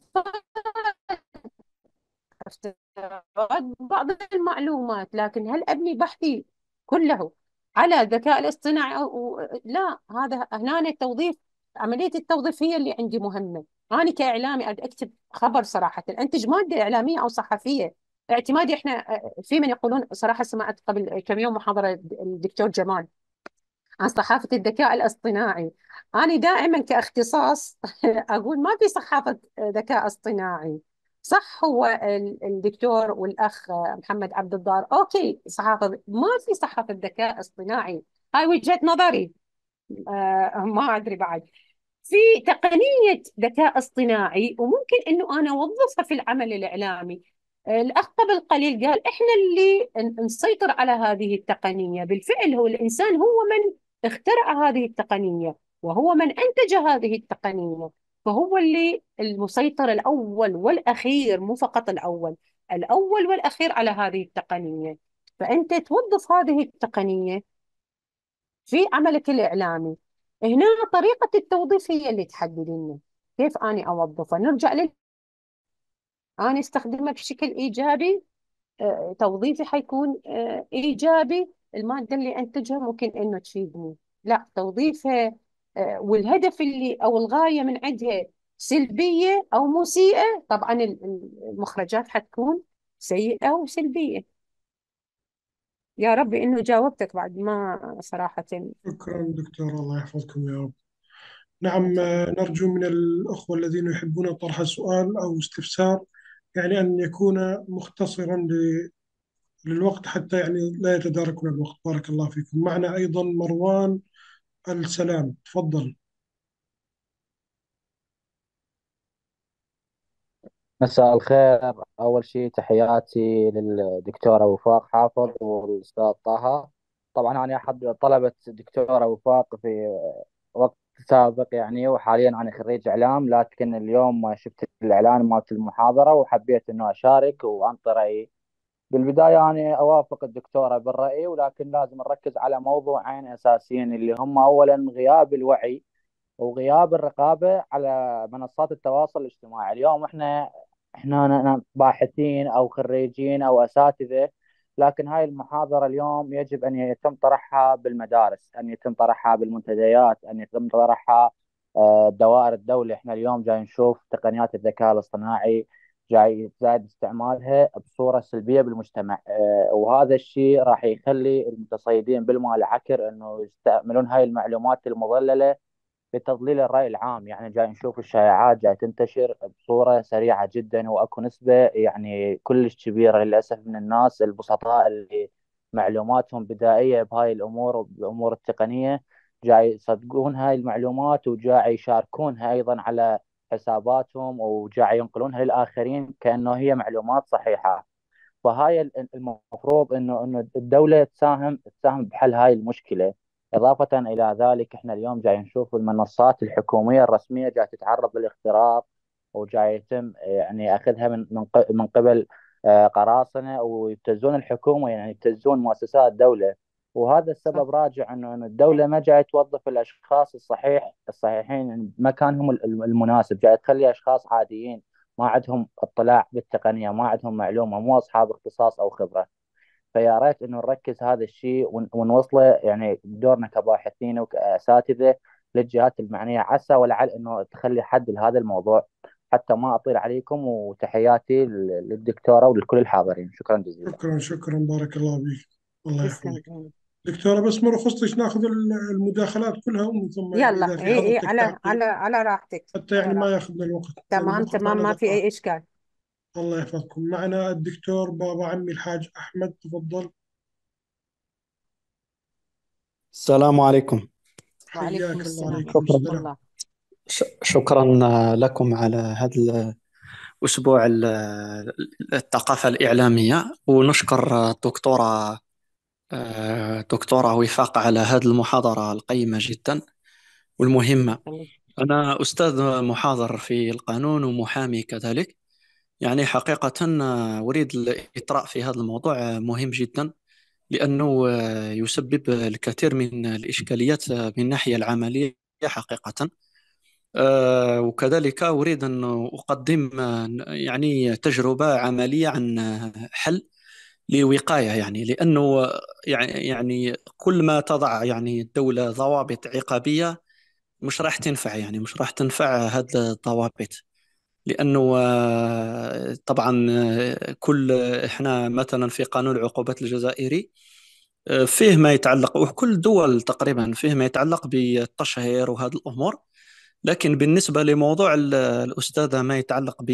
استيراد بعض المعلومات، لكن هل أبني بحثي كله على الذكاء الاصطناعي أو لا؟ هذا هنا التوظيف، عملية التوظيف هي اللي عندي مهمة. أنا كإعلامي أريد أكتب خبر صراحة، أنتج مادة إعلامية أو صحفية. اعتمادي إحنا في من يقولون صراحة، سمعت قبل كم يوم محاضرة الدكتور جمال عن صحافة الذكاء الاصطناعي. أنا دائما كاختصاص أقول ما في صحافة ذكاء اصطناعي. صح، هو ال- الدكتور والأخ محمد عبد الضار أوكي صحافة، ما في صحافة ذكاء اصطناعي. هاي وجهة نظري، آه ما أدري بعد. في تقنية ذكاء اصطناعي وممكن أنه أنا أوظفها في العمل الإعلامي. الأخ قبل قليل قال إحنا اللي ن- نسيطر على هذه التقنية. بالفعل هو الإنسان هو من اخترع هذه التقنية وهو من أنتج هذه التقنية، فهو اللي المسيطر الأول والأخير، مو فقط الأول، الأول والأخير على هذه التقنية. فأنت توظف هذه التقنية في عملك الإعلامي. هنا طريقة التوظيف هي اللي تحدد لنا كيف أنا أوظفه. نرجع لل أنا استخدمه بشكل إيجابي، آه، توظيفي حيكون آه، إيجابي. المادة اللي أنتجها ممكن إنه تفيدني. لا، توظيفها آه، والهدف اللي أو الغاية من عندها سلبية أو مسيئة، طبعا ال- ال- المخرجات حتكون سيئة وسلبية. يا رب إنه جاوبتك بعد ما صراحة. شكرا دكتور، الله يحفظكم يا رب. نعم، آه، نرجو من الأخوة الذين يحبون طرح سؤال أو استفسار يعني أن يكون مختصرا ل- للوقت، حتى يعني لا يتداركنا الوقت. بارك الله فيكم. معنا أيضا مروان السلام، تفضل. مساء الخير. أول شيء تحياتي للدكتورة وفاء حافظ والأستاذ طه. طبعا أنا أحد طلبة الدكتورة وفاء في وقت سابق يعني، وحاليا أنا خريج إعلام، لكن اليوم شفت الإعلان مالت المحاضرة وحبيت إنه أشارك وأنطي رأيي. بالبداية أنا أوافق الدكتورة بالرأي، ولكن لازم نركز على موضوعين أساسيين، اللي هم أولا غياب الوعي وغياب الرقابة على منصات التواصل الاجتماعي. اليوم احنا احنا ن- ن- باحثين او خريجين او اساتذة، لكن هاي المحاضرة اليوم يجب ان يتم طرحها بالمدارس، ان يتم طرحها بالمنتديات، ان يتم طرحها آه، دوائر الدولة. احنا اليوم جاي نشوف تقنيات الذكاء الاصطناعي جاي زايد استعمالها بصورة سلبية بالمجتمع، آه، وهذا الشيء راح يخلي المتصيدين بالمال عكر انه يستعملون هاي المعلومات المضللة لتضليل الرأي العام. يعني جاي نشوف الشائعات جاي تنتشر بصورة سريعة جدا، وأكو نسبة يعني كلش كبيرة للأسف من الناس البسطاء اللي معلوماتهم بدائية بهاي الأمور وبالأمور التقنية، جاي يصدقون هاي المعلومات وجاي يشاركونها أيضا على حساباتهم، وجاي ينقلونها للآخرين كأنه هي معلومات صحيحة. فهاي ال- المفروض انه انه الدوله تساهم تساهم بحل هاي المشكله. اضافه الى ذلك، احنا اليوم جاي نشوف المنصات الحكوميه الرسميه جاي تتعرض للاختراق، وجاي يتم يعني اخذها من من ق- من قبل آه، قراصنه، ويبتزون الحكومه، يعني يبتزون مؤسسات الدوله. وهذا صح. السبب راجع انه انه الدوله ما جاي توظف الاشخاص الصحيح الصحيحين بمكانهم الم- المناسب، جاي تخلي اشخاص عاديين ما عندهم اطلاع بالتقنيه، ما عندهم معلومه، مو اصحاب اختصاص او خبره. فيا ريت انه نركز هذا الشيء ون- ونوصله يعني بدورنا كباحثين وكاساتذه للجهات المعنيه، عسى ولعل انه تخلي حد لهذا الموضوع. حتى ما اطيل عليكم، وتحياتي لل- للدكتوره ولكل الحاضرين. شكرا جزيلا. شكرا شكرا، بارك الله بك. الله تسلم. يحفظك. دكتورة، بس ما رخصتش ناخذ المداخلات كلها ومن ثم يعني يلا، إذا في اي اي حضرتك على على تعقيب، على راحتك، حتى على يعني ما راحتك. ياخذنا الوقت، لأن تمام بقى تمام، معنا ما في دقائق. اي اشكال. الله يحفظكم. معنا الدكتور بابا عمي الحاج أحمد، تفضل. السلام عليكم. وعليكم حياك الله، السلام عليكم شكرا. ورحمة السلام. الله. ش- شكرا لكم على هذا الأسبوع ال- الثقافة الإعلامية، ونشكر الدكتورة آه، دكتورة وفاق على هذه المحاضرة القيمة جدا والمهمة. خليك. أنا أستاذ محاضر في القانون ومحامي كذلك. يعني حقيقة آه، أريد الإطراء في هذا الموضوع، آه، مهم جدا، لأنه آه، يسبب الكثير من الإشكاليات آه، من الناحية العملية حقيقة. آه، وكذلك أريد أن أقدم آه، يعني تجربة عملية عن آه، حل لوقاية، يعني لأنه آه، يعني يعني كل ما تضع يعني الدولة ضوابط عقابية مش راح تنفع، يعني مش راح تنفع هذه الضوابط. لأنه آه، طبعا آه، كل إحنا مثلا في قانون العقوبات الجزائري آه، فيه ما يتعلق، وكل الدول تقريبا فيه ما يتعلق بالتشهير وهذه الأمور. لكن بالنسبة لموضوع ال- الأستاذة ما يتعلق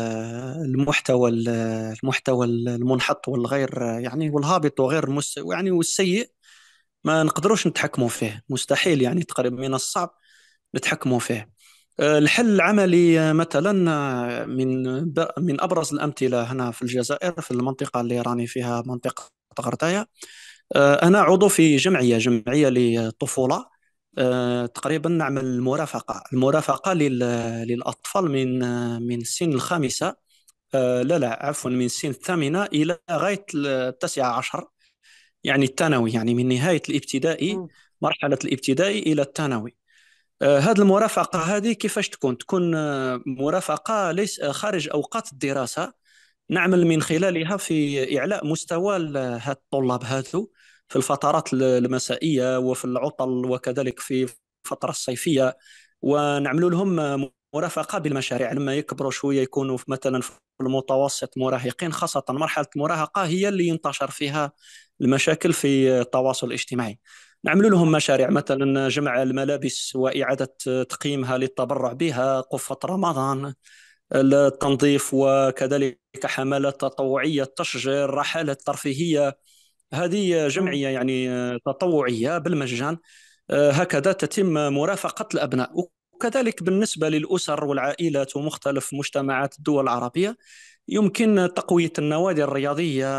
بالمحتوى المحتوى المنحط والغير يعني والهابط وغير المس يعني والسيء، ما نقدروش نتحكموا فيه، مستحيل يعني تقريبا من الصعب نتحكموا فيه. آه، الحل العملي آه، مثلا آه، من ب- من أبرز الأمثلة هنا في الجزائر، في المنطقة اللي راني فيها، منطقة غرداية. آه، أنا عضو في جمعية جمعية للطفولة. آه، تقريبا نعمل مرافقة المرافقة لل- للأطفال من آه، من السن الخامسة، آه، لا لا عفوا، من السن الثامنة إلى غاية التاسعة عشر، يعني الثانوي، يعني من نهاية الابتدائي، مم. مرحلة الابتدائي إلى الثانوي. آه، هذه المرافقة هذه كيفاش تكون؟ تكون آه، مرافقة ليس آه، خارج أوقات الدراسة، نعمل من خلالها في إعلاء مستوى ل- هاد الطلاب هذو في الفترات ال- المسائية وفي العطل، وكذلك في الفترة الصيفية، ونعمل لهم مرافقة بالمشاريع. لما يكبروا شوية يكونوا في- مثلا في المتوسط مراهقين، خاصة مرحلة المراهقة هي اللي ينتشر فيها المشاكل في التواصل الاجتماعي. نعمل لهم مشاريع، مثلا جمع الملابس وإعادة تقييمها للتبرع بها، قفة رمضان، التنظيف، وكذلك حملات تطوعية، تشجير رحلات ترفيهية. هذه مم. جمعية يعني آه، تطوعية بالمجان. آه، هكذا تتم مرافقة الأبناء. وكذلك بالنسبة للأسر والعائلات ومختلف مجتمعات الدول العربية، يمكن تقوية النوادي الرياضية،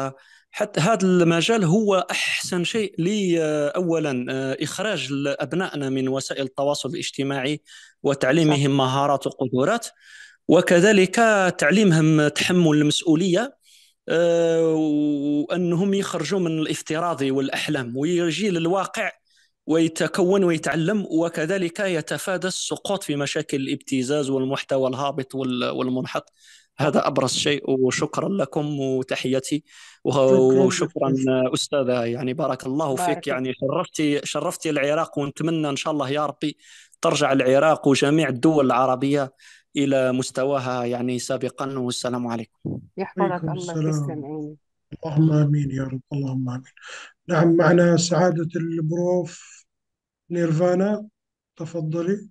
حتى هذا المجال هو أحسن شيء لي. آه، أولا آه، إخراج أبنائنا من وسائل التواصل الاجتماعي صح. وتعليمهم مهارات وقدرات، وكذلك تعليمهم تحمل المسؤولية، آه، وأنهم يخرجوا من الافتراضي والأحلام ويجي للواقع ويتكون ويتعلم، وكذلك يتفادى السقوط في مشاكل الابتزاز والمحتوى الهابط وال- والمنحط. هذا أبرز شيء، وشكرا لكم وتحياتي. شكرا وشكرا دكتور. أستاذة، يعني بارك الله فيك، بارك يعني شرفتي شرفتي العراق، ونتمنى إن شاء الله يا ربي ترجع العراق وجميع الدول العربية إلى مستواها يعني سابقا. والسلام عليكم. يحفظك عليكم الله، تسلم السلام. عيني. اللهم آمين يا رب، اللهم آمين. نعم، معنا سعادة البروف نيرفانا، تفضلي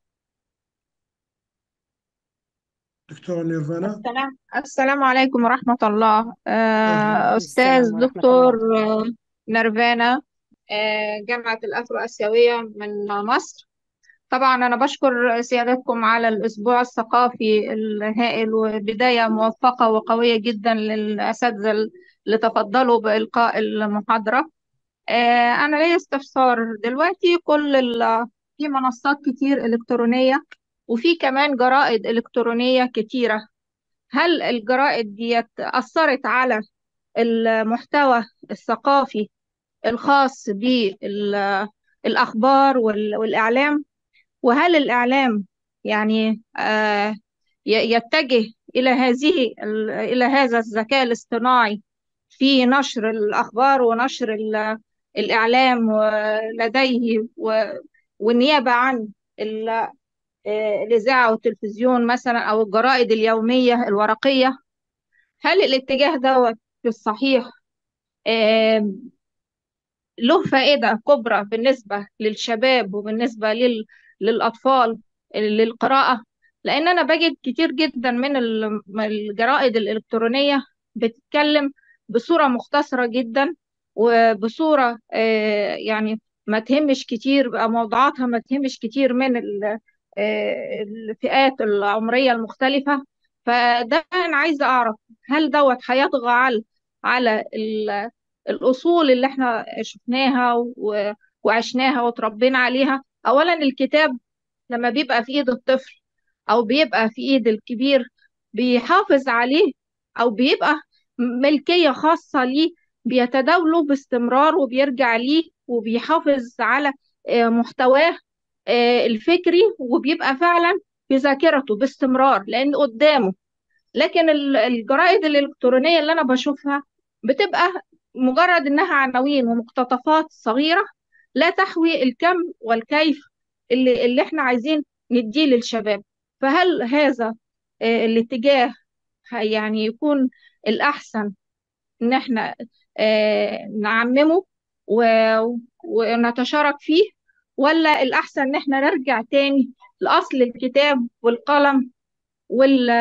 دكتورة نيرفانا. السلام السلام عليكم ورحمة الله. أهلا. آه، عليكم أستاذ السلام ورحمة دكتور الله. آه، نرفانا، آه، جامعة الأفرو آسيوية من مصر. طبعا أنا بشكر سيادتكم على الأسبوع الثقافي الهائل، وبداية موفقة وقوية جدا للأساتذة اللي تفضلوا بإلقاء المحاضرة. آه، أنا ليا استفسار دلوقتي. كل ال- في منصات كتير إلكترونية، وفي كمان جرائد إلكترونية كتيرة. هل الجرائد دي أثرت على المحتوى الثقافي الخاص بالأخبار والإعلام؟ وهل الإعلام يعني آه، ي- يتجه إلى هذه ال- إلى هذا الذكاء الاصطناعي في نشر الأخبار ونشر ال- الإعلام لديه، و- والنيابة عن ال- آه، الإذاعة والتلفزيون مثلا، أو الجرائد اليومية الورقية؟ هل الاتجاه دوت في الصحيح آم، له فائدة كبرى بالنسبة للشباب وبالنسبة لل... للأطفال للقراءة؟ لأن أنا بجد كتير جدا من ال- من الجرائد الإلكترونية بتتكلم بصورة مختصرة جدا، وبصورة آه، يعني ما تهمش كتير بقى، موضوعاتها ما تهمش كتير من ال- آه، الفئات العمرية المختلفة. فده أنا عايزة أعرف، هل دوت هيطغى على على ال- الأصول اللي احنا شفناها و- وعشناها وتربينا عليها؟ أولا الكتاب لما بيبقى في إيد الطفل أو بيبقى في إيد الكبير بيحافظ عليه، أو بيبقى ملكية خاصة ليه، بيتداوله باستمرار وبيرجع ليه وبيحافظ على آه، محتواه آه، الفكري، وبيبقى فعلا في ذاكرته باستمرار لأن قدامه. لكن ال- الجرائد الإلكترونية اللي أنا بشوفها بتبقى مجرد إنها عناوين ومقتطفات صغيرة، لا تحوي الكم والكيف اللي, اللي إحنا عايزين نديه للشباب. فهل هذا آه، الاتجاه ه- يعني يكون الأحسن إن إحنا آه، نعممه و- ونتشارك فيه، ولا الأحسن إن إحنا نرجع تاني لأصل الكتاب والقلم وال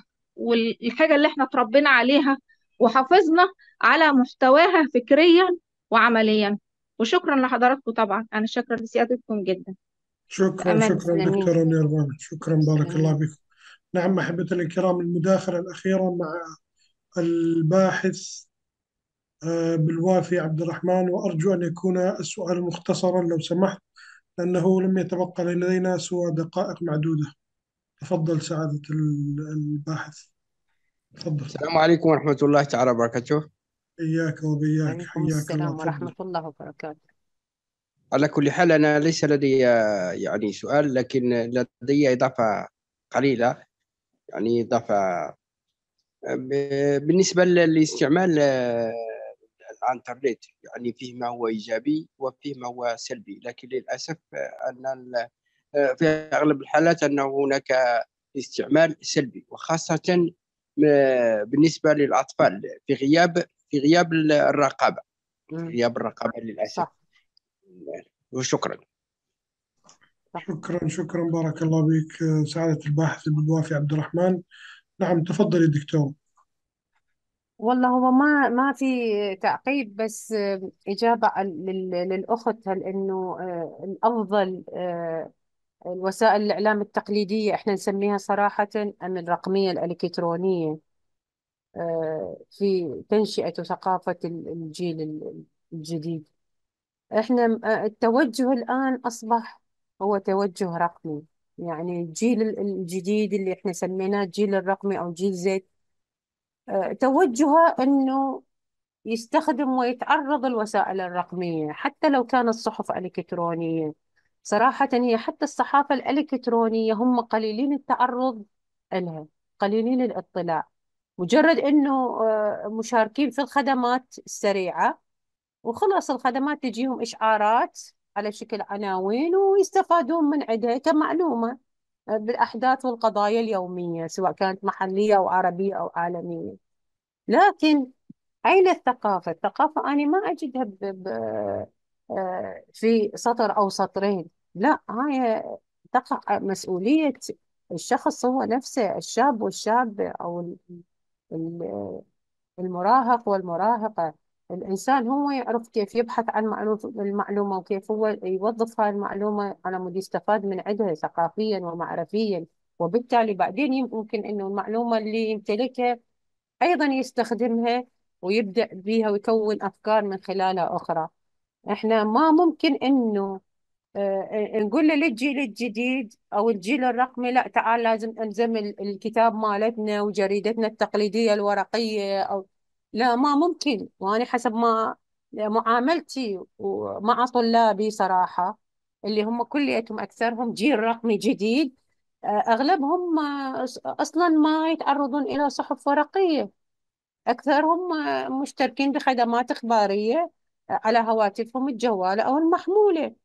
والحاجة اللي احنا اتربينا عليها وحافظنا على محتواها فكريا وعمليا؟ وشكرا لحضراتكم. طبعا أنا شاكرة لسيادتكم جدا. شكرا بأمان. شكرا تسلمين. دكتورة نيرفانا، شكرا، بارك الله تسلمين. بكم. نعم أحبة الكرام، المداخلة الأخيرة مع الباحث آه، بالوافي عبد الرحمن، وأرجو أن يكون السؤال مختصرا لو سمحت، لأنه لم يتبقى لدينا سوى دقائق معدودة. تفضل سعادة ال- الباحث، تفضل. السلام عليكم ورحمة الله تعالى وبركاته. إياك وبياك، وعليكم حياك الله، السلام تفضل. ورحمة الله وبركاته. على كل حال أنا ليس لدي آه، يعني سؤال، لكن لدي إضافة قليلة، يعني إضافة آه، ب- بالنسبة ل- لاستعمال آه، الإنترنت. يعني فيه ما هو إيجابي وفيه ما هو سلبي، لكن للأسف آه، أن ال- آه، في أغلب الحالات أن هناك استعمال سلبي، وخاصة آه، بالنسبة للأطفال في غياب في غياب الرقابة في مم. غياب الرقابة للأسف. صح. وشكرا. صح. شكرا شكرا، بارك الله بك آه، سعادة الباحث بالوافي عبد الرحمن. نعم تفضلي دكتور. والله هو ما ما في تعقيب، بس آه، إجابة لل- للأخت. هل إنه آه، الأفضل آه، الوسائل الإعلام التقليدية إحنا نسميها صراحة أم الرقمية الإلكترونية؟ آه، في تنشئة وثقافة ال- الجيل ال- الجديد. احنا م- آه، التوجه الآن أصبح هو توجه رقمي. يعني الجيل ال- الجديد اللي احنا سميناه الجيل الرقمي أو جيل زد، آه، توجهه أنه يستخدم ويتعرض الوسائل الرقمية حتى لو كانت صحف إلكترونية. صراحة هي حتى الصحافة الإلكترونية هم قليلين التعرض لها، قليلين الاطلاع. مجرد أنه آه، مشاركين في الخدمات السريعة، وخلاص الخدمات تجيهم إشعارات على شكل عناوين ويستفادون من عندها كمعلومة آه، بالأحداث والقضايا اليومية، سواء كانت محلية أو عربية أو عالمية. لكن أين الثقافة؟ الثقافة أنا ما أجدها ب... ب... آه، في سطر أو سطرين. لا، هاي تقع مسؤولية الشخص هو نفسه، الشاب والشابة، أو ال- ال- المراهق والمراهقة. الإنسان هو يعرف كيف يبحث عن معلو- المعلومة، وكيف هو يوظف هاي المعلومة على مود يستفاد من عندها ثقافيا ومعرفيا. وبالتالي بعدين يمكن إنه المعلومة اللي يمتلكها أيضا يستخدمها ويبدأ بها ويكون أفكار من خلالها أخرى. إحنا ما ممكن إنه آه، آه، نقول للجيل الجديد أو الجيل الرقمي لا تعال لازم ألزم ال- الكتاب مالتنا وجريدتنا التقليدية الورقية، أو لا، ما ممكن. وأنا حسب ما معاملتي مع طلابي صراحة، اللي هم كليتهم أكثرهم جيل رقمي جديد، آه، أغلبهم آه، أصلا ما يتعرضون إلى صحف ورقية. أكثرهم آه، مشتركين بخدمات إخبارية آه، على هواتفهم الجوالة أو المحمولة.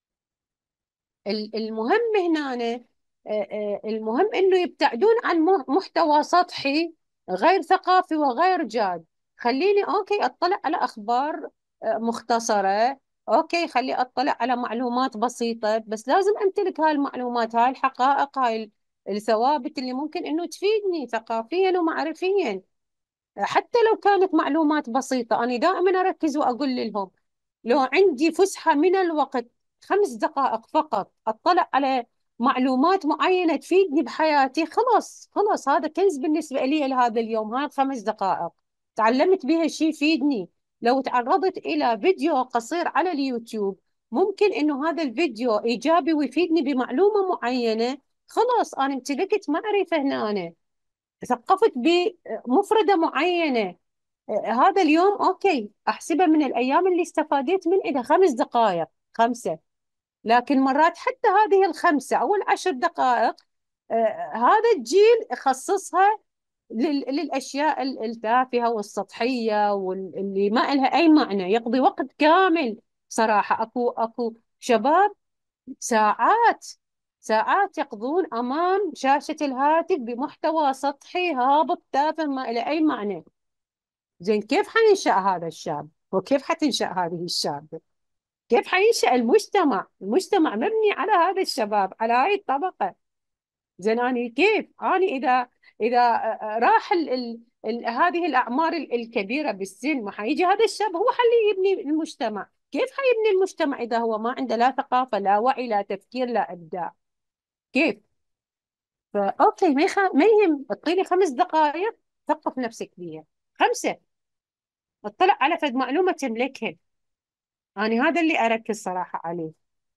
ال- المهم هنا آه، آه، المهم انه يبتعدون عن م- محتوى سطحي غير ثقافي وغير جاد. خليني اوكي اطلع على اخبار آه، مختصرة، اوكي خلي اطلع على معلومات بسيطة، بس لازم امتلك هاي المعلومات، هاي الحقائق، هاي ال- الثوابت اللي ممكن انه تفيدني ثقافيا ومعرفيا. حتى لو كانت معلومات بسيطة، أنا دائما أركز وأقول لهم لو عندي فسحة من الوقت خمس دقائق فقط أطلع على معلومات معينة تفيدني بحياتي، خلاص خلاص هذا كنز بالنسبة لي لهذا اليوم. هاي خمس دقائق تعلمت بها شيء يفيدني. لو تعرضت إلى فيديو قصير على اليوتيوب، ممكن إنه هذا الفيديو إيجابي ويفيدني بمعلومة معينة، خلاص أنا امتلكت معرفة هنا، ثقفت بمفردة معينة. آه، هذا اليوم أوكي أحسبه من الأيام اللي استفاديت من إذا خمس دقائق، خمسة. لكن مرات حتى هذه الخمسة أو العشر دقائق آه، هذا الجيل يخصصها لل- للأشياء ال- التافهة والسطحية واللي ما لها أي معنى، يقضي وقت كامل. صراحة أكو أكو شباب ساعات ساعات يقضون أمام شاشة الهاتف بمحتوى سطحي هابط تافه ما له أي معنى. زين، كيف حينشأ هذا الشاب؟ وكيف حتنشأ هذه الشابة؟ كيف حينشأ المجتمع؟ المجتمع مبني على هذا الشباب، على هاي الطبقة. زين، أنا كيف أنا إذا إذا راح ال ال ال هذه الأعمار ال- الكبيرة بالسن، ما حيجي هذا الشاب هو حلي يبني المجتمع؟ كيف حيبني المجتمع إذا هو ما عنده لا ثقافة لا وعي لا تفكير لا إبداع؟ كيف؟ فأوكي، ما يخ... ما يهم، اعطيني خمس دقائق ثقف نفسك بيها، خمسة، اطلع على فد معلومة تملكها. أنا هذا اللي أركز صراحة عليه.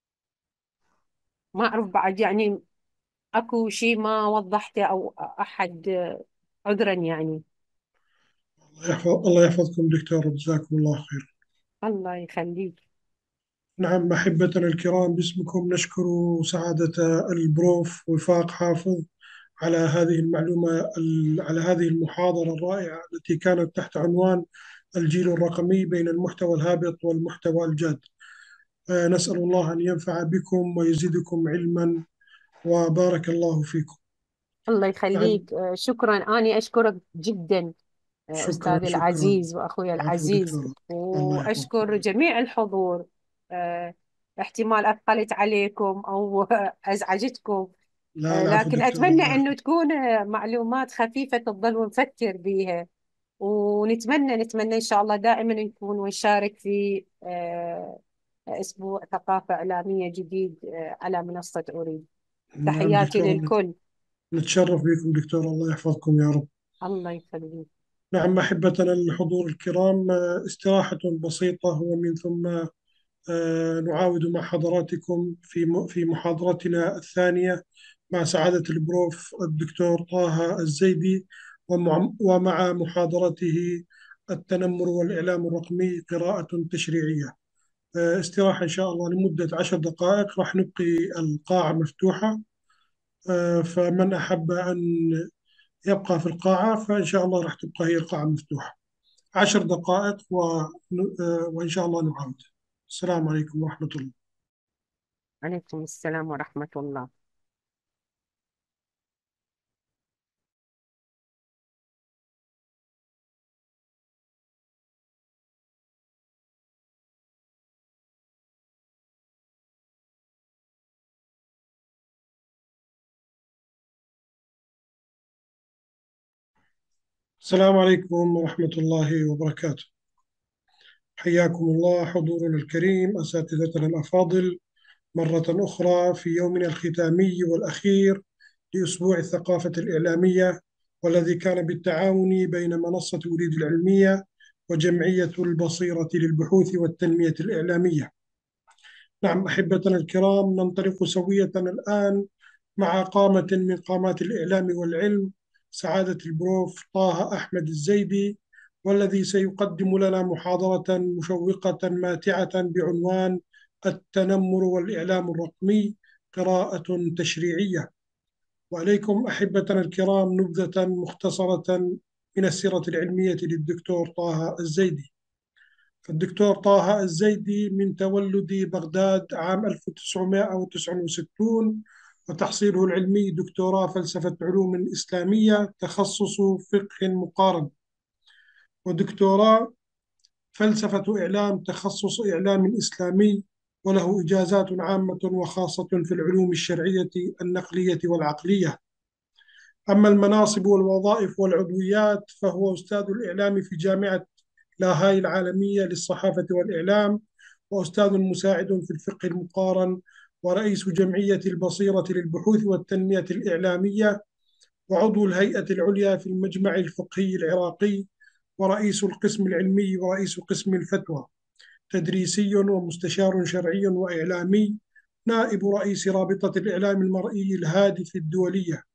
ما أعرف بعد يعني أكو شيء ما وضحته أو أحد عذرا يعني. الله يحفظ الله يحفظكم دكتور، جزاكم الله خير. الله يخليك. نعم أحبتنا الكرام، باسمكم نشكر سعادة البروف وفاق حافظ على هذه المعلومة ال- على هذه المحاضرة الرائعة التي كانت تحت عنوان الجيل الرقمي بين المحتوى الهابط والمحتوى الجاد. آه، نسأل الله أن ينفع بكم ويزيدكم علما، وبارك الله فيكم. الله بعد يخليك، آه، شكرا. أنا أشكرك جدا آه، شكرا أستاذي شكرا. العزيز وأخوي العفو العزيز، دكتور، الله وأشكر يحفظكم. جميع الحضور. آه، احتمال أثقلت عليكم أو أزعجتكم، لا آه، العفو لكن دكتور، أتمنى الله أنه يحفظكم. تكون آه، معلومات خفيفة تظل نفكر بيها. ونتمنى نتمنى إن شاء الله دائما نكون ونشارك في آه، أسبوع ثقافة إعلامية جديد آه، على منصة أوريد. نعم تحياتي دكتور، للكل. نتشرف بكم دكتور، الله يحفظكم يا رب. الله يخليك. نعم أحبتنا الحضور الكرام، آه، استراحة بسيطة ومن ثم آه، نعاود مع حضراتكم في م- في محاضرتنا الثانية مع سعادة البروف الدكتور طه الزيدي، ومع ومع محاضرته التنمر والإعلام الرقمي قراءة تشريعية. آه، استراحة إن شاء الله لمدة عشر دقائق، راح نبقي القاعة مفتوحة. آه، فمن أحب أن يبقى في القاعة فإن شاء الله راح تبقى هي القاعة مفتوحة عشر دقائق و... آه، وإن شاء الله نعاود. السلام عليكم ورحمة الله. عليكم السلام ورحمة الله. السلام عليكم ورحمة الله وبركاته. حياكم الله حضورنا الكريم، أساتذتنا الأفاضل، مرة أخرى في يومنا الختامي والأخير لأسبوع الثقافة الإعلامية، والذي كان بالتعاون بين منصة أريد العلمية وجمعية البصيرة للبحوث والتنمية الإعلامية. نعم أحبتنا الكرام، ننطلق سوية الآن مع قامة من قامات الإعلام والعلم، سعادة البروف طه أحمد الزيدي، والذي سيقدم لنا محاضرة مشوقة ماتعة بعنوان التنمر والإعلام الرقمي قراءة تشريعية. وعليكم أحبتنا الكرام نبذة مختصرة من السيرة العلمية للدكتور طه الزيدي. فالدكتور طه الزيدي من تولد بغداد عام ألف وتسعمائة وتسعة وستين، وتحصيله العلمي دكتوراه فلسفة علوم إسلامية تخصص فقه مقارن، ودكتوراه فلسفة إعلام تخصص إعلام إسلامي، وله إجازات عامة وخاصة في العلوم الشرعية النقلية والعقلية. أما المناصب والوظائف والعضويات فهو أستاذ الإعلام في جامعة لاهاي العالمية للصحافة والإعلام، وأستاذ مساعد في الفقه المقارن، ورئيس جمعية البصيرة للبحوث والتنمية الإعلامية، وعضو الهيئة العليا في المجمع الفقهي العراقي، ورئيس القسم العلمي ورئيس قسم الفتوى، تدريسي ومستشار شرعي وإعلامي، نائب رئيس رابطة الإعلام المرئي الهادف الدولية،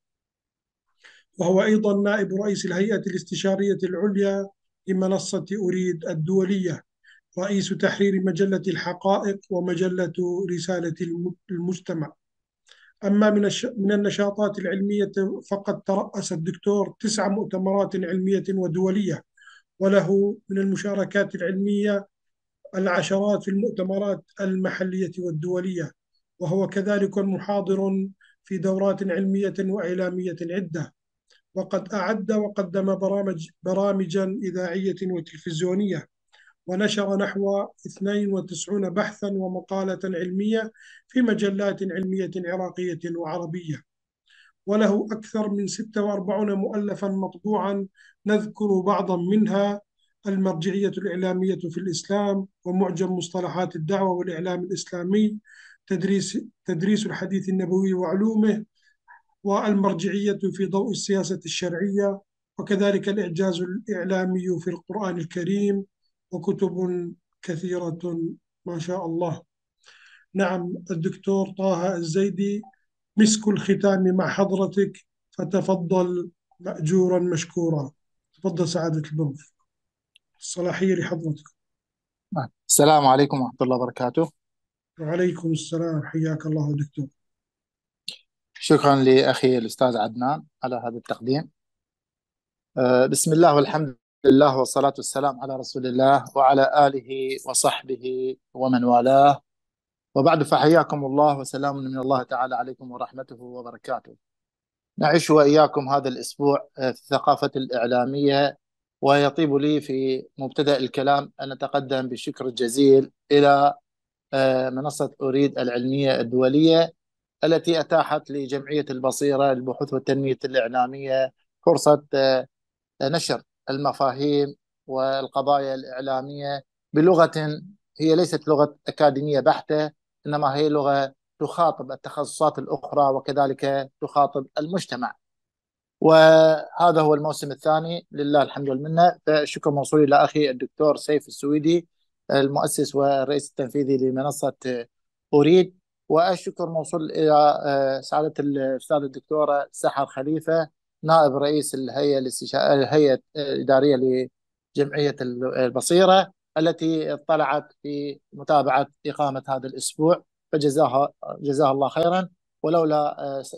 وهو أيضا نائب رئيس الهيئة الاستشارية العليا لمنصة أريد الدولية، رئيس تحرير مجلة الحقائق ومجلة رسالة المجتمع. أما من من النشاطات العلمية فقد ترأس الدكتور تسع مؤتمرات علمية ودولية، وله من المشاركات العلمية العشرات في المؤتمرات المحلية والدولية، وهو كذلك محاضر في دورات علمية وإعلامية عدة، وقد أعد وقدم برامج برامجا إذاعية وتلفزيونية، ونشر نحو اثنين وتسعين بحثا ومقالة علمية في مجلات علمية عراقية وعربية، وله أكثر من ستة وأربعين مؤلفا مطبوعا، نذكر بعضا منها: المرجعية الإعلامية في الإسلام، ومعجم مصطلحات الدعوة والإعلام الإسلامي، تدريس تدريس الحديث النبوي وعلومه، والمرجعية في ضوء السياسة الشرعية، وكذلك الإعجاز الإعلامي في القرآن الكريم، وكتب كثيرة ما شاء الله. نعم الدكتور طه الزيدي، مسك الختام مع حضرتك، فتفضل مأجورا مشكورا. تفضل سعادة البروف، الصلاحية لحضرتك. السلام عليكم ورحمة الله وبركاته. وعليكم السلام، حياك الله دكتور. شكرا لأخي الأستاذ عدنان على هذا التقديم. آه، بسم الله والحمد لله والصلاة والسلام على رسول الله وعلى آله وصحبه ومن والاه، وبعد، فحياكم الله وسلام من الله تعالى عليكم ورحمته وبركاته. نعيش وإياكم هذا الأسبوع آه، في الثقافة الإعلامية، ويطيب لي في مبتدأ الكلام أن أتقدم بالشكر الجزيل إلى آه، منصة أريد العلمية الدولية، التي أتاحت لجمعية البصيرة للبحوث والتنمية الإعلامية فرصة آه، نشر المفاهيم والقضايا الإعلامية بلغة هي ليست لغة أكاديمية بحتة، إنما هي لغة تخاطب التخصصات الأخرى وكذلك تخاطب المجتمع. وهذا هو الموسم الثاني لله الحمد والمنة. فالشكر موصول إلى أخي الدكتور سيف السويدي المؤسس والرئيس التنفيذي لمنصة أريد، والشكر موصول إلى سعادة الأستاذ الدكتورة سحر خليفة نائب رئيس الهيئة الاستشا... الهيئة الإدارية لجمعية البصيرة التي اطلعت في متابعة إقامة هذا الأسبوع، فجزاها جزاها الله خيرا. ولولا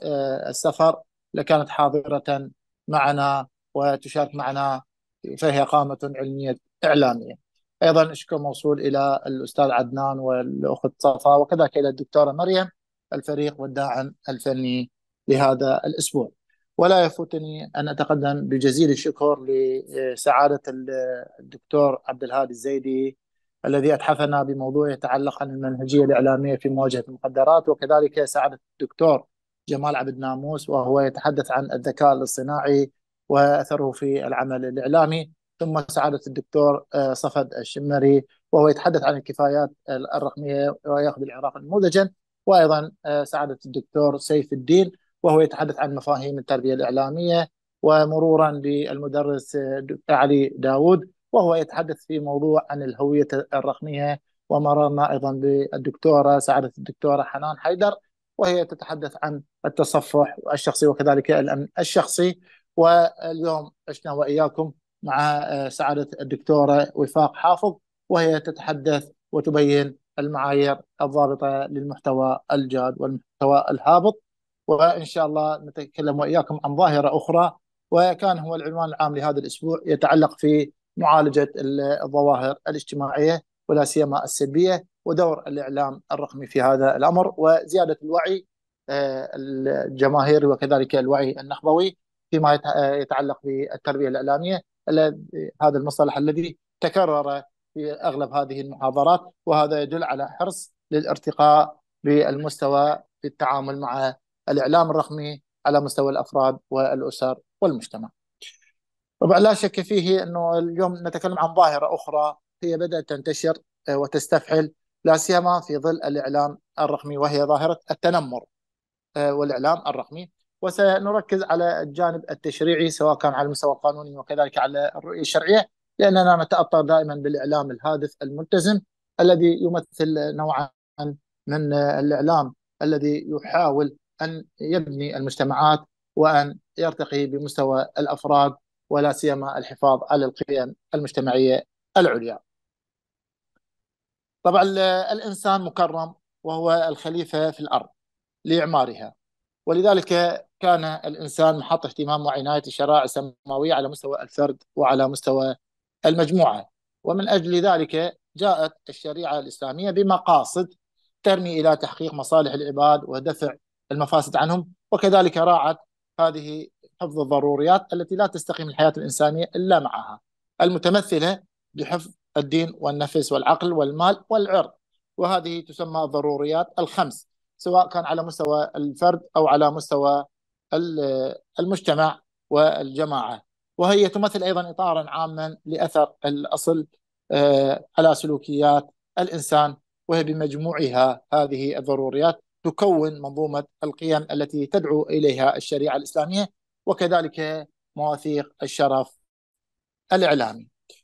السفر لكانت حاضرة معنا وتشارك معنا، فهي قامة علمية إعلامية. أيضا شكر موصول إلى الأستاذ عدنان والأخت صفا، وكذلك إلى الدكتورة مريم الفريق والداعم الفني لهذا الأسبوع. ولا يفوتني أن أتقدم بجزيل الشكر لسعادة الدكتور عبد الهادي الزيدي الذي أتحفنا بموضوع يتعلق عن المنهجية الإعلامية في مواجهة المخدرات، وكذلك سعادة الدكتور جمال عبد ناموس وهو يتحدث عن الذكاء الاصطناعي وأثره في العمل الإعلامي، ثم سعادة الدكتور صفد الشمري وهو يتحدث عن الكفايات الرقمية ويأخذ العراق نموذجا، وأيضا سعادة الدكتور سيف الدين وهو يتحدث عن مفاهيم التربية الإعلامية، ومرورا بالمدرس علي داود وهو يتحدث في موضوع عن الهوية الرقمية، ومررنا أيضا بالدكتورة سعادة الدكتورة حنان حيدر وهي تتحدث عن التصفح الشخصي وكذلك الأمن الشخصي. واليوم عشنا وإياكم مع سعادة الدكتورة وفاق حافظ وهي تتحدث وتبين المعايير الضابطة للمحتوى الجاد والمحتوى الهابط. وإن شاء الله نتكلم وإياكم عن ظاهرة أخرى، وكان هو العنوان العام لهذا الأسبوع يتعلق في معالجة الظواهر الاجتماعية ولا سيما السلبية، ودور الإعلام الرقمي في هذا الأمر، وزيادة الوعي الجماهيري وكذلك الوعي النخبوي فيما يتعلق بالتربية الإعلامية، هذا المصطلح الذي تكرر في أغلب هذه المحاضرات، وهذا يدل على حرص للارتقاء بالمستوى في التعامل مع الإعلام الرقمي على مستوى الأفراد والأسر والمجتمع. طبعا لا شك فيه أنه اليوم نتكلم عن ظاهرة أخرى هي بدأت تنتشر وتستفحل لا سيما في ظل الإعلام الرقمي، وهي ظاهرة التنمر والإعلام الرقمي. وسنركز على الجانب التشريعي سواء كان على المستوى القانوني وكذلك على الرؤية الشرعية، لأننا نتأثر دائما بالإعلام الهادف الملتزم الذي يمثل نوعا من الإعلام الذي يحاول أن يبني المجتمعات وأن يرتقي بمستوى الأفراد ولا سيما الحفاظ على القيم المجتمعية العليا. طبعا الإنسان مكرم وهو الخليفة في الأرض لإعمارها، ولذلك كان الإنسان محط اهتمام وعناية الشرائع السماوية على مستوى الفرد وعلى مستوى المجموعة، ومن أجل ذلك جاءت الشريعة الإسلامية بمقاصد ترمي إلى تحقيق مصالح العباد ودفع المفاسد عنهم، وكذلك راعت هذه حفظ الضروريات التي لا تستقيم الحياة الإنسانية إلا معها، المتمثلة بحفظ الدين والنفس والعقل والمال والعرض، وهذه تسمى الضروريات الخمس سواء كان على مستوى الفرد أو على مستوى المجتمع والجماعة، وهي تمثل أيضا إطارا عاما لأثر الأصل على سلوكيات الإنسان، وهي بمجموعها هذه الضروريات تكون منظومة القيم التي تدعو إليها الشريعة الإسلامية، وكذلك مواثيق الشرف الإعلامي.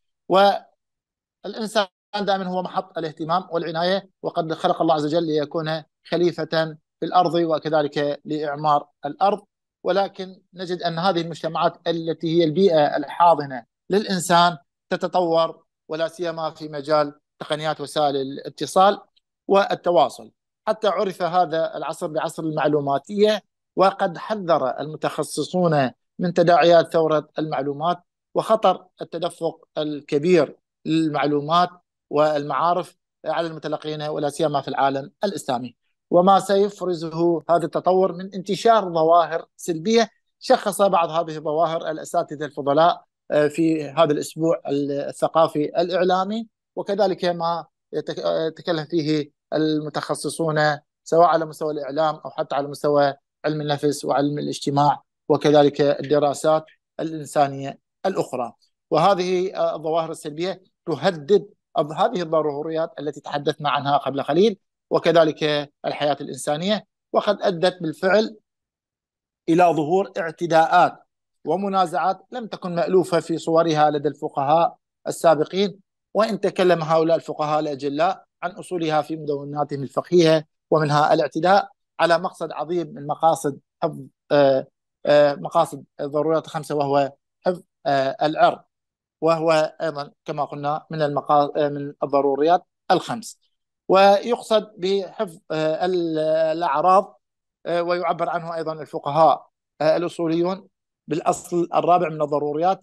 والإنسان دائما هو محط الاهتمام والعناية، وقد خلق الله عز وجل ليكون خليفة في الأرض وكذلك لإعمار الأرض، ولكن نجد أن هذه المجتمعات التي هي البيئة الحاضنة للإنسان تتطور ولا سيما في مجال تقنيات وسائل الاتصال والتواصل، حتى عرف هذا العصر بعصر المعلوماتية، وقد حذر المتخصصون من تداعيات ثورة المعلومات وخطر التدفق الكبير للمعلومات والمعارف على المتلقين ولا سيما في العالم الإسلامي، وما سيفرزه هذا التطور من انتشار ظواهر سلبية. شخص بعض هذه الظواهر الأساتذة الفضلاء في هذا الأسبوع الثقافي الإعلامي، وكذلك ما يتكلم فيه المتخصصون سواء على مستوى الإعلام أو حتى على مستوى علم النفس وعلم الاجتماع وكذلك الدراسات الإنسانية الأخرى. وهذه الظواهر السلبية تهدد هذه الضروريات التي تحدثنا عنها قبل قليل وكذلك الحياة الإنسانية، وقد أدت بالفعل إلى ظهور اعتداءات ومنازعات لم تكن مألوفة في صورها لدى الفقهاء السابقين، وإن تكلم هؤلاء الفقهاء الأجلاء عن أصولها في مدوناتهم الفقهية، ومنها الاعتداء على مقصد عظيم من مقاصد حفظ آه آه مقاصد الضرورات الخمسة، وهو حفظ آه العرض، وهو أيضا كما قلنا من المقا... من الضروريات الخمس. ويقصد بحفظ الأعراض ويعبر عنه أيضا الفقهاء الأصوليون بالأصل الرابع من الضروريات،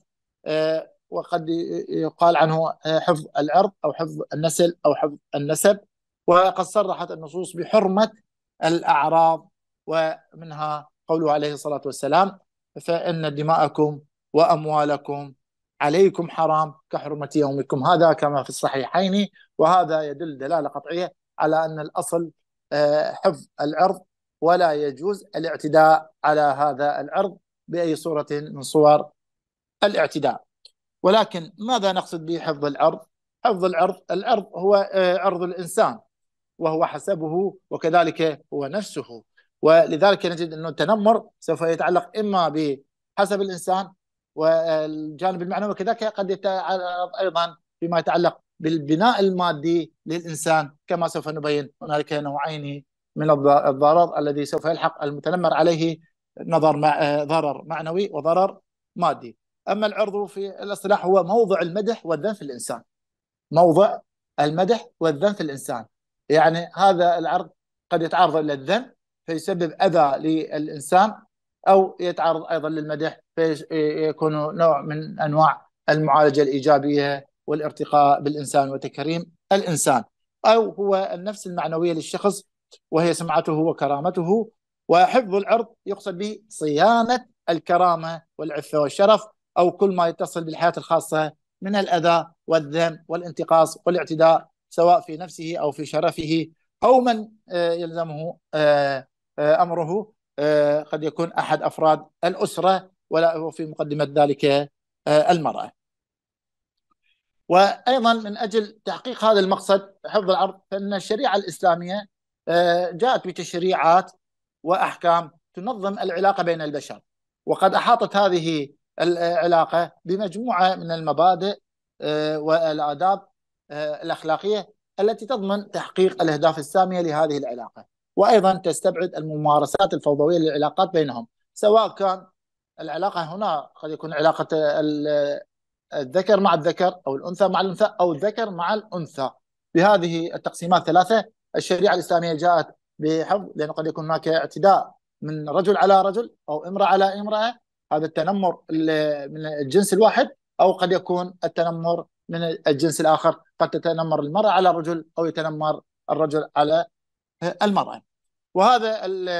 وقد يقال عنه حفظ العرض أو حفظ النسل أو حفظ النسب. وقد صرحت النصوص بحرمة الأعراض، ومنها قوله عليه الصلاة والسلام: فإن دماءكم وأموالكم عليكم حرام كحرمة يومكم هذا، كما في الصحيحين. وهذا يدل دلالة قطعية على أن الأصل حفظ العرض، ولا يجوز الاعتداء على هذا العرض بأي صورة من صور الاعتداء. ولكن ماذا نقصد بحفظ العرض؟ حفظ العرض، العرض هو عرض الإنسان، وهو حسبه، وكذلك هو نفسه. ولذلك نجد أن التنمر سوف يتعلق إما بحسب الإنسان والجانب المعنوي، وكذلك قد يتعلق أيضا بما يتعلق بالبناء المادي للإنسان، كما سوف نبين. هنالك نوعين من الضرر الذي سوف يلحق المتنمر عليه، نظر مع ضرر معنوي وضرر مادي. أما العرض في الاصطلاح هو موضع المدح والذم في الإنسان، موضع المدح والذم في الإنسان. يعني هذا العرض قد يتعرض إلى الذم فيسبب أذى للإنسان، أو يتعرض أيضا للمدح فيكون نوع من أنواع المعالجة الإيجابية والارتقاء بالإنسان وتكريم الإنسان. أو هو النفس المعنوية للشخص، وهي سمعته وكرامته. وحفظ العرض يقصد به صيانة الكرامة والعفة والشرف، أو كل ما يتصل بالحياة الخاصة من الأذى والذم والانتقاص والاعتداء، سواء في نفسه أو في شرفه أو من يلزمه أمره، قد يكون أحد أفراد الأسرة، ولا في مقدمة ذلك المرأة. وأيضا من أجل تحقيق هذا المقصد حفظ العرض، فإن الشريعة الإسلامية جاءت بتشريعات وأحكام تنظم العلاقة بين البشر، وقد أحاطت هذه العلاقة بمجموعة من المبادئ والآداب الأخلاقية التي تضمن تحقيق الأهداف السامية لهذه العلاقة، وأيضا تستبعد الممارسات الفوضوية للعلاقات بينهم، سواء كان العلاقة هنا قد يكون علاقة الذكر مع الذكر أو الأنثى مع الأنثى أو الذكر مع الأنثى. بهذه التقسيمات الثلاثة الشريعة الإسلامية جاءت بحفظ، لأنه قد يكون هناك اعتداء من رجل على رجل أو امرأة على امرأة، هذا التنمر من الجنس الواحد، أو قد يكون التنمر من الجنس الآخر، قد تتنمر المرأة على الرجل أو يتنمر الرجل على المرأة. وهذا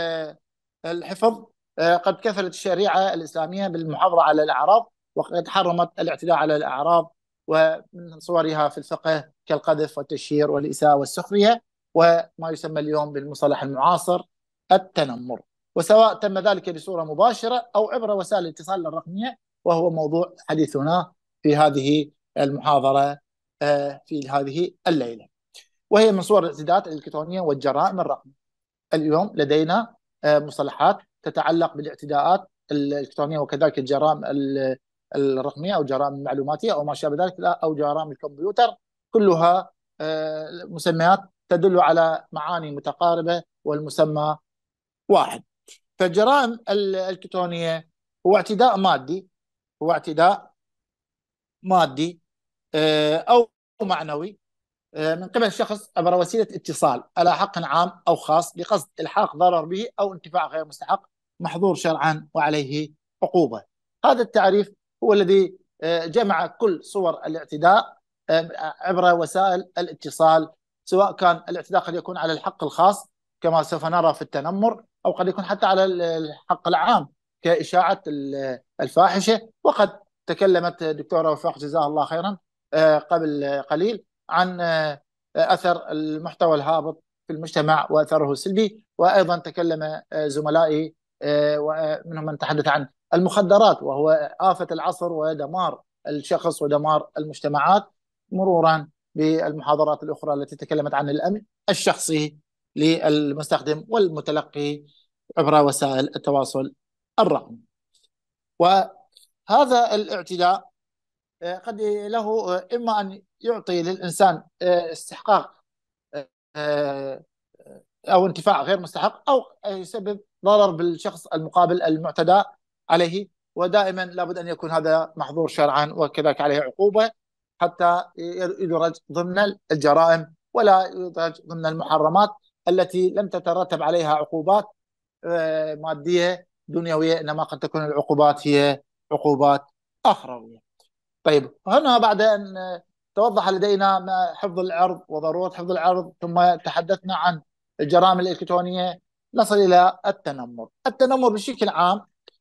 الحفظ قد كفلت الشريعة الإسلامية بالمحافظة على الأعراض، وقد حرمت الاعتداء على الأعراض، ومن صورها في الفقه كالقذف والتشهير والإساءة والسخرية، وما يسمى اليوم بالمصطلح المعاصر التنمر، وسواء تم ذلك بصورة مباشرة أو عبر وسائل الاتصال الرقمية، وهو موضوع حديثنا في هذه المحاضرة في هذه الليلة، وهي من صور الاعتداءات الإلكترونية والجرائم الرقمية. اليوم لدينا مصطلحات تتعلق بالاعتداءات الإلكترونية وكذلك الجرائم الرقمية أو جرائم المعلوماتية أو ما شابه ذلك، أو جرائم الكمبيوتر، كلها مسميات تدل على معاني متقاربة والمسمى واحد. فالجرائم الإلكترونية هو اعتداء مادي هو اعتداء مادي أو معنوي من قبل شخص عبر وسيلة اتصال على حق عام أو خاص بقصد إلحاق ضرر به أو انتفاع غير مستحق محظور شرعا وعليه عقوبة. هذا التعريف هو الذي جمع كل صور الاعتداء عبر وسائل الاتصال، سواء كان الاعتداء قد يكون على الحق الخاص كما سوف نرى في التنمر، أو قد يكون حتى على الحق العام كإشاعة الفاحشة. وقد تكلمت دكتورة وفاق جزاها الله خيرا قبل قليل عن أثر المحتوى الهابط في المجتمع وأثره السلبي، وأيضا تكلم زملائي ومنهم من تحدث عن المخدرات وهو آفة العصر ودمار الشخص ودمار المجتمعات، مرورا بالمحاضرات الأخرى التي تكلمت عن الأمن الشخصي للمستخدم والمتلقي عبر وسائل التواصل الرقمي. هذا الاعتداء قد له إما أن يعطي للإنسان استحقاق أو انتفاع غير مستحق، أو يسبب ضرر بالشخص المقابل المعتدى عليه، ودائما لابد أن يكون هذا محظور شرعا وكذلك عليه عقوبة حتى يدرج ضمن الجرائم ولا يدرج ضمن المحرمات التي لم تترتب عليها عقوبات مادية دنيوية، إنما قد تكون العقوبات هي عقوبات أخروية. طيب، هنا بعد أن توضح لدينا حفظ العرض وضرورة حفظ العرض، ثم تحدثنا عن الجرائم الإلكترونية، نصل إلى التنمر. التنمر بشكل عام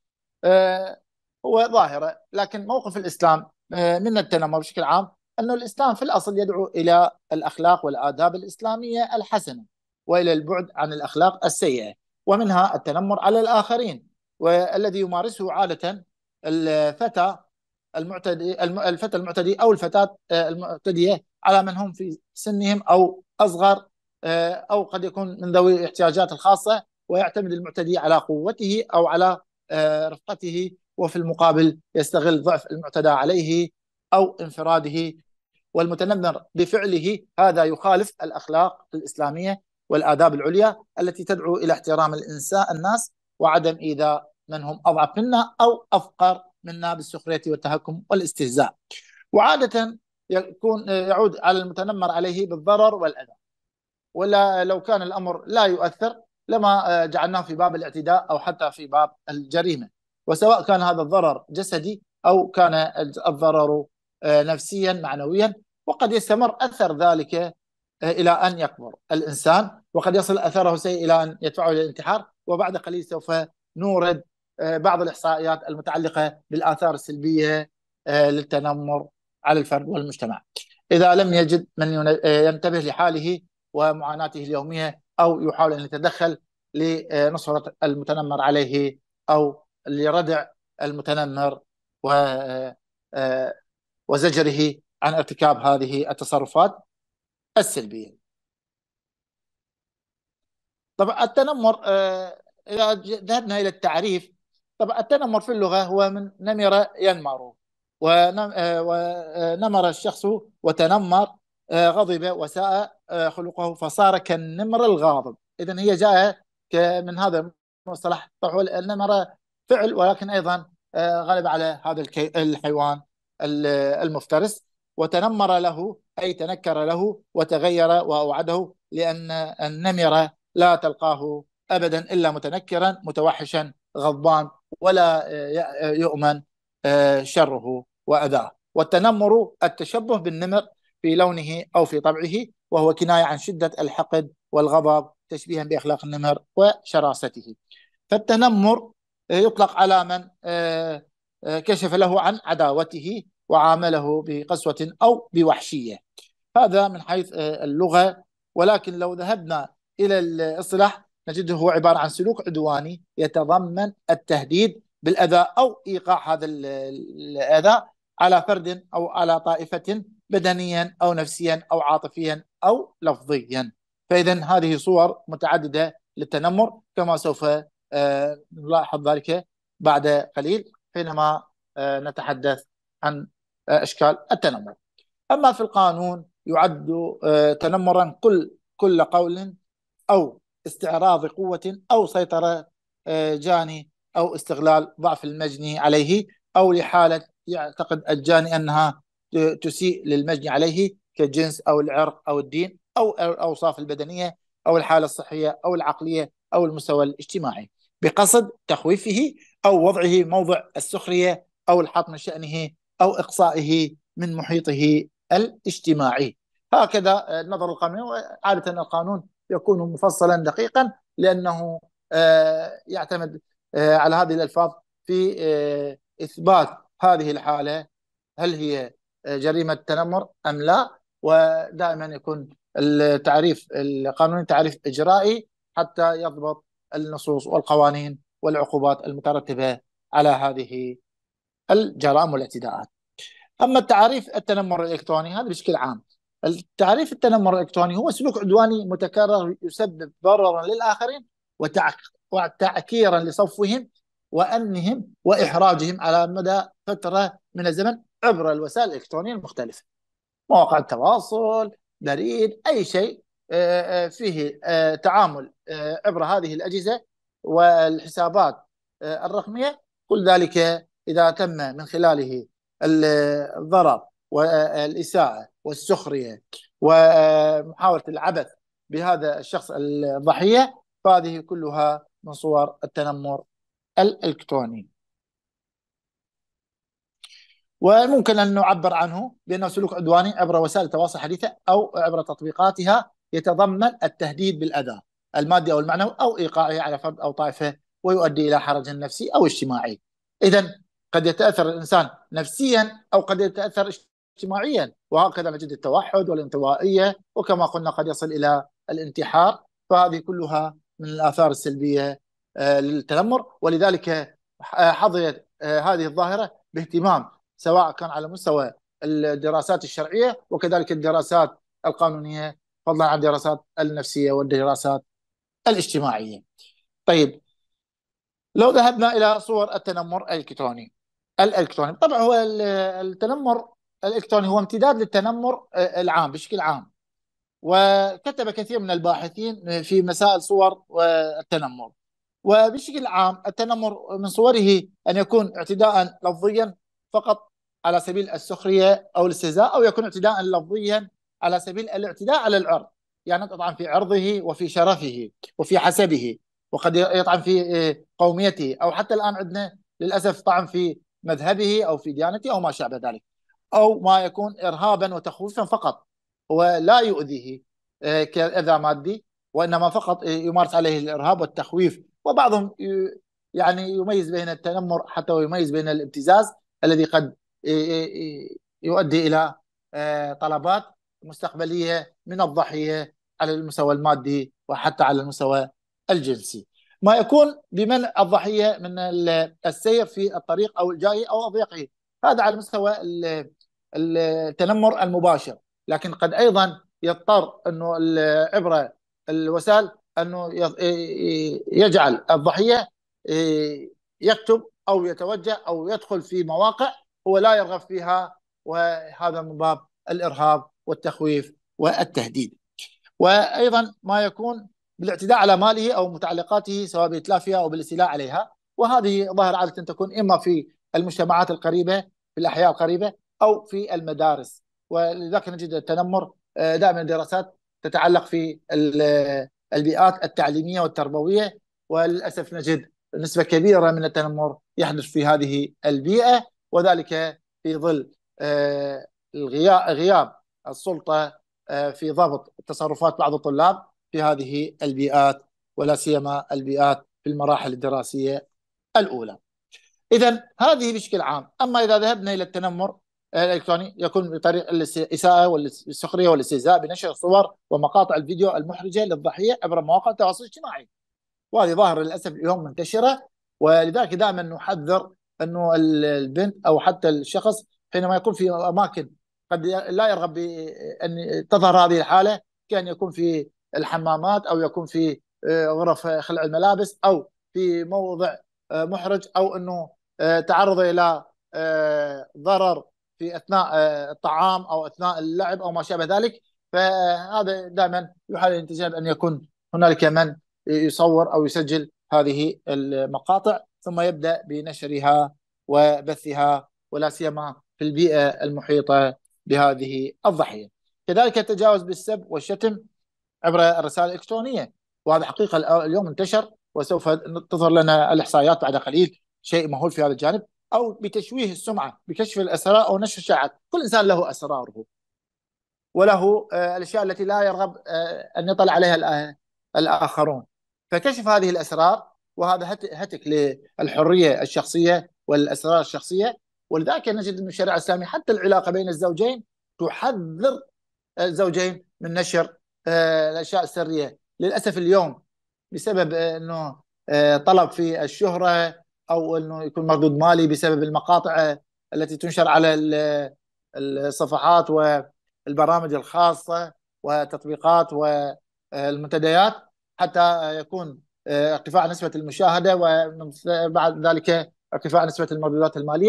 هو ظاهرة، لكن موقف الإسلام من التنمر بشكل عام أنه الإسلام في الأصل يدعو إلى الأخلاق والآداب الإسلامية الحسنة وإلى البعد عن الأخلاق السيئة، ومنها التنمر على الآخرين، والذي يمارسه عادة الفتى المعتدي الفتى المعتدي أو الفتاة المعتدية على من هم في سنهم أو أصغر، أو قد يكون من ذوي الاحتياجات الخاصة، ويعتمد المعتدي على قوته أو على رفقته، وفي المقابل يستغل ضعف المعتدى عليه أو انفراده، والمتنمر بفعله هذا يخالف الأخلاق الإسلامية والآداب العليا التي تدعو إلى احترام الإنسان الناس وعدم إيذاء من هم أضعف منا أو أفقر منا بالسخرية والتهكم والاستهزاء. وعادة يكون يعود على المتنمر عليه بالضرر والأذى، ولا لو كان الأمر لا يؤثر لما جعلناه في باب الاعتداء أو حتى في باب الجريمة، وسواء كان هذا الضرر جسدي أو كان الضرر نفسيا معنويا، وقد يستمر أثر ذلك إلى أن يكبر الإنسان، وقد يصل أثره سيء إلى أن يدفعه إلى الانتحار. وبعد قليل سوف نورد بعض الإحصائيات المتعلقة بالآثار السلبية للتنمر على الفرد والمجتمع إذا لم يجد من ينتبه لحاله ومعاناته اليومية، أو يحاول أن يتدخل لنصرة المتنمر عليه أو لردع المتنمر وزجره عن ارتكاب هذه التصرفات السلبية. طبعا التنمر إذا ذهبنا إلى التعريف، طبعا التنمر في اللغة هو من نمر ينمر، ونمر الشخص وتنمر غضب وساء خلقه فصار كالنمر الغاضب. إذن هي جاء من هذا المصطلح. طبعا النمر فعل، ولكن أيضا غلب على هذا الحيوان المفترس، وتنمر له أي تنكر له وتغير وأوعده، لأن النمر لا تلقاه أبدا إلا متنكرا متوحشا غضبان ولا يؤمن شره وأذاه. والتنمر التشبه بالنمر في لونه أو في طبعه، وهو كناية عن شدة الحقد والغضب تشبيها بأخلاق النمر وشراسته. فالتنمر يطلق على من كشف له عن عداوته وعامله بقسوة أو بوحشية. هذا من حيث اللغة. ولكن لو ذهبنا إلى الاصطلاح نجده هو عبارة عن سلوك عدواني يتضمن التهديد بالأذى أو إيقاع هذا الأذى على فرد أو على طائفة بدنيا أو نفسيا أو عاطفيا أو لفظيا. فإذا هذه صور متعددة للتنمر، كما سوف نلاحظ ذلك بعد قليل حينما نتحدث عن أشكال التنمر. أما في القانون يعد تنمرا كل كل قول أو استعراض قوة أو سيطرة جاني أو استغلال ضعف المجني عليه، أو لحالة يعتقد الجاني أنها تسيء للمجني عليه كالجنس أو العرق أو الدين أو الأوصاف البدنية أو الحالة الصحية أو العقلية أو المستوى الاجتماعي، بقصد تخويفه أو وضعه موضع السخرية أو الحط من شأنه أو إقصائه من محيطه الاجتماعي. هكذا النظر القانوني. عادة القانون يكون مفصلا دقيقا، لأنه يعتمد على هذه الألفاظ في إثبات هذه الحالة هل هي جريمة تنمر أم لا. ودائما يكون التعريف القانوني تعريف إجرائي حتى يضبط النصوص والقوانين والعقوبات المترتبة على هذه الجرائم والاعتداءات. أما التعريف التنمر الإلكتروني هذا بشكل عام. التعريف التنمر الإلكتروني هو سلوك عدواني متكرر يسبب ضررا للآخرين وتعكيرا لصفوهم وأمنهم وإحراجهم على مدى فترة من الزمن عبر الوسائل الإلكترونية المختلفة، مواقع التواصل، بريد، أي شيء فيه تعامل عبر هذه الأجهزة والحسابات الرقمية، كل ذلك إذا تم من خلاله الضرر والإساءة والسخرية ومحاولة العبث بهذا الشخص الضحية، فهذه كلها من صور التنمر الإلكتروني. وممكن أن نعبر عنه بأنه سلوك عدواني عبر وسائل التواصل الحديثة أو عبر تطبيقاتها يتضمن التهديد بالأذى المادي أو المعنوي أو إيقاعه على فرد أو طائفة ويؤدي إلى حرج نفسي أو اجتماعي. إذن قد يتأثر الإنسان نفسيا أو قد يتأثر اجتماعيا، وهكذا نجد التوحد والانطوائية، وكما قلنا قد يصل إلى الانتحار. فهذه كلها من الآثار السلبية للتنمر، ولذلك حظيت هذه الظاهرة باهتمام سواء كان على مستوى الدراسات الشرعية وكذلك الدراسات القانونية، فضلا عن الدراسات النفسية والدراسات الاجتماعية. طيب، لو ذهبنا إلى صور التنمر الإلكتروني الإلكتروني طبعا هو التنمر الإلكتروني هو امتداد للتنمر العام بشكل عام، وكتب كثير من الباحثين في مسائل صور التنمر. وبشكل عام التنمر من صوره أن يكون اعتداء لفظيا فقط على سبيل السخرية أو الاستهزاء، أو يكون اعتداء لفظيا على سبيل الاعتداء على العرض، يعني يطعن في عرضه وفي شرفه وفي حسبه، وقد يطعن في قوميته، أو حتى الآن عندنا للأسف طعن في مذهبه أو في ديانته أو ما شابه ذلك، أو ما يكون إرهابا وتخويفا فقط، ولا يؤذيه كأذى مادي، وإنما فقط يمارس عليه الإرهاب والتخويف. وبعضهم يعني يميز بين التنمر حتى ويميز بين الابتزاز الذي قد يؤدي إلى طلبات مستقبلية من الضحية على المستوى المادي وحتى على المستوى الجنسي، ما يكون بمنع الضحية من السير في الطريق أو الجاي أو أضيقه، هذا على مستوى التنمر المباشر. لكن قد أيضا يضطر أنه عبر الوسائل أنه يجعل الضحية يكتب أو يتوجه أو يدخل في مواقع هو لا يرغب فيها، وهذا من باب الإرهاب والتخويف والتهديد. وأيضا ما يكون بالاعتداء على ماله أو متعلقاته سواء بإتلافها أو بالاستيلاء عليها، وهذه ظاهرة عادة تكون إما في المجتمعات القريبة في الأحياء القريبة أو في المدارس. ولذلك نجد التنمر دائما دراسات تتعلق في البيئات التعليمية والتربوية، وللأسف نجد نسبة كبيرة من التنمر يحدث في هذه البيئة، وذلك في ظل غياب السلطة في ضبط تصرفات بعض الطلاب في هذه البيئات، ولا سيما البيئات في المراحل الدراسية الأولى. إذن هذه بشكل عام. أما إذا ذهبنا إلى التنمر الإلكتروني يكون بطريق الإساءة والسخرية والاستهزاء بنشر صور ومقاطع الفيديو المحرجة للضحية عبر مواقع التواصل الاجتماعي، وهذه ظاهرة للأسف اليوم منتشرة. ولذلك دائما نحذر أنه البنت أو حتى الشخص حينما يكون في أماكن قد لا يرغب بأن تظهر هذه الحالة، كان يكون في الحمامات أو يكون في غرف خلع الملابس أو في موضع محرج، أو أنه تعرض إلى ضرر في أثناء الطعام أو أثناء اللعب أو ما شابه ذلك، فهذا دائما يحاول الانتجاب أن يكون هنالك من يصور أو يسجل هذه المقاطع ثم يبدأ بنشرها وبثها، ولا سيما في البيئة المحيطة بهذه الضحية. كذلك التجاوز بالسب والشتم عبر الرسائل الإلكترونية، وهذا حقيقة اليوم انتشر، وسوف تظهر لنا الإحصائيات بعد قليل، شيء مهول في هذا الجانب. أو بتشويه السمعة بكشف الأسرار أو نشر الشائعات. كل إنسان له أسراره وله الأشياء التي لا يرغب أن يطلع عليها الآخرون، فكشف هذه الأسرار وهذا هتك للحرية الشخصية والأسرار الشخصية. ولذلك نجد أن الشريعة الإسلامية حتى العلاقة بين الزوجين تحذر الزوجين من نشر الأشياء السرية. للأسف اليوم بسبب أنه طلب في الشهرة أو أنه يكون مردود مالي بسبب المقاطع التي تنشر على الصفحات والبرامج الخاصة وتطبيقات والمنتديات، حتى يكون ارتفاع نسبة المشاهدة وبعد ذلك ارتفاع نسبة المردودات المالية،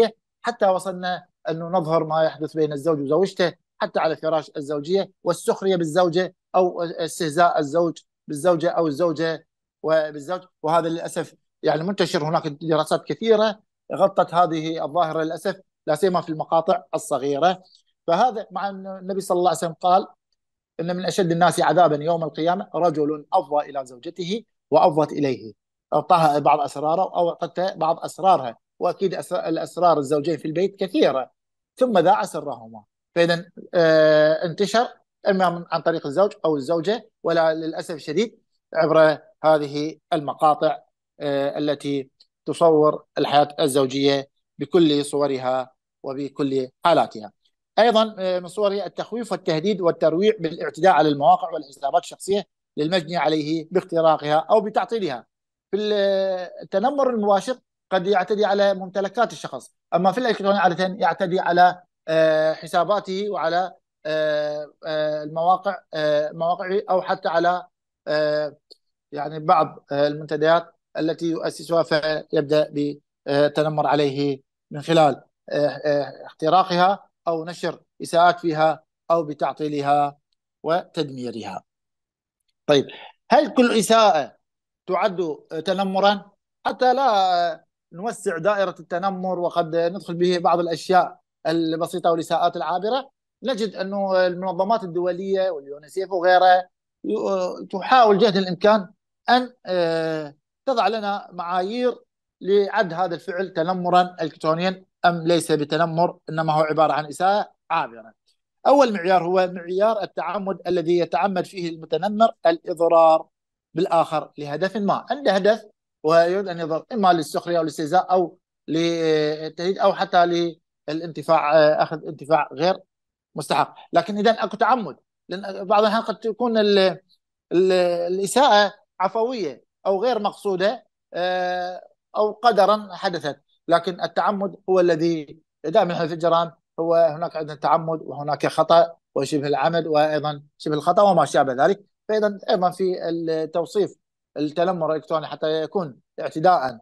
حتى وصلنا أنه نظهر ما يحدث بين الزوج وزوجته حتى على فراش الزوجية، والسخرية بالزوجة أو استهزاء الزوج بالزوجة أو الزوجة وبالزوج. وهذا للأسف يعني منتشر، هناك دراسات كثيرة غطت هذه الظاهرة للأسف، لا سيما في المقاطع الصغيرة. فهذا مع أن النبي صلى الله عليه وسلم قال إن من أشد الناس عذابا يوم القيامة رجل أفضى إلى زوجته وأفضت إليه، أعطاها بعض أسراره أو أعطتها بعض أسرارها، وأكيد الأسرار الزوجين في البيت كثيرة، ثم ذاع سرهما. فإذا آه انتشر إما عن طريق الزوج أو الزوجة، ولا للأسف الشديد عبر هذه المقاطع آه التي تصور الحياة الزوجية بكل صورها وبكل حالاتها. أيضا من صورها التخويف والتهديد والترويع بالاعتداء على المواقع والحسابات الشخصية للمجني عليه باختراقها أو بتعطيلها. في التنمر المباشر قد يعتدي على ممتلكات الشخص، أما في الإلكتروني عادة يعتدي على حساباته وعلى المواقع مواقعه، أو حتى على يعني بعض المنتديات التي يؤسسها، فيبدأ بالتنمر عليه من خلال اختراقها أو نشر إساءات فيها أو بتعطيلها وتدميرها. طيب، هل كل إساءة تعد تنمرا؟ حتى لا نوسع دائرة التنمر وقد ندخل به بعض الأشياء البسيطة والإساءات العابرة، نجد أنه المنظمات الدولية واليونيسيف وغيرها تحاول جهد الإمكان أن تضع لنا معايير لعد هذا الفعل تنمرا إلكترونيا أم ليس بتنمر، إنما هو عبارة عن إساءة عابرة. أول معيار هو معيار التعمد، الذي يتعمد فيه المتنمر الإضرار بالآخر لهدف ما، عنده هدف ويريد أن يضر، إما للسخرية أو للاستهزاء أو للتهديد أو حتى للانتفاع، أخذ انتفاع غير مستحق. لكن إذا أكو تعمد، لأن بعض الأحيان قد تكون ال ال الإساءة عفوية أو غير مقصودة أو قدرا حدثت، لكن التعمد هو الذي دائما في الجرائم هو هناك عندنا تعمد وهناك خطأ وشبه العمد وأيضا شبه الخطأ وما شابه ذلك. فإذا أيضا في التوصيف التنمر الإلكتروني حتى يكون اعتداء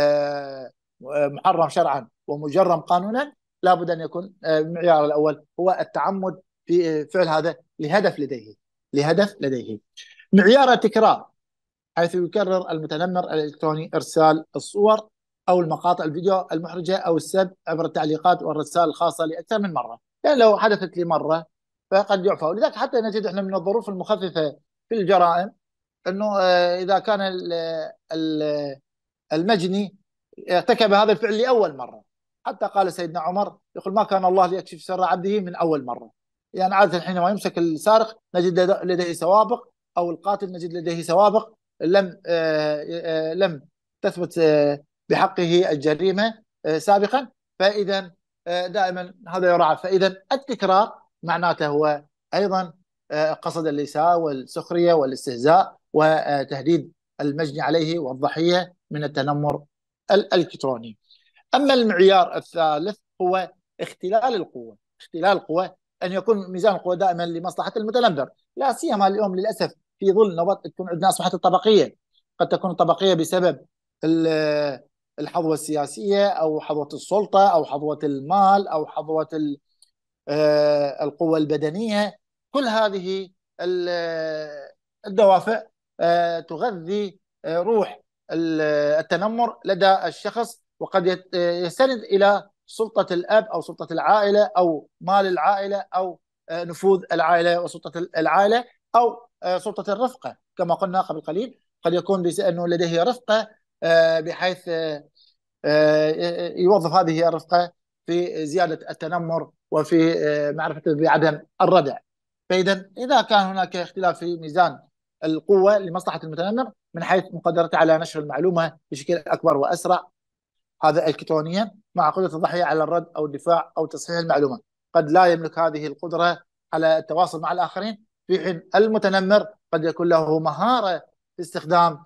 محرم شرعا ومجرم قانونا، لابد أن يكون المعيار الأول هو التعمد في فعل هذا لهدف لديه لهدف لديه. معيار التكرار، حيث يكرر المتنمر الإلكتروني إرسال الصور أو المقاطع الفيديو المحرجة أو السب عبر التعليقات والرسائل الخاصة لأكثر من مرة. يعني لو حدثت لي مرة فقد يعفى. ولذلك حتى نجد احنا من الظروف المخففة في الجرائم أنه إذا كان المجني ارتكب هذا الفعل لأول مرة، حتى قال سيدنا عمر يقول ما كان الله ليكشف سر عبده من أول مرة. يعني عادة حينما يمسك السارق نجد لديه سوابق، أو القاتل نجد لديه سوابق لم لم تثبت بحقه الجريمة سابقا، فإذا دائما هذا يراعى. فإذا التكرار معناته هو أيضا قصد الإساءة والسخرية والاستهزاء وتهديد المجني عليه والضحية من التنمر الإلكتروني. أما المعيار الثالث هو اختلال القوة. اختلال القوة أن يكون ميزان القوة دائما لمصلحة المتنمر، لا سيما اليوم للأسف في ظل نمط تكون عندنا أصبحت الطبقية. قد تكون الطبقية بسبب الحظوة السياسية أو حظوة السلطة أو حظوة المال أو حظوة القوة البدنية. كل هذه الدوافع تغذي روح التنمر لدى الشخص، وقد يستند إلى سلطة الأب أو سلطة العائلة أو مال العائلة أو نفوذ العائلة وسلطة العائلة أو سلطة الرفقة. كما قلنا قبل قليل قد يكون أنه لديه رفقة بحيث يوظف هذه الرفقة في زيادة التنمر وفي معرفة بعدم الردع. فإذا إذا كان هناك اختلاف في ميزان القوة لمصلحة المتنمر من حيث مقدرته على نشر المعلومة بشكل أكبر وأسرع، هذا إلكترونيا، مع قدرة الضحية على الرد أو الدفاع أو تصحيح المعلومة، قد لا يملك هذه القدرة على التواصل مع الآخرين، في حين المتنمر قد يكون له مهارة في استخدام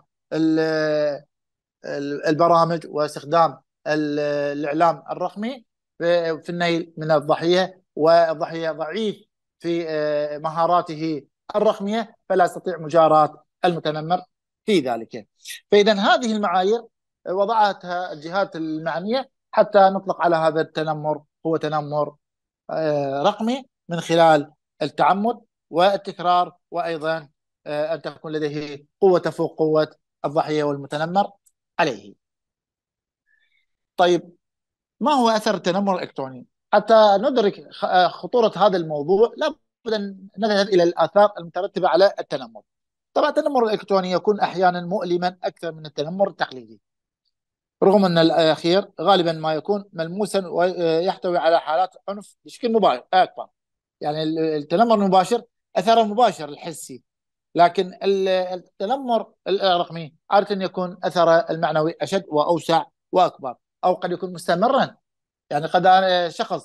البرامج واستخدام الإعلام الرقمي في النيل من الضحية، والضحية ضعيف في مهاراته الرقمية فلا يستطيع مجاراة المتنمر في ذلك. فإذا هذه المعايير وضعتها الجهات المعنية حتى نطلق على هذا التنمر هو تنمر رقمي من خلال التعمد والتكرار، وأيضا أن تكون لديه قوة تفوق قوة الضحية والمتنمر عليه. طيب، ما هو أثر التنمر الإلكتروني؟ حتى ندرك خطورة هذا الموضوع لابد أن نذهب إلى الآثار المترتبة على التنمر. طبعا التنمر الإلكتروني يكون أحيانا مؤلما أكثر من التنمر التقليدي، رغم أن الأخير غالبا ما يكون ملموسا ويحتوي على حالات عنف بشكل مباشر أكبر. يعني التنمر المباشر أثره مباشر الحسي، لكن التنمر الرقمي عادة يكون أثره المعنوي أشد وأوسع وأكبر، أو قد يكون مستمرا. يعني قد شخص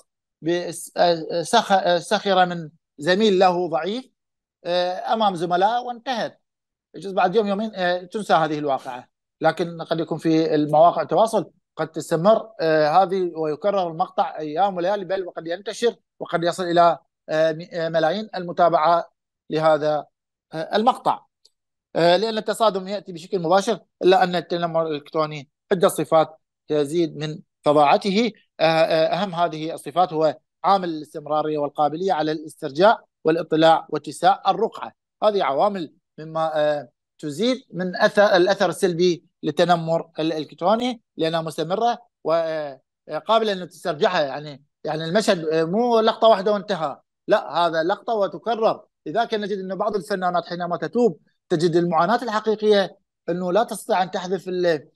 سخر من زميل له ضعيف أمام زملاء وانتهت، يجوز بعد يوم يومين تنسى هذه الواقعة. لكن قد يكون في المواقع التواصل قد تستمر هذه ويكرر المقطع أيام وليالي، بل وقد ينتشر وقد يصل إلى ملايين المتابعة لهذا المقطع، لأن التصادم يأتي بشكل مباشر. إلا أن التنمر الإلكتروني عدة صفات تزيد من فظاعته. أهم هذه الصفات هو عامل الاستمرارية والقابلية على الاسترجاع والاطلاع واتساع الرقعة. هذه عوامل مما تزيد من أثر الأثر السلبي للتنمر الإلكتروني، لأنها مستمرة وقابلة أن تسترجعها. يعني يعني المشهد مو لقطة واحدة وانتهى، لا، هذا لقطة وتكرر. لذلك نجد أن بعض الفنانات حينما تتوب تجد المعاناة الحقيقية أنه لا تستطيع أن تحذف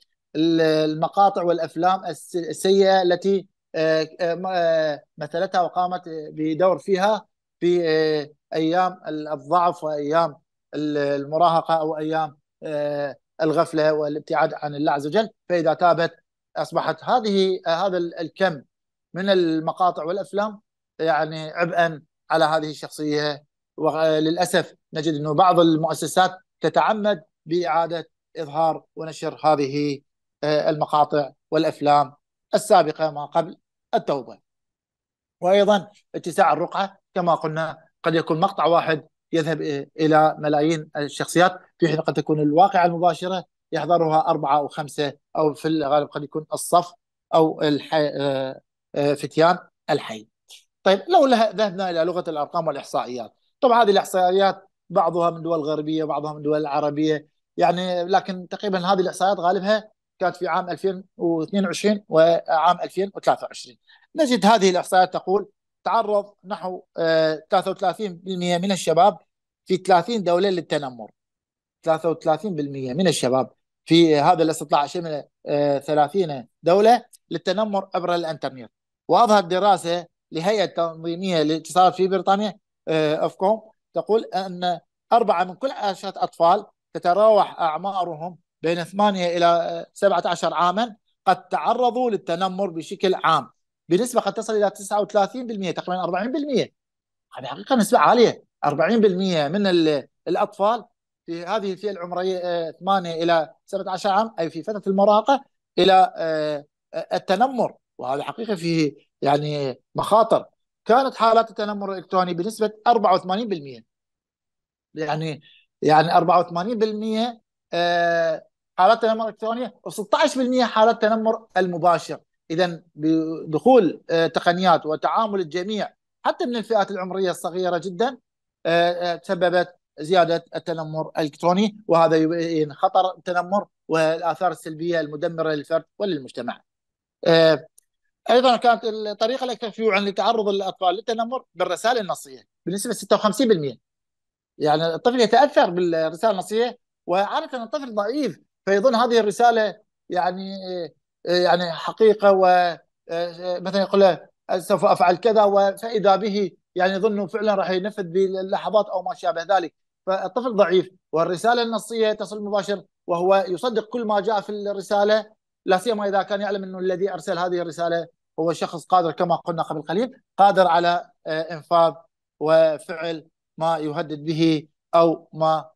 المقاطع والأفلام السيئة التي مثلتها وقامت بدور فيها في أيام الضعف وأيام المراهقة أو أيام الغفلة والابتعاد عن الله عز وجل. فإذا تابت أصبحت هذه هذا الكم من المقاطع والأفلام يعني عبئا على هذه الشخصية. وللأسف نجد أنه بعض المؤسسات تتعمد بإعادة إظهار ونشر هذه المقاطع والأفلام السابقة ما قبل التوبة. وأيضا اتساع الرقعة كما قلنا، قد يكون مقطع واحد يذهب إلى ملايين الشخصيات، في حين قد تكون الواقعة المباشرة يحضرها أربعة أو خمسة، أو في الغالب قد يكون الصف أو الحي... فتيان الحي. طيب، لو ذهبنا إلى لغة الأرقام والإحصائيات، طبعا هذه الإحصائيات بعضها من دول غربية بعضها من دول عربية، يعني لكن تقريبا هذه الإحصائيات غالبها كانت في عام ألفين واثنين وعشرين وعام ألفين وثلاثة وعشرين. نجد هذه الإحصائيات تقول تعرض نحو ثلاثة وثلاثين بالمئة من الشباب في ثلاثين دولة للتنمر. ثلاثة وثلاثين بالمئة من الشباب في هذا الاستطلاع شمل ثلاثين دولة للتنمر عبر الانترنت. وأظهر دراسة لهيئة تنظيمية للاتصالات في بريطانيا أوفكوم تقول أن أربعة من كل عشرة أطفال تتراوح أعمارهم بين ثمانية إلى سبعة عشر عاما قد تعرضوا للتنمر بشكل عام، بنسبة قد تصل إلى تسعة وثلاثين بالمئة، تقريبا أربعين بالمئة. هذه حقيقة نسبة عالية. أربعين بالمئة من الأطفال في هذه الفئة العمرية ثمانية إلى سبعة عشر عام، أي في فترة المراهقة، إلى التنمر. وهذا حقيقة فيه يعني مخاطر. كانت حالات التنمر الإلكتروني بنسبة أربعة وثمانين بالمئة، يعني يعني أربعة وثمانين بالمئة حالات تنمر إلكترونية، وستة عشر بالمئة حالات تنمر المباشر. إذا بدخول تقنيات وتعامل الجميع حتى من الفئات العمرية الصغيرة جدا سببت زيادة التنمر الإلكتروني، وهذا يبين خطر التنمر والآثار السلبية المدمرة للفرد وللمجتمع. أيضا كانت الطريقة الأكثر شيوعا لتعرض الأطفال للتنمر بالرسائل النصية بنسبة ستة وخمسين بالمئة. يعني الطفل يتأثر بالرسالة النصية، وعادة الطفل ضعيف فيظن هذه الرسالة يعني يعني حقيقة، ومثلا يقول له سوف أفعل كذا، فإذا به يعني يظن فعلا راح ينفذ باللحظات أو ما شابه ذلك. فالطفل ضعيف، والرسالة النصية تصل مباشر وهو يصدق كل ما جاء في الرسالة، لا سيما إذا كان يعلم أنه الذي أرسل هذه الرسالة هو شخص قادر كما قلنا قبل قليل، قادر على إنفاذ وفعل ما يهدد به أو ما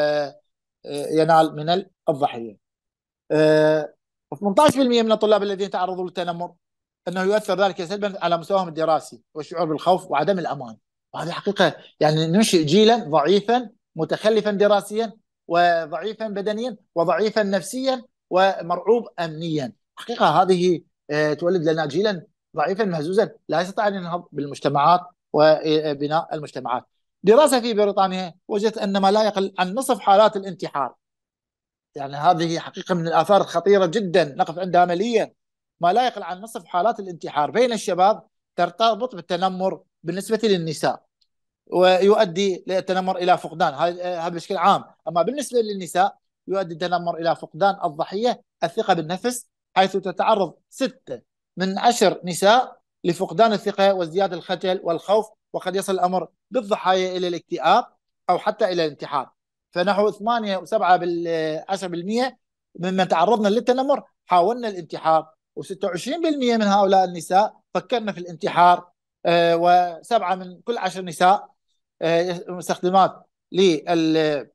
ينال من الضحية. ثمانية عشر بالمئة من الطلاب الذين تعرضوا للتنمر أنه يؤثر ذلك سلبا على مستواهم الدراسي والشعور بالخوف وعدم الأمان. وهذه حقيقة يعني ننشئ جيلا ضعيفا متخلفا دراسيا وضعيفا بدنيا وضعيفا نفسيا ومرعوب أمنيا. حقيقة هذه تولد لنا جيلا ضعيفا مهزوزا لا يستطيع أن ينهض بالمجتمعات وبناء المجتمعات. دراسة في بريطانيا وجدت أن ما لا يقل عن نصف حالات الانتحار، يعني هذه حقيقة من الآثار الخطيرة جدا نقف عندها عمليا، ما لا يقل عن نصف حالات الانتحار بين الشباب ترتبط بالتنمر بالنسبة للنساء، ويؤدي للتنمر إلى فقدان، هذا بشكل عام. أما بالنسبة للنساء يؤدي التنمر إلى فقدان الضحية الثقة بالنفس، حيث تتعرض ستة من عشر نساء لفقدان الثقة وازدياد الخجل والخوف، وقد يصل الأمر بالضحايا إلى الاكتئاب أو حتى إلى الانتحار. فنحو ثمانية وسبعة بالعشرة بالمئة ممن تعرضنا للتنمر حاولنا الانتحار، وستة وعشرين بالمئة من هؤلاء النساء فكرنا في الانتحار، آه وسبعة من كل عشر نساء آه مستخدمات لل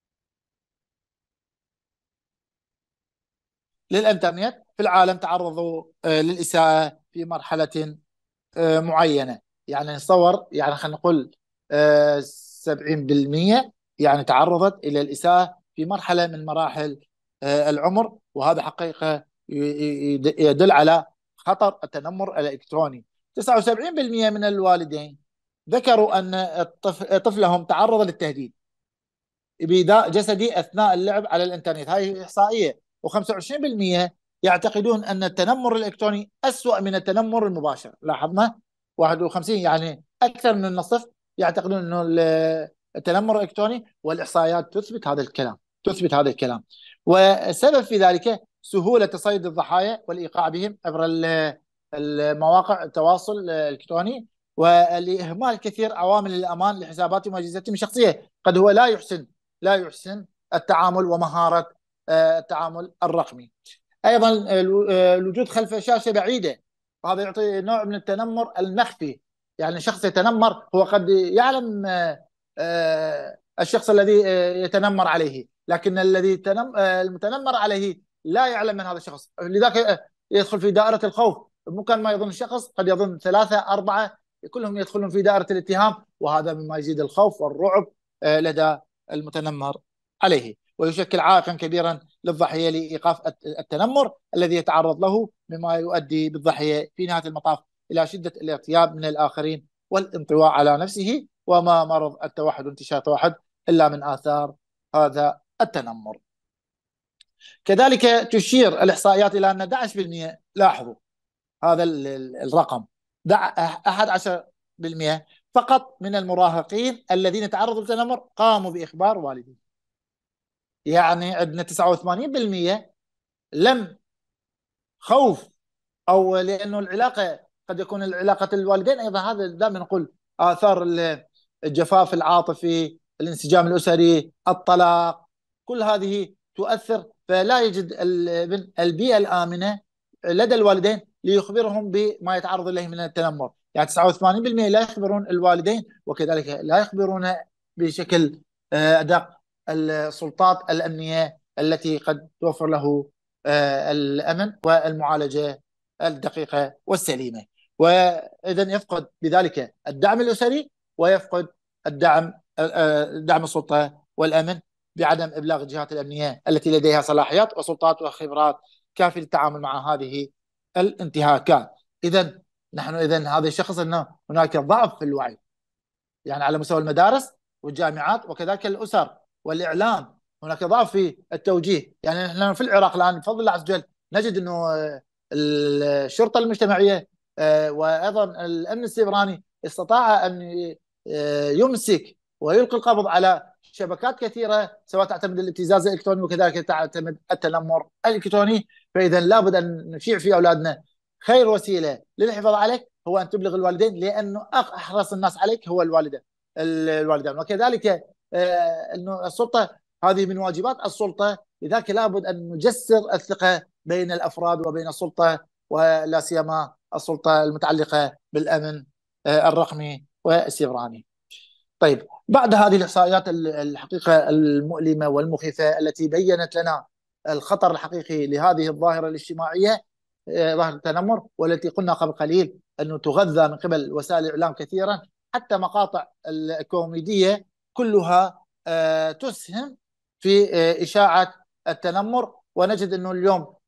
للإنترنت في العالم تعرضوا آه للإساءة في مرحلة آه معينة. يعني نتصور، يعني خلينا نقول آه سبعين بالمئة يعني تعرضت إلى الإساءة في مرحلة من مراحل آه العمر، وهذا حقيقة يدل على خطر التنمر الإلكتروني. تسعة وسبعين بالمئة من الوالدين ذكروا أن طفلهم تعرض للتهديد بإيذاء جسدي أثناء اللعب على الإنترنت، هاي إحصائية. وخمسة وعشرين بالمئة يعتقدون أن التنمر الإلكتروني أسوأ من التنمر المباشر. لاحظنا واحد وخمسين يعني أكثر من النصف يعتقدون أنه التنمر الإلكتروني، والإحصائيات تثبت هذا الكلام تثبت هذا الكلام والسبب في ذلك سهولة تصيد الضحايا والإيقاع بهم عبر المواقع التواصل الإلكتروني، ولإهمال كثير عوامل الأمان لحساباتهم وأجهزتهم الشخصية. قد هو لا يحسن لا يحسن التعامل ومهارة التعامل الرقمي. أيضا الوجود خلف شاشة بعيدة، وهذا يعطي نوع من التنمر المخفي. يعني شخص يتنمر هو قد يعلم الشخص الذي يتنمر عليه، لكن الذي المتنمر عليه لا يعلم من هذا الشخص، لذلك يدخل في دائرة الخوف. ممكن ما يظن الشخص، قد يظن ثلاثة أربعة كلهم يدخلون في دائرة الاتهام، وهذا مما يزيد الخوف والرعب لدى المتنمر عليه، ويشكل عائقا كبيرا للضحية لإيقاف التنمر الذي يتعرض له، مما يؤدي بالضحية في نهاية المطاف إلى شدة الارتياب من الآخرين والانطواء على نفسه، وما مرض التوحد وانتشار التوحد إلا من آثار هذا التنمر. كذلك تشير الإحصائيات إلى أن أحد عشر بالمئة، لاحظوا هذا الرقم، أحد عشر بالمئة فقط من المراهقين الذين تعرضوا للتنمر قاموا بإخبار والديهم. يعني عندنا تسعة وثمانين بالمئة لم خوف، أو لأنه العلاقة قد يكون العلاقة الوالدين أيضا، هذا دائما نقول آثار الجفاف العاطفي، الانسجام الأسري، الطلاق، كل هذه تؤثر، فلا يجد الابن البيئة الآمنة لدى الوالدين ليخبرهم بما يتعرض إليه من التنمر. يعني تسعة وثمانين بالمئة لا يخبرون الوالدين، وكذلك لا يخبرون بشكل أدق السلطات الأمنية التي قد توفر له الأمن والمعالجة الدقيقة والسليمة. وإذن يفقد بذلك الدعم الأسري، ويفقد الدعم دعم السلطة والأمن بعدم إبلاغ الجهات الأمنية التي لديها صلاحيات وسلطات وخبرات كافية للتعامل مع هذه الانتهاكات. إذن نحن إذن هذا الشخص أنه هناك ضعف في الوعي، يعني على مستوى المدارس والجامعات وكذلك الأسر والإعلام، هناك ضعف في التوجيه. يعني نحن في العراق الآن بفضل الله عز وجل نجد أنه الشرطة المجتمعية وأيضا الأمن السيبراني استطاع أن يمسك ويلقي القبض على شبكات كثيرة، سواء تعتمد الابتزاز الإلكتروني وكذلك تعتمد التنمر الإلكتروني. فإذا لابد أن نشيع في أولادنا خير وسيلة للحفاظ عليك هو أن تبلغ الوالدين، لأنه أحرص الناس عليك هو الوالدة الوالدان. وكذلك أنه السلطة هذه من واجبات السلطة، لذلك لابد أن نجسر الثقة بين الأفراد وبين السلطة، ولا سيما السلطة المتعلقة بالأمن الرقمي والسيبراني. طيب، بعد هذه الإحصائيات الحقيقة المؤلمة والمخيفة التي بيّنت لنا الخطر الحقيقي لهذه الظاهرة الاجتماعية، ظاهرة التنمر، والتي قلنا قبل قليل أنه تغذى من قبل وسائل الإعلام كثيرا، حتى مقاطع الكوميدية كلها تسهم في إشاعة التنمر. ونجد أنه اليوم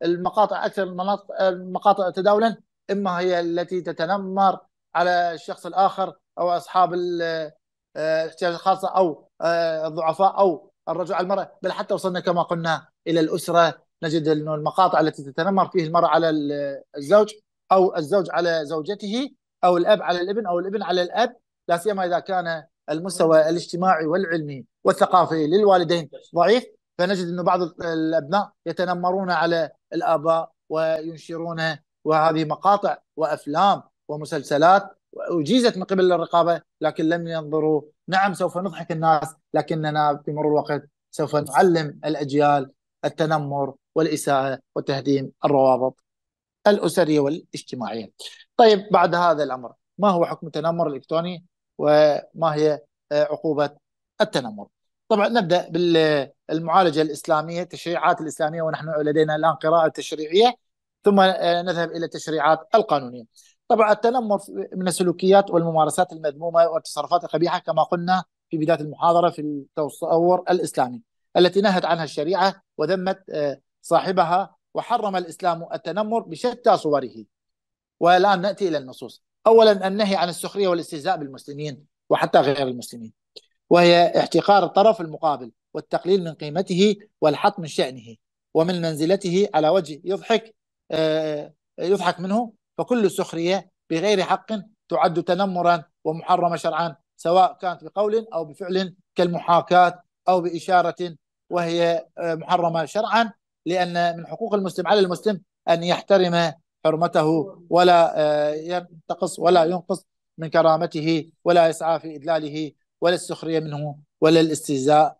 المقاطع أكثر المناطق المقاطع تداولا، إما هي التي تتنمر على الشخص الآخر أو أصحاب الاحتياجات الخاصة أو الضعفاء أو الرجل على المرأة، بل حتى وصلنا كما قلنا إلى الأسرة. نجد أن المقاطع التي تتنمر فيه المرأة على الزوج أو الزوج على زوجته أو الأب على الابن أو الابن على الأب، لا سيما إذا كان المستوى الاجتماعي والعلمي والثقافي للوالدين ضعيف، فنجد أن بعض الأبناء يتنمرون على الآباء وينشرونه، وهذه مقاطع وأفلام ومسلسلات أجيزت من قبل الرقابة لكن لم ينظروا. نعم سوف نضحك الناس، لكننا بمرور الوقت سوف نعلم الأجيال التنمر والإساءة وتهديم الروابط الأسرية والاجتماعية. طيب بعد هذا الأمر، ما هو حكم التنمر الإلكتروني وما هي عقوبة التنمر؟ طبعا نبدأ بالمعالجة الإسلامية، التشريعات الإسلامية، ونحن لدينا الآن قراءة تشريعية، ثم نذهب إلى التشريعات القانونية. طبعا التنمر من السلوكيات والممارسات المذمومة والتصرفات القبيحة كما قلنا في بداية المحاضرة في التصور الإسلامي التي نهت عنها الشريعة وذمت صاحبها، وحرم الإسلام التنمر بشتى صوره. والآن نأتي إلى النصوص. أولا النهي عن السخرية والاستهزاء بالمسلمين وحتى غير المسلمين، وهي احتقار الطرف المقابل والتقليل من قيمته والحط من شأنه ومن منزلته على وجه يضحك يضحك منه. فكل سخرية بغير حق تعد تنمرا ومحرمة شرعا، سواء كانت بقول أو بفعل كالمحاكاة أو بإشارة، وهي محرمة شرعا، لأن من حقوق المسلم على المسلم أن يحترم حرمته ولا ينتقص ولا ينقص من كرامته، ولا يسعى في إدلاله ولا السخرية منه ولا الاستهزاء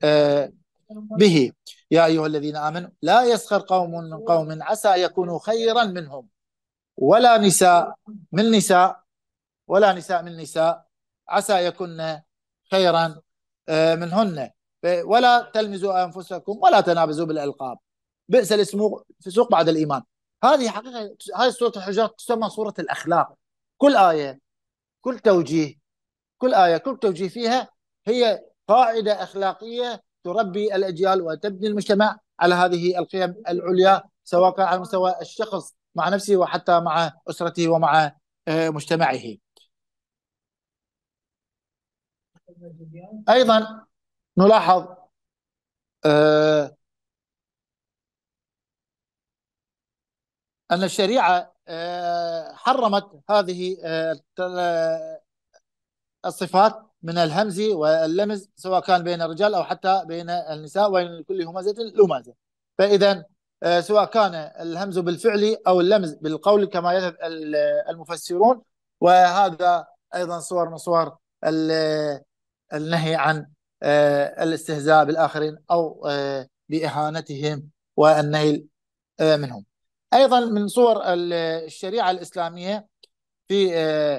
به. يا أيها الذين آمنوا لا يسخر قوم من قوم عسى يكونوا خيرا منهم، ولا نساء من نساء ولا نساء من نساء عسى يكن خيرا منهن، ولا تلمزوا أنفسكم ولا تنابزوا بالألقاب، بئس الاسم فسوق بعد الإيمان. هذه حقيقة هذه سورة الحجرات تسمى سورة الأخلاق. كل آية كل توجيه كل آية كل توجيه فيها هي قاعدة أخلاقية تربي الأجيال وتبني المجتمع على هذه القيم العليا، سواء كان على مستوى الشخص مع نفسه وحتى مع أسرته ومع مجتمعه. أيضا نلاحظ أن الشريعة حرمت هذه الصفات من الهمز واللمز، سواء كان بين الرجال أو حتى بين النساء، وإن كل همزة لمزة. فإذا سواء كان الهمز بالفعل أو اللمز بالقول كما يذهب المفسرون، وهذا أيضا صور من صور النهي عن الاستهزاء بالآخرين أو بإهانتهم والنهي منهم. أيضا من صور الشريعة الإسلامية في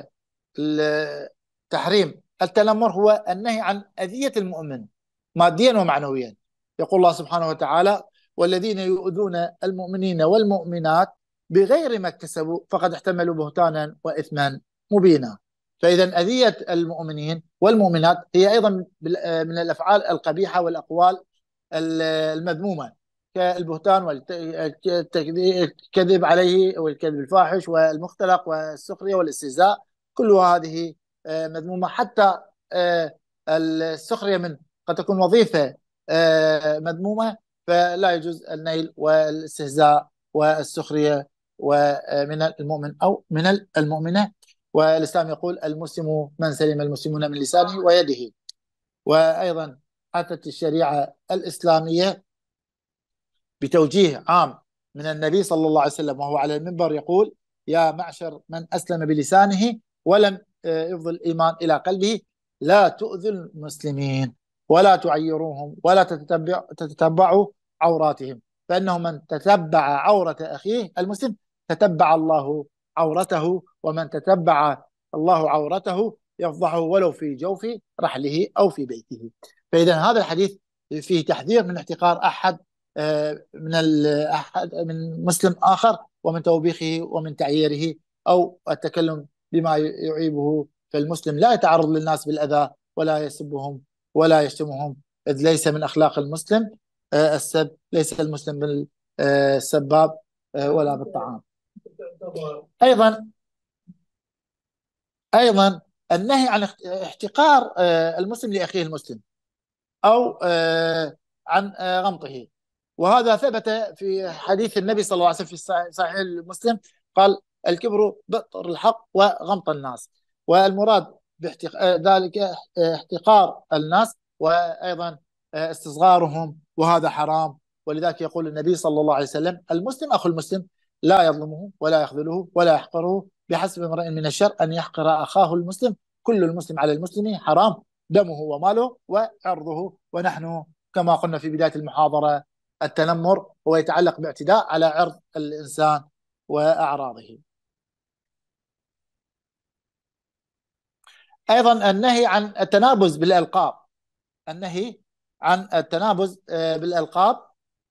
تحريم التنمر هو النهي عن أذية المؤمن ماديا ومعنويا. يقول الله سبحانه وتعالى: والذين يؤذون المؤمنين والمؤمنات بغير ما اكتسبوا فقد احتملوا بهتانا وإثما مبينا. فإذا أذية المؤمنين والمؤمنات هي أيضا من الأفعال القبيحة والأقوال المذمومة، كالبهتان والكذب عليه والكذب الفاحش والمختلق والسخرية والاستهزاء، كل هذه مذمومة. حتى السخرية من قد تكون وظيفة مذمومة، فلا يجوز النيل والاستهزاء والسخرية ومن المؤمن أو من المؤمنة. والإسلام يقول: المسلم من سلم المسلمون من لسانه ويده. وأيضا أتت الشريعة الإسلامية بتوجيه عام من النبي صلى الله عليه وسلم وهو على المنبر يقول: يا معشر من أسلم بلسانه ولم يفضل الإيمان إلى قلبه لا تؤذوا المسلمين ولا تعيروهم ولا تتبع تتبعوا عوراتهم، فإنه من تتبع عورة أخيه المسلم تتبع الله عورته، ومن تتبع الله عورته يفضحه ولو في جوف رحله أو في بيته. فإذا هذا الحديث فيه تحذير من احتقار أحد من أحد من مسلم آخر، ومن توبيخه ومن تعييره أو التكلم بما يعيبه. فالمسلم لا يتعرض للناس بالأذى ولا يسبهم ولا يشتمهم، إذ ليس من أخلاق المسلم السب، ليس المسلم بالسباب ولا بالطعام. أيضا أيضا النهي عن احتقار المسلم لأخيه المسلم أو عن غمطه، وهذا ثبت في حديث النبي صلى الله عليه وسلم في صحيح مسلم، قال: الكبر بطر الحق وغمط الناس. والمراد ذلك احتقار الناس وأيضا استصغارهم، وهذا حرام. ولذلك يقول النبي صلى الله عليه وسلم: المسلم أخو المسلم لا يظلمه ولا يخذله ولا يحقره، بحسب امرئ من الشر أن يحقر أخاه المسلم، كل المسلم على المسلم حرام، دمه وماله وعرضه. ونحن كما قلنا في بداية المحاضرة التنمر هو يتعلق باعتداء على عرض الإنسان وأعراضه. أيضا النهي عن التنابز بالألقاب، النهي عن التنابز بالألقاب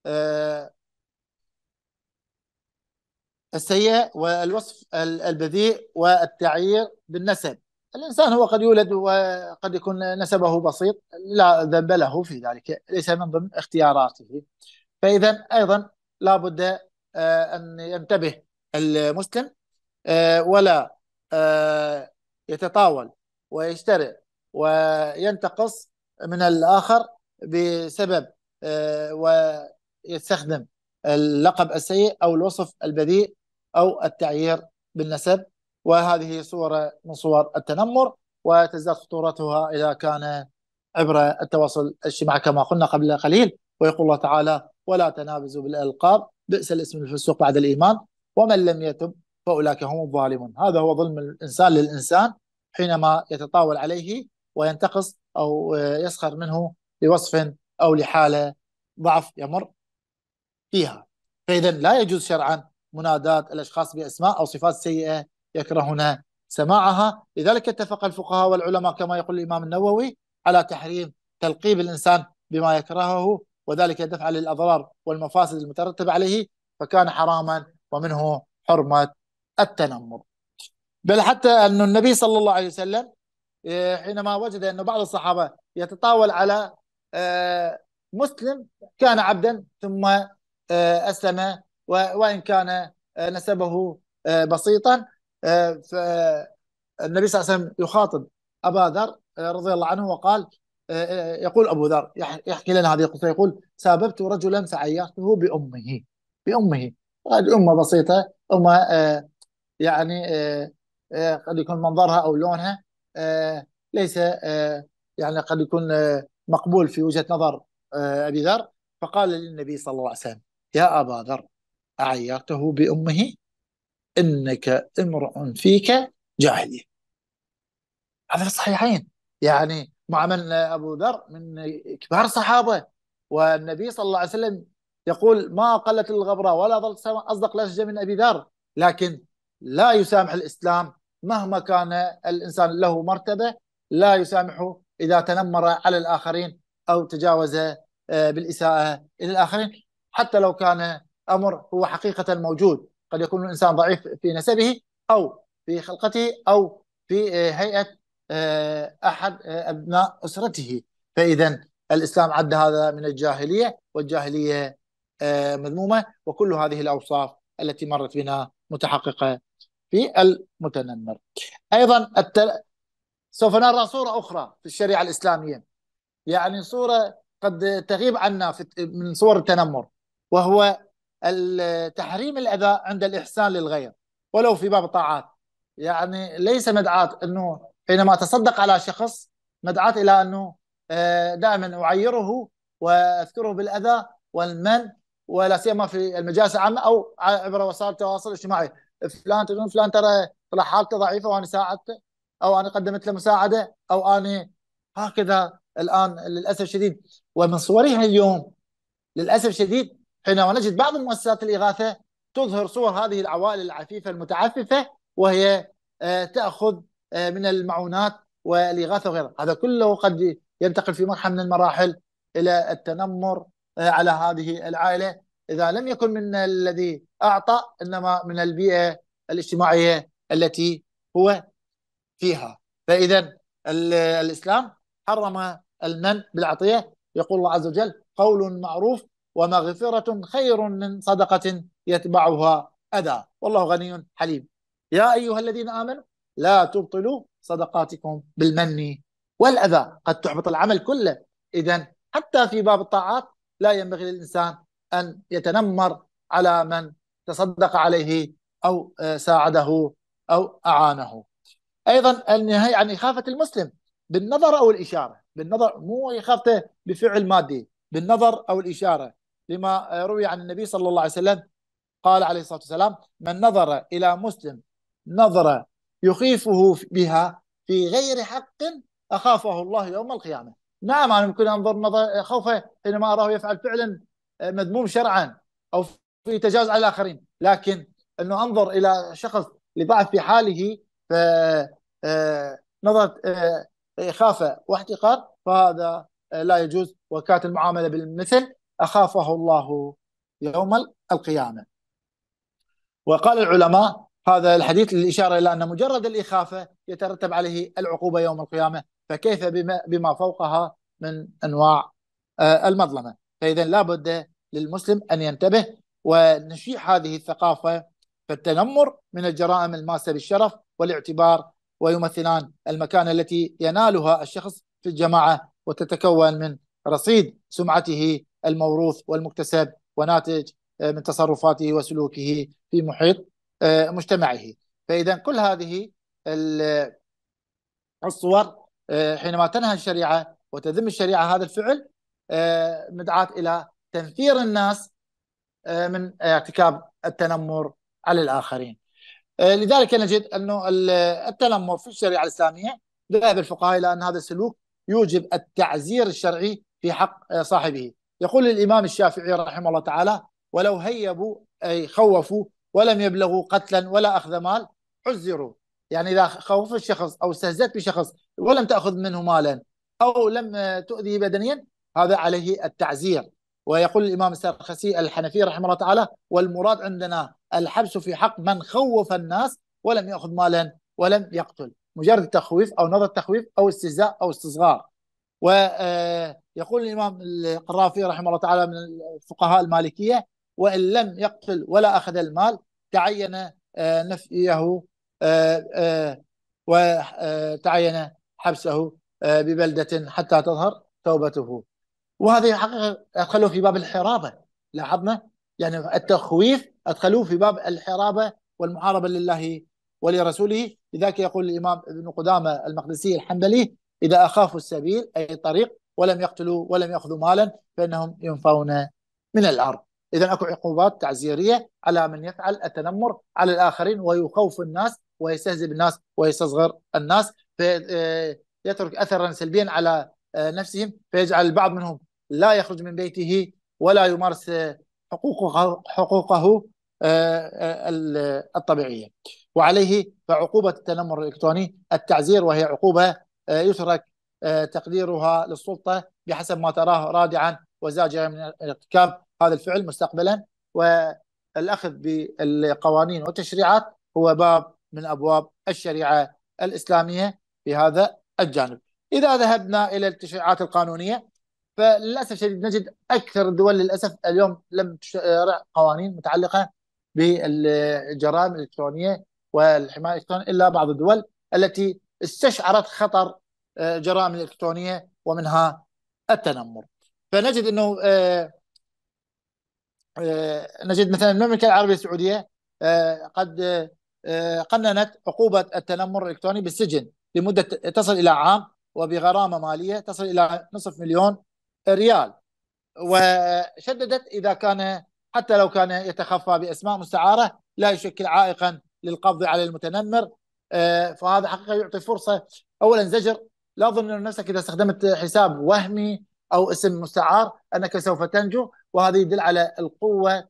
السيئة والوصف البذيء والتعيير بالنسب. الإنسان هو قد يولد وقد يكون نسبه بسيط، لا ذنب له في ذلك، ليس من ضمن اختياراته. فإذا أيضا لا بد أن ينتبه المسلم ولا يتطاول ويشترئ وينتقص من الآخر بسبب ويستخدم اللقب السيء أو الوصف البذيء أو التعيير بالنسب، وهذه صورة من صور التنمر، وتزداد خطورتها إذا كان عبر التواصل الاجتماعي كما قلنا قبل قليل. ويقول الله تعالى: ولا تنابزوا بالألقاب بئس الاسم الفسوق بعد الإيمان ومن لم يتب فأولئك هم الظالمون. هذا هو ظلم الإنسان للإنسان حينما يتطاول عليه وينتقص أو يسخر منه لوصف أو لحالة ضعف يمر فيها. فإذا لا يجوز شرعا مناداة الأشخاص بأسماء أو صفات سيئة يكرهون سماعها. لذلك اتفق الفقهاء والعلماء كما يقول الإمام النووي على تحريم تلقيب الإنسان بما يكرهه، وذلك دفعا للأضرار والمفاسد المترتبة عليه، فكان حراما، ومنه حرمة التنمر. بل حتى أن النبي صلى الله عليه وسلم حينما وجد أن بعض الصحابة يتطاول على مسلم كان عبدا ثم أسلم وإن كان نسبه بسيطا، فالنبي صلى الله عليه وسلم يخاطب أبا ذر رضي الله عنه وقال: يقول أبو ذر يحكي لنا هذه القصة، يقول: ساببت رجلا فعيرته بأمه بأمه أمة بسيطة، أمة يعني قد يكون منظرها أو لونها ليس يعني قد يكون مقبول في وجهة نظر أبي ذر، فقال للنبي صلى الله عليه وسلم: يا أبا ذر أعيرته بأمه إنك امرؤ فيك جاهلية. هذا في الصحيحين، يعني مع من أبو ذر من كبار الصحابة، والنبي صلى الله عليه وسلم يقول: ما قلت الغبراء ولا ظلت أصدق لهجة من أبي ذر، لكن لا يسامح الإسلام مهما كان الإنسان له مرتبة، لا يسامحه إذا تنمر على الآخرين أو تجاوز بالإساءة إلى الآخرين، حتى لو كان أمر هو حقيقة موجود. قد يكون الإنسان ضعيف في نسبه أو في خلقته أو في هيئة أحد أبناء أسرته، فإذا الإسلام عد هذا من الجاهلية، والجاهلية مذمومة، وكل هذه الأوصاف التي مرت بنا متحققة في المتنمر. أيضا التل... سوف نرى صورة أخرى في الشريعة الإسلامية، يعني صورة قد تغيب عنا في... من صور التنمر، وهو تحريم الأذى عند الإحسان للغير ولو في باب الطاعات. يعني ليس مدعاة أنه حينما أتصدق على شخص مدعاة إلى أنه دائما أعيره وأذكره بالأذى والمن، ولا سيما في المجالس العامة أو عبر وسائل التواصل الاجتماعي: فلان تقول فلان ترى طلع حالته ضعيفة وأنا ساعدته، أو أنا قدمت له مساعدة، أو أنا هكذا. الآن للأسف الشديد ومن صورها اليوم للأسف الشديد حينما نجد بعض مؤسسات الإغاثة تظهر صور هذه العوائل العفيفة المتعففة، وهي تأخذ من المعونات والإغاثة وغيرها. هذا كله قد ينتقل في مرحلة من المراحل إلى التنمر على هذه العائلة، إذا لم يكن من الذي أعطى إنما من البيئة الاجتماعية التي هو فيها. فإذا الإسلام حرم المن بالعطية. يقول الله عز وجل: قول معروف ومغفرة خير من صدقة يتبعها أذى والله غني حليم. يا أيها الذين آمنوا لا تبطلوا صدقاتكم بالمن والأذى، قد تحبط العمل كله. إذن حتى في باب الطاعات لا ينبغي للإنسان أن يتنمر على من تصدق عليه أو ساعده أو أعانه. أيضا النهي عن إخافة المسلم بالنظر أو الإشارة، بالنظر، مو إخافته بفعل مادي، بالنظر أو الإشارة، لما روي عن النبي صلى الله عليه وسلم قال عليه الصلاة والسلام: من نظر إلى مسلم نظرة يخيفه بها في غير حق أخافه الله يوم القيامة. نعم أنا ممكن أنظر نظر خوفه حينما أراه يفعل فعلا مذموم شرعا أو في تجاوز على الآخرين، لكن أنه أنظر إلى شخص لضعف في حاله فنظرة إخافة واحتقار، فهذا لا يجوز، وكانت المعاملة بالمثل أخافه الله يوم القيامة. وقال العلماء هذا الحديث للإشارة إلى أن مجرد الإخافة يترتب عليه العقوبة يوم القيامة، فكيف بما, بما فوقها من أنواع المظلمة. فإذا لا بد للمسلم أن ينتبه ونشيع هذه الثقافة. فالتنمر من الجرائم الماسة بالشرف والاعتبار، ويمثلان المكانة التي ينالها الشخص في الجماعة، وتتكون من رصيد سمعته الموروث والمكتسب وناتج من تصرفاته وسلوكه في محيط مجتمعه. فإذا كل هذه الصور حينما تنهى الشريعة وتذم الشريعة هذا الفعل مدعاة إلى تنفير الناس من ارتكاب التنمر على الآخرين. لذلك نجد أنه التنمر في الشريعة الإسلامية ذهب الفقهاء إلى أن هذا السلوك يوجب التعزير الشرعي في حق صاحبه. يقول الإمام الشافعي رحمه الله تعالى: ولو هيبوا أي خوفوا ولم يبلغوا قتلا ولا أخذ مال عزروا. يعني إذا خوف الشخص أو استهزأت بشخص ولم تأخذ منه مالا أو لم تؤذي بدنيا، هذا عليه التعزير. ويقول الإمام السرخسي الحنفي رحمه الله تعالى: والمراد عندنا الحبس في حق من خوف الناس ولم يأخذ مالا ولم يقتل، مجرد تخويف أو نظر تخويف أو استهزاء أو استصغار. ويقول الإمام القرافي رحمه الله تعالى من الفقهاء المالكية: وإن لم يقتل ولا أخذ المال تعين نفيه وتعين حبسه ببلدة حتى تظهر توبته. وهذه حقيقة أدخلوه في باب الحرابة. لاحظنا يعني التخويف أدخلوه في باب الحرابة والمحاربة لله ولرسوله. لذلك يقول الإمام ابن قدامة المقدسي الحنبلي: إذا أخافوا السبيل أي الطريق ولم يقتلوا ولم يأخذوا مالا فإنهم ينفون من الأرض. إذا أكو عقوبات تعزيرية على من يفعل التنمر على الآخرين ويخوف الناس ويستهزئ بالناس ويستصغر الناس، فيترك أثرا سلبيا على نفسهم، فيجعل البعض منهم لا يخرج من بيته ولا يمارس حقوقه, حقوقه الطبيعية. وعليه فعقوبة التنمر الإلكتروني التعزير، وهي عقوبة يترك تقديرها للسلطة بحسب ما تراه رادعا وزاجرا من ارتكاب هذا الفعل مستقبلا. والأخذ بالقوانين والتشريعات هو باب من أبواب الشريعة الإسلامية في هذا الجانب. إذا ذهبنا إلى التشريعات القانونية فللأسف الشديد نجد أكثر الدول للأسف اليوم لم تشرع قوانين متعلقة بالجرائم الإلكترونية والحماية الإلكترونية إلا بعض الدول التي استشعرت خطر جرائم الإلكترونية ومنها التنمر. فنجد أنه نجد مثلا المملكة العربية السعودية قد قننت عقوبة التنمر الإلكتروني بالسجن لمدة تصل إلى عام وبغرامة مالية تصل إلى نصف مليون ريال. وشددت إذا كان حتى لو كان يتخفى بأسماء مستعارة لا يشكل عائقا للقبض على المتنمر. فهذا حقيقة يعطي فرصة أولا زجر. لا أظن أن نفسك إذا استخدمت حساب وهمي أو اسم مستعار أنك سوف تنجو، وهذا يدل على القوة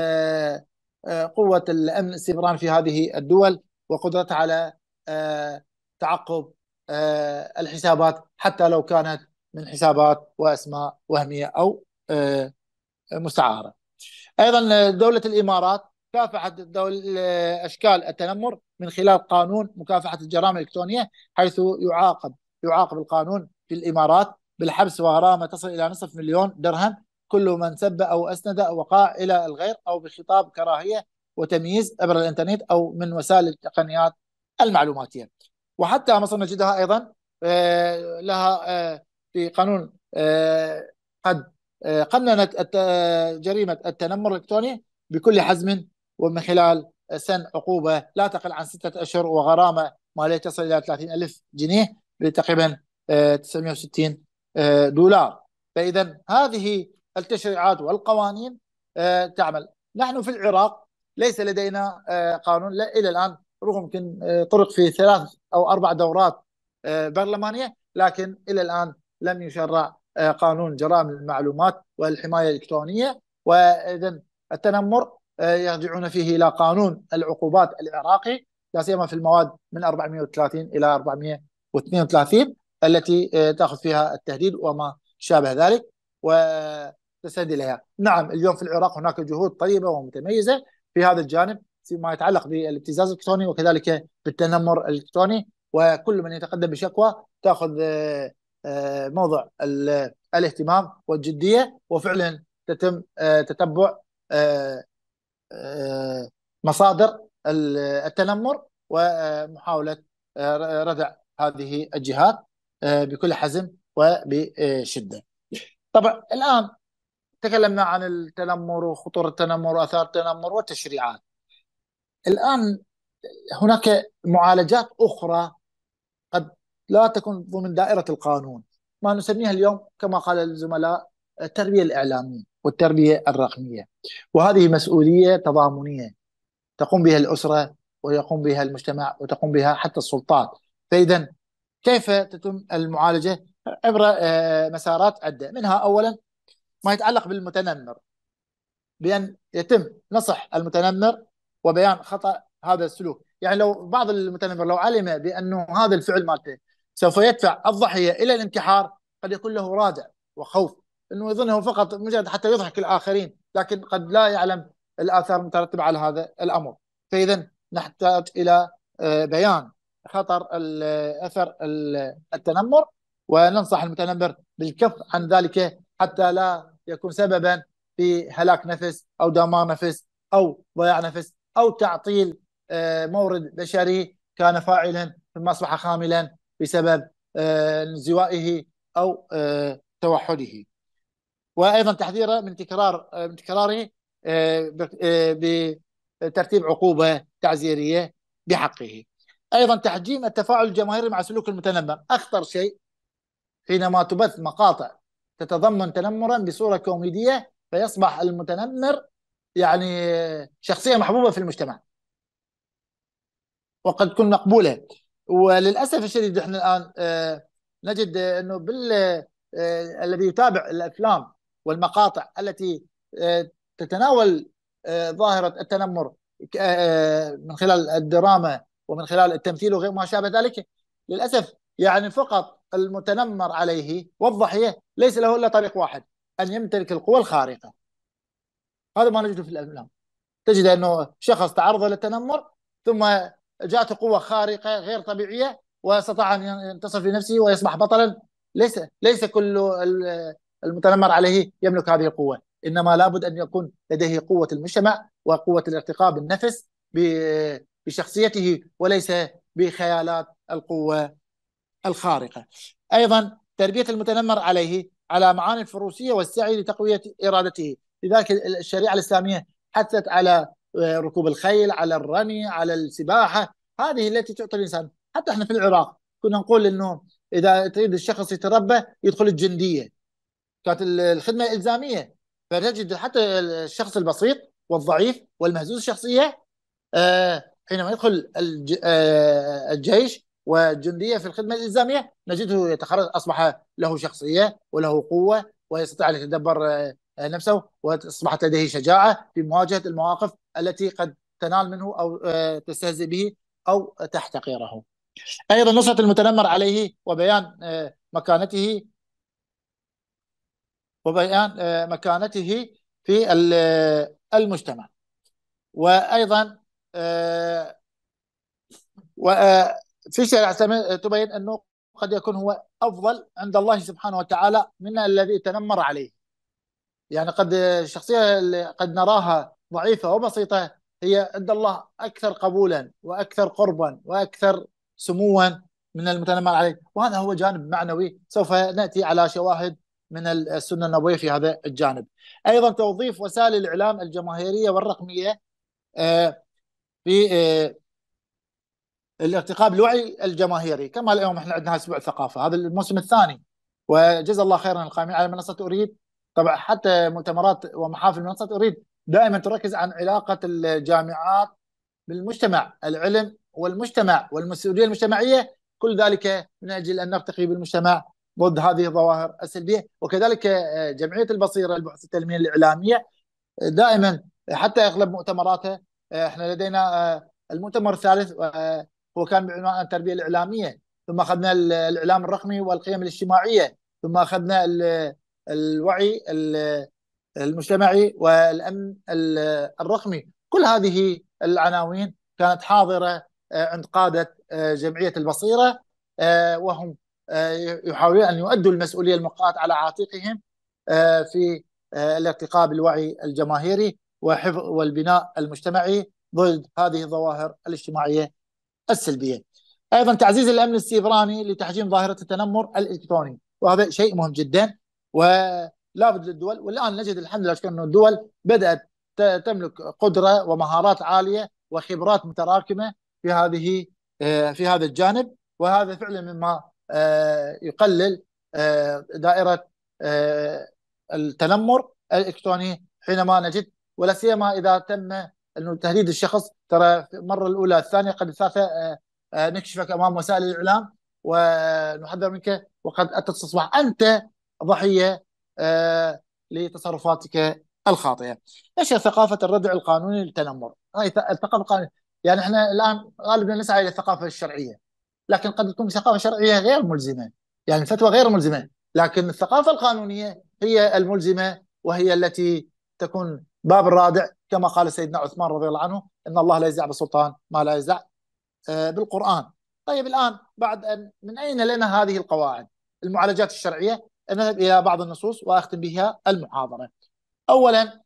قوة الأمن السيبراني في هذه الدول وقدرتها على تعقب الحسابات حتى لو كانت من حسابات وأسماء وهمية أو مستعارة. أيضا دولة الإمارات كافحت دول أشكال التنمر من خلال قانون مكافحة الجرائم الإلكترونية، حيث يعاقب يعاقب القانون في الإمارات بالحبس وغرامة تصل إلى نصف مليون درهم كل من سب أو أسند أو وقع إلى الغير أو بخطاب كراهية وتمييز عبر الإنترنت أو من وسائل التقنيات المعلوماتية. وحتى مصر نجدها أيضا آه، لها آه، في قانون آه، قد آه، قننت الت- جريمة التنمر الإلكتروني بكل حزم، ومن خلال سن عقوبة لا تقل عن ستة أشهر وغرامة مالية تصل إلى ثلاثين ألف جنيه بتقريبا آه، تسعمائة وستين آه، دولار. فإذا هذه التشريعات والقوانين آه، تعمل. نحن في العراق ليس لدينا آه، قانون لا إلى الآن، رغم يمكن آه، طرق في ثلاث أو أربع دورات آه، برلمانية، لكن إلى الآن لم يشرع آه، قانون جرائم المعلومات والحماية الإلكترونية. وإذا التنمر آه، يرجعون فيه إلى قانون العقوبات العراقي، لا سيما في المواد من أربعمائة وثلاثين إلى أربعمائة واثنين وثلاثين التي آه، تأخذ فيها التهديد وما شابه ذلك وتستند إليها. نعم، اليوم في العراق هناك جهود طيبة ومتميزة في هذا الجانب فيما يتعلق بالابتزاز الإلكتروني وكذلك بالتنمر الإلكتروني، وكل من يتقدم بشكوى تأخذ آه، آه، موضع ال- الاهتمام والجدية، وفعلا تتم آه، تتبع آه، آه، مصادر ال- التنمر ومحاولة آه، ردع هذه الجهات آه، بكل حزم وبشدة. طبعا الآن تكلمنا عن التنمر وخطورة التنمر وآثار التنمر والتشريعات. الآن هناك معالجات أخرى قد لا تكون ضمن دائرة القانون، ما نسميها اليوم كما قال الزملاء التربية الإعلامية والتربية الرقمية. وهذه مسؤولية تضامنية تقوم بها الأسرة ويقوم بها المجتمع وتقوم بها حتى السلطات. فإذا كيف تتم المعالجة؟ عبر آه، مسارات عدة، منها أولا ما يتعلق بالمتنمر، بأن يتم نصح المتنمر وبيان خطأ هذا السلوك. يعني لو بعض المتنمر لو علم بأنه هذا الفعل مالته سوف يدفع الضحية إلى الانتحار، قد يكون له رادع وخوف أنه يظنه فقط مجرد حتى يضحك الآخرين، لكن قد لا يعلم الآثار المترتبة على هذا الأمر. فإذا نحتاج إلى آه، بيان خطر ال- أثر ال- التنمر، وننصح المتنمر بالكف عن ذلك حتى لا يكون سببا في هلاك نفس أو دمار نفس أو ضياع نفس أو تعطيل آه، مورد بشري كان فاعلا ثم أصبح خاملا بسبب آه، انزوائه أو آه، توحده. وأيضا تحذيره من تكرار آه، من تكراره آه، ب- آه، بترتيب عقوبة تعزيرية بحقه. أيضا تحجيم التفاعل الجماهيري مع سلوك المتنمر. أخطر شيء حينما تبث مقاطع تتضمن تنمرا بصورة كوميدية، فيصبح المتنمر يعني شخصية محبوبة في المجتمع وقد تكون مقبولة. وللأسف الشديد احنا الآن آه، نجد انه بال آه، الذي يتابع الأفلام والمقاطع التي آه، تتناول آه، ظاهرة التنمر آه، من خلال الدراما ومن خلال التمثيل وغير ما شابه ذلك، للأسف يعني فقط المتنمر عليه والضحية ليس له إلا طريق واحد، أن يمتلك القوى الخارقة. هذا ما نجده في الأفلام. تجد أنه شخص تعرض للتنمر ثم جاءته قوة خارقة غير طبيعية واستطاع أن ينتصر في نفسه ويصبح بطلا. ليس ليس كل المتنمر عليه يملك هذه القوة، إنما لابد أن يكون لديه قوة المجتمع وقوة الارتقاء بالنفس بشخصيته وليس بخيالات القوة الخارقة. أيضا تربية المتنمر عليه على معاني الفروسية والسعي لتقوية إرادته. لذلك الشريعة الإسلامية حثت على ركوب الخيل، على الرمي، على السباحة، هذه التي تعطي الإنسان. حتى احنا في العراق كنا نقول إنه إذا تريد الشخص يتربى يدخل الجندية، كانت الخدمة الإلزامية. فتجد حتى الشخص البسيط والضعيف والمهزوز الشخصية آه، حينما يدخل الج- آه، الجيش والجندية في الخدمة الإلزامية نجده يتخرج، أصبح له شخصية وله قوة ويستطيع أن يتدبر آه، نفسه، وأصبحت لديه شجاعة في مواجهة المواقف التي قد تنال منه أو آه، تستهزئ به أو تحتقره. أيضا نصرة المتنمر عليه وبيان آه، مكانته وبيان آه، مكانته في ال- آه، المجتمع. وأيضا آه، وفي شريعة تبين أنه قد يكون هو أفضل عند الله سبحانه وتعالى من الذي تنمر عليه. يعني قد الشخصية اللي قد نراها ضعيفة وبسيطة هي عند الله أكثر قبولا وأكثر قربا وأكثر سموا من المتنمر عليه، وهذا هو جانب معنوي سوف نأتي على شواهد من السنة النبوية في هذا الجانب. أيضا توظيف وسائل الإعلام الجماهيرية والرقمية في الارتقاء بالوعي الجماهيري، كما اليوم احنا عندنا اسبوع الثقافه، هذا الموسم الثاني، وجزا الله خيرا القائمين على منصه اريد. طبعا حتى مؤتمرات ومحافل منصه اريد دائما تركز عن علاقه الجامعات بالمجتمع، العلم والمجتمع والمسؤوليه المجتمعيه، كل ذلك من اجل ان نرتقي بالمجتمع ضد هذه الظواهر السلبيه. وكذلك جمعيه البصيره البحوث التنميه الاعلاميه دائما حتى اغلب مؤتمراتها، احنا لدينا المؤتمر الثالث هو كان بعنوان التربيه الاعلاميه، ثم اخذنا الاعلام الرقمي والقيم الاجتماعيه، ثم اخذنا الوعي المجتمعي والامن الرقمي. كل هذه العناوين كانت حاضره عند قاده جمعيه البصيره، وهم يحاولون ان يؤدوا المسؤوليه الملقاه على عاتقهم في الارتقاء بالوعي الجماهيري وحفظ والبناء المجتمعي ضد هذه الظواهر الاجتماعيه السلبيه. ايضا تعزيز الامن السيبراني لتحجيم ظاهره التنمر الالكتروني، وهذا شيء مهم جدا ولا بد للدول، والان نجد الحمد لله انه الدول بدات تملك قدره ومهارات عاليه وخبرات متراكمه في هذه في هذا الجانب، وهذا فعلا مما يقلل دائره التنمر الالكتروني حينما نجد، ولا سيما اذا تم انه تهديد الشخص، ترى المره الاولى الثانيه قد الثالثه نكشفك امام وسائل الاعلام ونحذر منك، وقد تصبح انت ضحيه لتصرفاتك الخاطئه. ايش ثقافه الردع القانوني للتنمر؟ هاي الثقافه القانونيه، يعني احنا الان غالبا نسعى الى الثقافه الشرعيه، لكن قد تكون ثقافه شرعيه غير ملزمه، يعني الفتوى غير ملزمه، لكن الثقافه القانونيه هي الملزمه، وهي التي تكون باب الرادع، كما قال سيدنا عثمان رضي الله عنه: ان الله لا يزع بالسلطان ما لا يزع بالقرآن. طيب الآن بعد أن من أين لنا هذه القواعد المعالجات الشرعية؟ نذهب إلى بعض النصوص وأختم بها المحاضرة. أولا،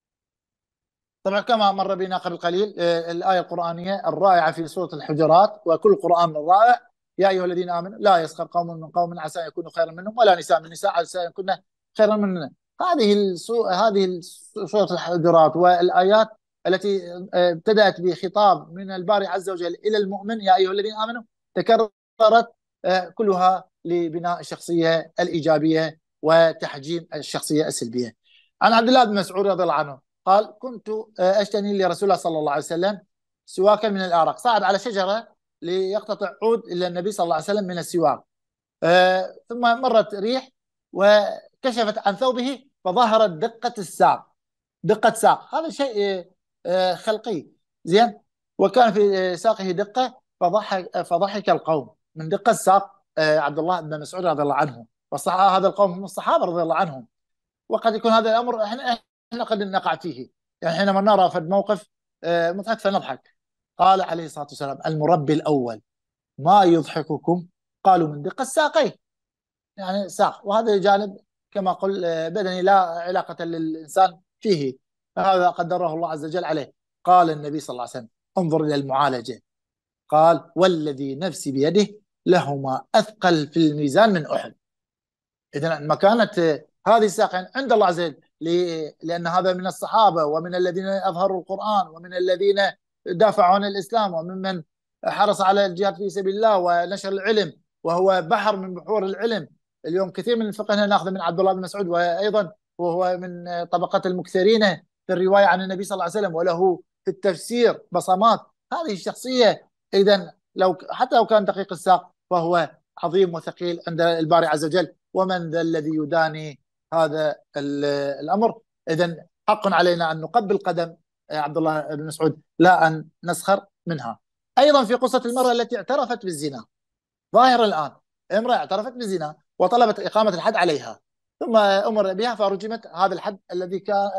طبعا كما مر بنا قبل قليل الآية القرآنية الرائعة في سورة الحجرات: وكل قرآن رائع يا أيها الذين آمنوا لا يسخر قوم من قوم عسى أن يكونوا خيرا منهم ولا نساء من نساء عسى أن يكون خيرا منهم. هذه هذه سورة الحجرات والآيات التي ابتدأت بخطاب من الباري عز وجل إلى المؤمن يا أيها الذين آمنوا تكررت كلها لبناء الشخصية الإيجابية وتحجيم الشخصية السلبية. عن عبد الله بن مسعود رضي الله عنه قال: كنت أشتني لرسول الله صلى الله عليه وسلم سواكا من الأرق، صعد على شجرة ليقتطع عود إلى النبي صلى الله عليه وسلم من السواك، ثم مرت ريح وكشفت عن ثوبه فظهرت دقة الساق، دقة ساق، هذا شيء خلقي زين، وكان في ساقه دقة فضحك فضحك القوم من دقة ساق عبد الله بن مسعود رضي الله عنه، والصحابة هذا القوم هم الصحابة رضي الله عنهم. وقد يكون هذا الأمر احنا احنا قد نقع فيه، يعني حينما نرى في موقف مضحك فنضحك. قال عليه الصلاة والسلام: المربي الأول ما يضحككم؟ قالوا من دقة ساقيه، يعني ساق، وهذا جانب كما قل بدني لا علاقة للإنسان فيه، هذا قدره الله عز وجل عليه. قال النبي صلى الله عليه وسلم: انظر إلى المعالجة، قال: والذي نفسي بيده لهما أثقل في الميزان من أحد. إذن مكانة هذه الساقين عند الله عز وجل، لأن هذا من الصحابة ومن الذين أظهروا القرآن ومن الذين دافعوا عن الإسلام وممن حرص على الجهاد في سبيل الله ونشر العلم، وهو بحر من بحور العلم. اليوم كثير من الفقه ناخذ من عبد الله بن مسعود، وأيضا وهو من طبقة المكثرين في الرواية عن النبي صلى الله عليه وسلم، وله في التفسير بصمات. هذه الشخصية إذن لو حتى لو كان دقيق الساق فهو عظيم وثقيل عند الباري عز وجل، ومن ذا الذي يداني هذا الأمر؟ إذن حق علينا أن نقبل قدم عبد الله بن مسعود لا أن نسخر منها. أيضا في قصة المرأة التي اعترفت بالزنا، ظاهر الآن امرأة اعترفت بالزنا وطلبت إقامة الحد عليها، ثم أمر بها فرجمت هذا الحد الذي كان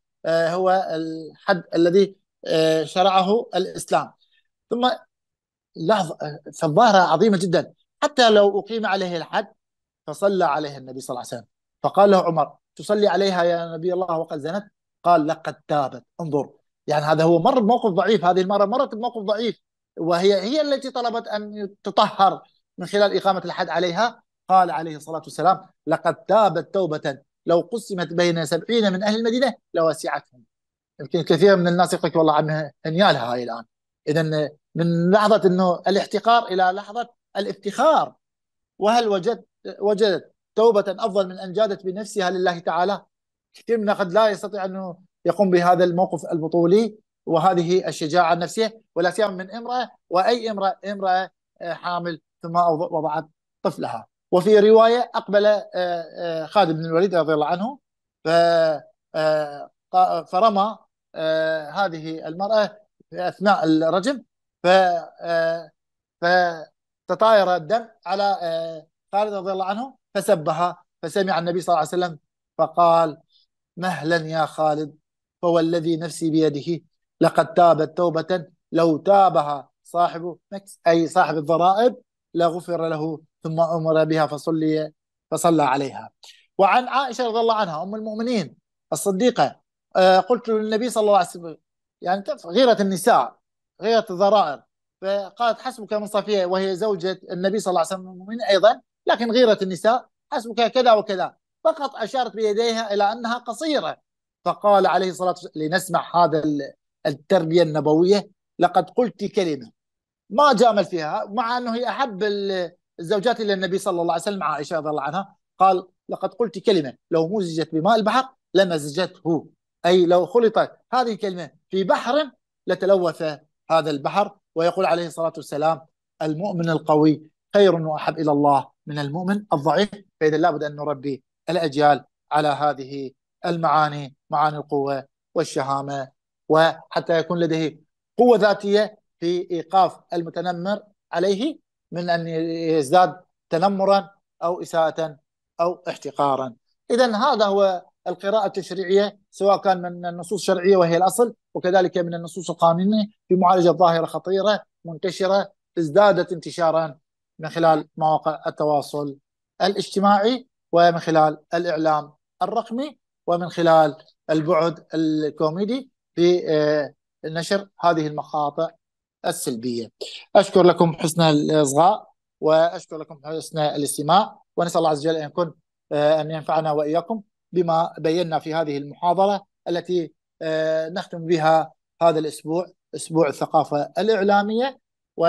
هو الحد الذي شرعه الإسلام. ثم لحظة، فالظاهرة عظيمة جدا، حتى لو أقيم عليه الحد فصلى عليه النبي صلى الله عليه وسلم، فقال له عمر: تصلي عليها يا نبي الله وقد زنت؟ قال لقد تابت. انظر، يعني هذا هو مر بموقف ضعيف، هذه المرة مرت بموقف ضعيف، وهي هي التي طلبت أن تطهر من خلال إقامة الحد عليها. قال عليه الصلاة والسلام لقد تابت توبة لو قسمت بين سبعين من أهل المدينة لوسعتهم. يمكن كثير من الناس يقول لك والله عمها هنيالها هاي الآن. إذا من لحظة أنه الاحتقار إلى لحظة الافتخار. وهل وجدت وجدت توبة أفضل من أن جادت بنفسها لله تعالى؟ كثير منا قد لا يستطيع أنه يقوم بهذا الموقف البطولي وهذه الشجاعة النفسية، ولا سيما من امرأة، وأي امرأة امرأة حامل ثم وضعت طفلها. وفي رواية أقبل خالد بن الوليد رضي الله عنه فرمى هذه المرأة في أثناء الرجم، فتطاير الدم على خالد رضي الله عنه فسبها، فسمع النبي صلى الله عليه وسلم فقال مهلا يا خالد، فوالذي نفسي بيده لقد تابت توبة لو تابها صاحب أي صاحب الضرائب لغفر له، ثم أمر بها فصلي فصلى عليها. وعن عائشة رضي الله عنها أم المؤمنين الصديقة آه قلت للنبي صلى الله عليه وسلم، يعني غيرة النساء، غيرة الضرائر، فقالت حسبك من صفية، وهي زوجة النبي صلى الله عليه وسلم المؤمنين أيضا، لكن غيرة النساء حسبك كذا وكذا، فقط أشارت بيديها إلى أنها قصيرة. فقال عليه الصلاة والسلام لنسمع هذا التربية النبوية، لقد قلت كلمة ما جامل فيها، مع أنه هي أحب الزوجات إلى النبي صلى الله عليه وسلم عائشة رضي الله عنها. قال لقد قلت كلمة لو مزجت بماء البحر لمزجته، أي لو خلطت هذه الكلمة في بحر لتلوث هذا البحر. ويقول عليه الصلاة والسلام المؤمن القوي خير وأحب إلى الله من المؤمن الضعيف. فإذا لابد أن نربي الأجيال على هذه المعاني، معاني القوة والشهامة، وحتى يكون لديه قوة ذاتية في إيقاف المتنمر عليه من أن يزداد تنمرا أو إساءة أو احتقارا. إذن هذا هو القراءة التشريعية، سواء كان من النصوص الشرعية وهي الأصل، وكذلك من النصوص القانونية في معالجة ظاهرة خطيرة منتشرة ازدادت انتشارا من خلال مواقع التواصل الاجتماعي، ومن خلال الإعلام الرقمي، ومن خلال البعد الكوميدي في نشر هذه المقاطع السلبية. أشكر لكم حسن الإصغاء، وأشكر لكم حسن الاستماع، ونسأل الله عز وجل أن يكون أن ينفعنا وإياكم بما بينا في هذه المحاضرة التي نختم بها هذا الأسبوع، أسبوع الثقافة الإعلامية. و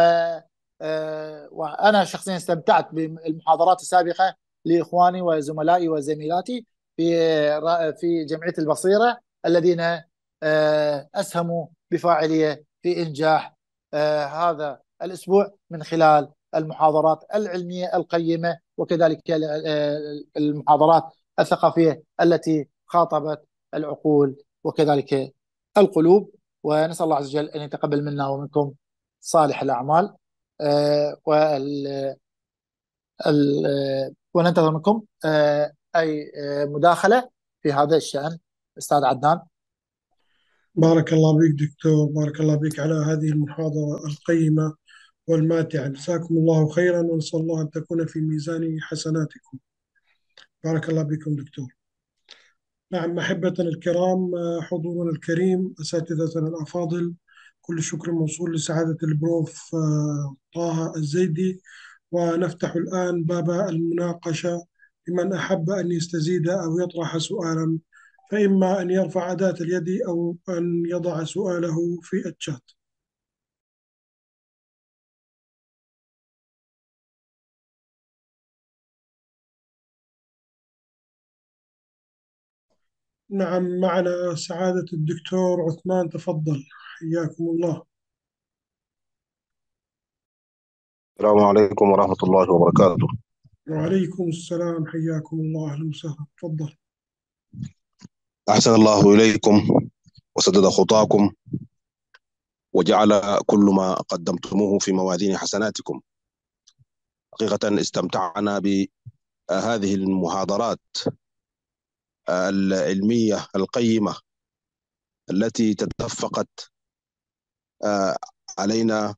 وأنا شخصيا استمتعت بالمحاضرات السابقة لإخواني وزملائي وزميلاتي في في جمعية البصيرة الذين أسهموا بفاعلية في إنجاح هذا الأسبوع من خلال المحاضرات العلمية القيمة، وكذلك المحاضرات الثقافية التي خاطبت العقول وكذلك القلوب. ونسأل الله عز وجل أن يتقبل منا ومنكم صالح الأعمال، وننتظر منكم أي مداخلة في هذا الشأن. أستاذ عدنان. بارك الله بك دكتور، بارك الله بك على هذه المحاضرة القيمة والماتعة، جزاكم الله خيرا، ونسأل الله أن تكون في ميزان حسناتكم. بارك الله بكم دكتور. نعم أحبتنا الكرام، حضورنا الكريم، أساتذتنا الأفاضل، كل الشكر موصول لسعادة البروف طه الزيدي. ونفتح الآن باب المناقشة لمن أحب أن يستزيد أو يطرح سؤالا، فإما أن يرفع أداة اليد أو أن يضع سؤاله في الشات. نعم معنا سعادة الدكتور عثمان، تفضل، حياكم الله. السلام عليكم ورحمة الله وبركاته. وعليكم السلام، حياكم الله، أهلا وسهلا، تفضل. أحسن الله إليكم وسدد خطاكم وجعل كل ما قدمتموه في موازين حسناتكم. حقيقة استمتعنا بهذه المحاضرات العلمية القيمة التي تدفقت علينا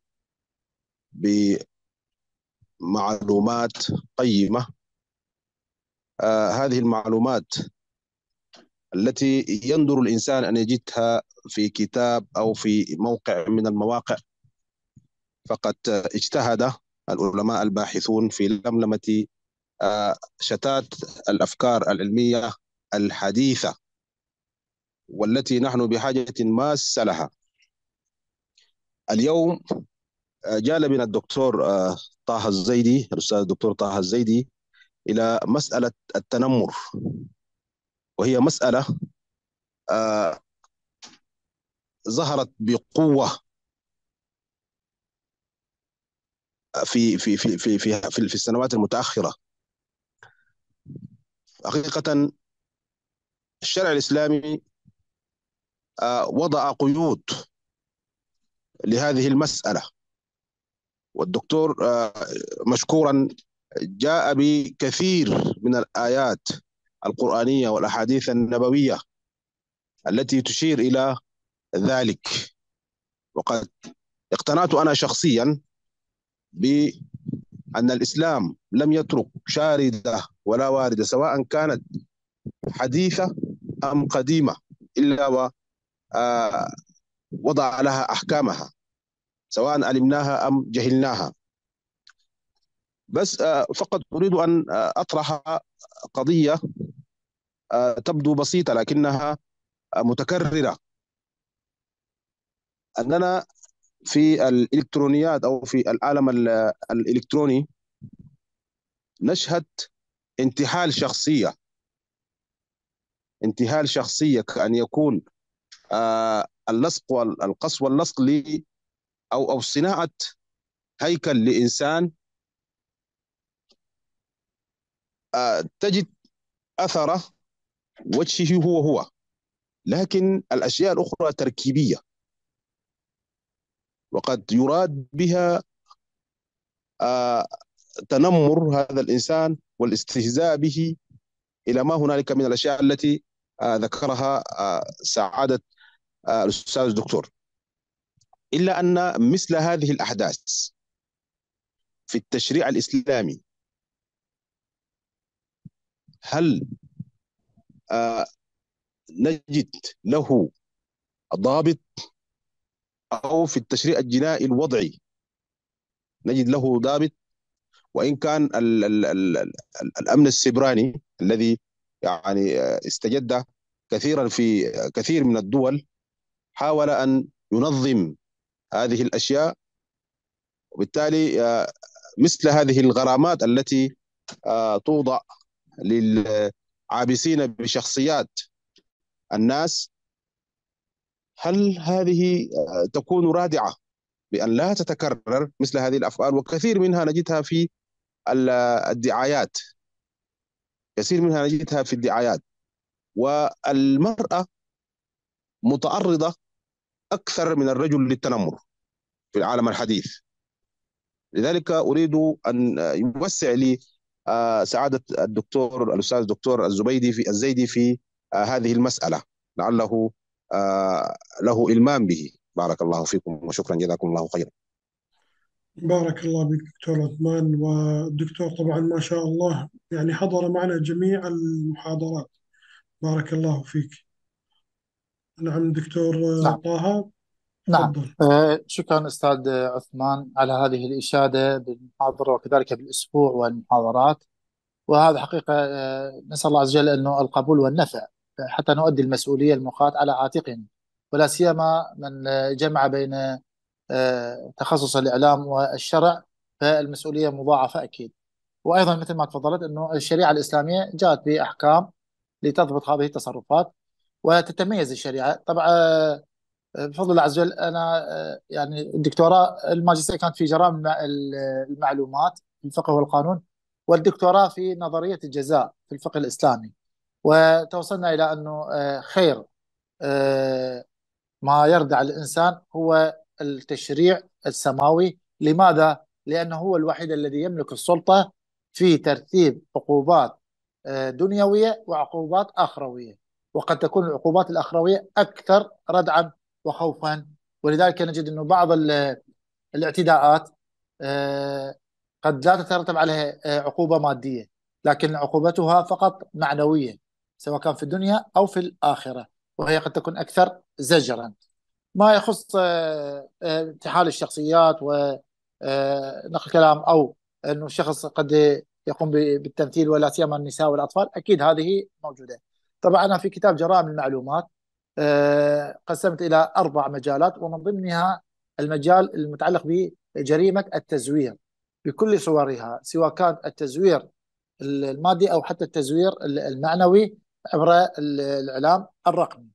بمعلومات قيمة. هذه المعلومات التي يندر الإنسان أن يجدها في كتاب أو في موقع من المواقع، فقد اجتهد العلماء الباحثون في لملمة آه، شتات الأفكار العلمية الحديثة والتي نحن بحاجة ماسة لها. اليوم آه، جال بنا الدكتور آه، طه الزيدي، الأستاذ الدكتور طه الزيدي، إلى مسألة التنمر، وهي مسألة آه، ظهرت بقوة في في في في في في في السنوات المتأخرة. حقيقة الشرع الإسلامي آه، وضع قيود لهذه المسألة، والدكتور آه، مشكورا جاء بكثير من الآيات القرآنية والأحاديث النبوية التي تشير إلى ذلك. وقد اقتنعت أنا شخصيا بأن الإسلام لم يترك شاردة ولا واردة سواء كانت حديثة أم قديمة إلا ووضع لها أحكامها سواء علمناها أم جهلناها. بس فقط أريد أن أطرح قضية تبدو بسيطة لكنها متكررة، أننا في الإلكترونيات أو في العالم الإلكتروني نشهد انتحال شخصية انتحال شخصية كأن يكون آه اللصق والقص واللصق ل أو أو صناعة هيكل لإنسان آه تجد أثر وجهه هو هو، لكن الأشياء الأخرى تركيبية، وقد يراد بها آه تنمر هذا الإنسان والاستهزاء به إلى ما هنالك من الأشياء التي آه ذكرها آه سعادة آه الأستاذ الدكتور. إلا أن مثل هذه الأحداث في التشريع الإسلامي هل آه نجد له ضابط، أو في التشريع الجنائي الوضعي نجد له ضابط؟ وإن كان ال ال ال ال الأمن السيبراني الذي يعني استجد كثيرا في كثير من الدول حاول أن ينظم هذه الأشياء، وبالتالي مثل هذه الغرامات التي توضع للعابسين بشخصيات الناس، هل هذه تكون رادعة بأن لا تتكرر مثل هذه الأفعال؟ وكثير منها نجدها في الدعايات كثير منها نجدها في الدعايات والمرأة متعرضة أكثر من الرجل للتنمر في العالم الحديث. لذلك أريد أن يوسع لي سعادة الدكتور الأستاذ الدكتور الزبيدي في الزيدي في هذه المسألة، لعله له إلمام به. بارك الله فيكم وشكرا، جزاكم الله خيرا. بارك الله بك دكتور عثمان. والدكتور طبعا ما شاء الله يعني حضر معنا جميع المحاضرات، بارك الله فيك. نعم دكتور نعم طه نعم تفضل. آه، شكرا أستاذ عثمان على هذه الإشادة بالمحاضرة وكذلك بالأسبوع والمحاضرات. وهذا حقيقة آه، نسأل الله عز وجل أنه القبول والنفع حتى نؤدي المسؤولية الملقاة على عاتقنا، ولا سيما من آه، جمع بين آه، تخصص الإعلام والشرع، فالمسؤولية مضاعفة أكيد. وأيضا مثل ما تفضلت أنه الشريعة الإسلامية جاءت بأحكام لتضبط هذه التصرفات وتتميز الشريعة. طبعا آه، بفضل الله عز وجل أنا آه، يعني الدكتوراه الماجستير كانت في جرائم المع- المعلومات في الفقه والقانون، والدكتوراه في نظرية الجزاء في الفقه الإسلامي. وتوصلنا إلى أنه آه، خير آه، ما يردع الإنسان هو التشريع السماوي. لماذا؟ لأنه هو الوحيد الذي يملك السلطة في ترتيب عقوبات آه، دنيوية وعقوبات آخروية، وقد تكون العقوبات الآخروية أكثر ردعا وخوفا. ولذلك نجد أنه بعض ال- الاعتداءات آه، قد لا تترتب عليها آه، عقوبة مادية، لكن عقوبتها فقط معنوية. سواء كان في الدنيا أو في الآخرة، وهي قد تكون أكثر زجرا. ما يخص آه، آه، انتحال الشخصيات ونقل كلام، أو أنه الشخص قد يقوم ب- بالتمثيل، ولا سيما النساء والأطفال، أكيد هذه موجودة. طبعا أنا في كتاب جرائم المعلومات آه، قسمت إلى أربع مجالات، ومن ضمنها المجال المتعلق بجريمة التزوير بكل صورها، سواء كان التزوير المادي أو حتى التزوير المعنوي عبر الإعلام الرقمي.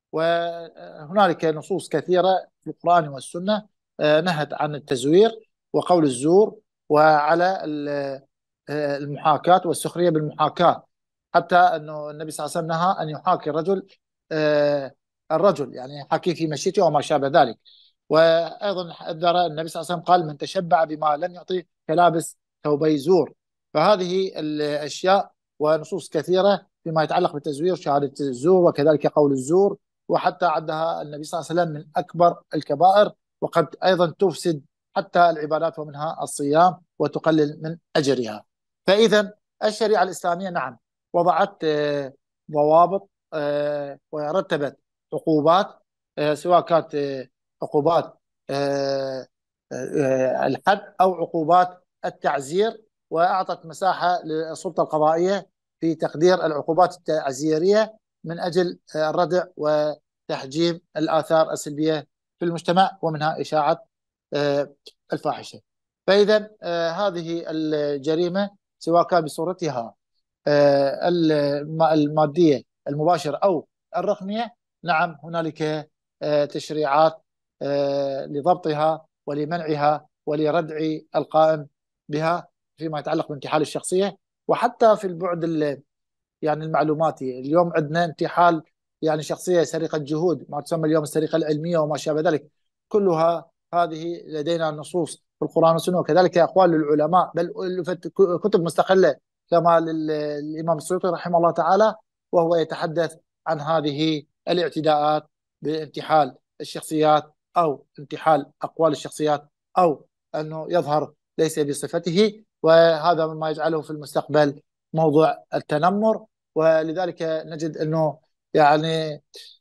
وهنالك نصوص كثيرة في القرآن والسنة آه، نهت عن التزوير وقول الزور، وعلى ال- آه، المحاكاة والسخرية بالمحاكاة. حتى أنه النبي صلى الله عليه وسلم نهى أن يحاكي الرجل آه، الرجل، يعني يحاكيه في مشيته وما شابه ذلك. وأيضا حذر النبي صلى الله عليه وسلم قال: من تشبع بما لم يعطي كلابس ثوبي زور. فهذه الأشياء ونصوص كثيرة فيما يتعلق بالتزوير، شهادة الزور وكذلك قول الزور، وحتى عدها النبي صلى الله عليه وسلم من أكبر الكبائر، وقد أيضا تفسد حتى العبادات ومنها الصيام وتقلل من أجرها. فإذا الشريعة الإسلامية نعم وضعت آه، ضوابط آه، ورتبت عقوبات، آه، سواء كانت آه، عقوبات آه، آه، الحد أو عقوبات التعزير، وأعطت مساحة للسلطة القضائية في تقدير العقوبات التعزيرية من أجل آه، الردع وتحجيم الآثار السلبية في المجتمع، ومنها إشاعة آه، الفاحشة. فإذا آه، هذه الجريمة سواء كان بصورتها آه، الم- المادية المباشرة أو الرقمية، نعم هنالك آه، تشريعات آه، لضبطها ولمنعها ولردع القائم بها فيما يتعلق بانتحال الشخصية. وحتى في البعد ال- يعني المعلوماتي، اليوم عندنا انتحال يعني شخصية، سرقة جهود، ما تسمى اليوم السرقة العلمية وما شابه ذلك، كلها هذه لدينا نصوص في القرآن والسنة، وكذلك أقوال للعلماء، بل ألفت كتب مستقلة كما للإمام السيوطي رحمه الله تعالى، وهو يتحدث عن هذه الاعتداءات بانتحال الشخصيات أو انتحال أقوال الشخصيات، أو أنه يظهر ليس بصفته، وهذا مما يجعله في المستقبل موضوع التنمر. ولذلك نجد أنه يعني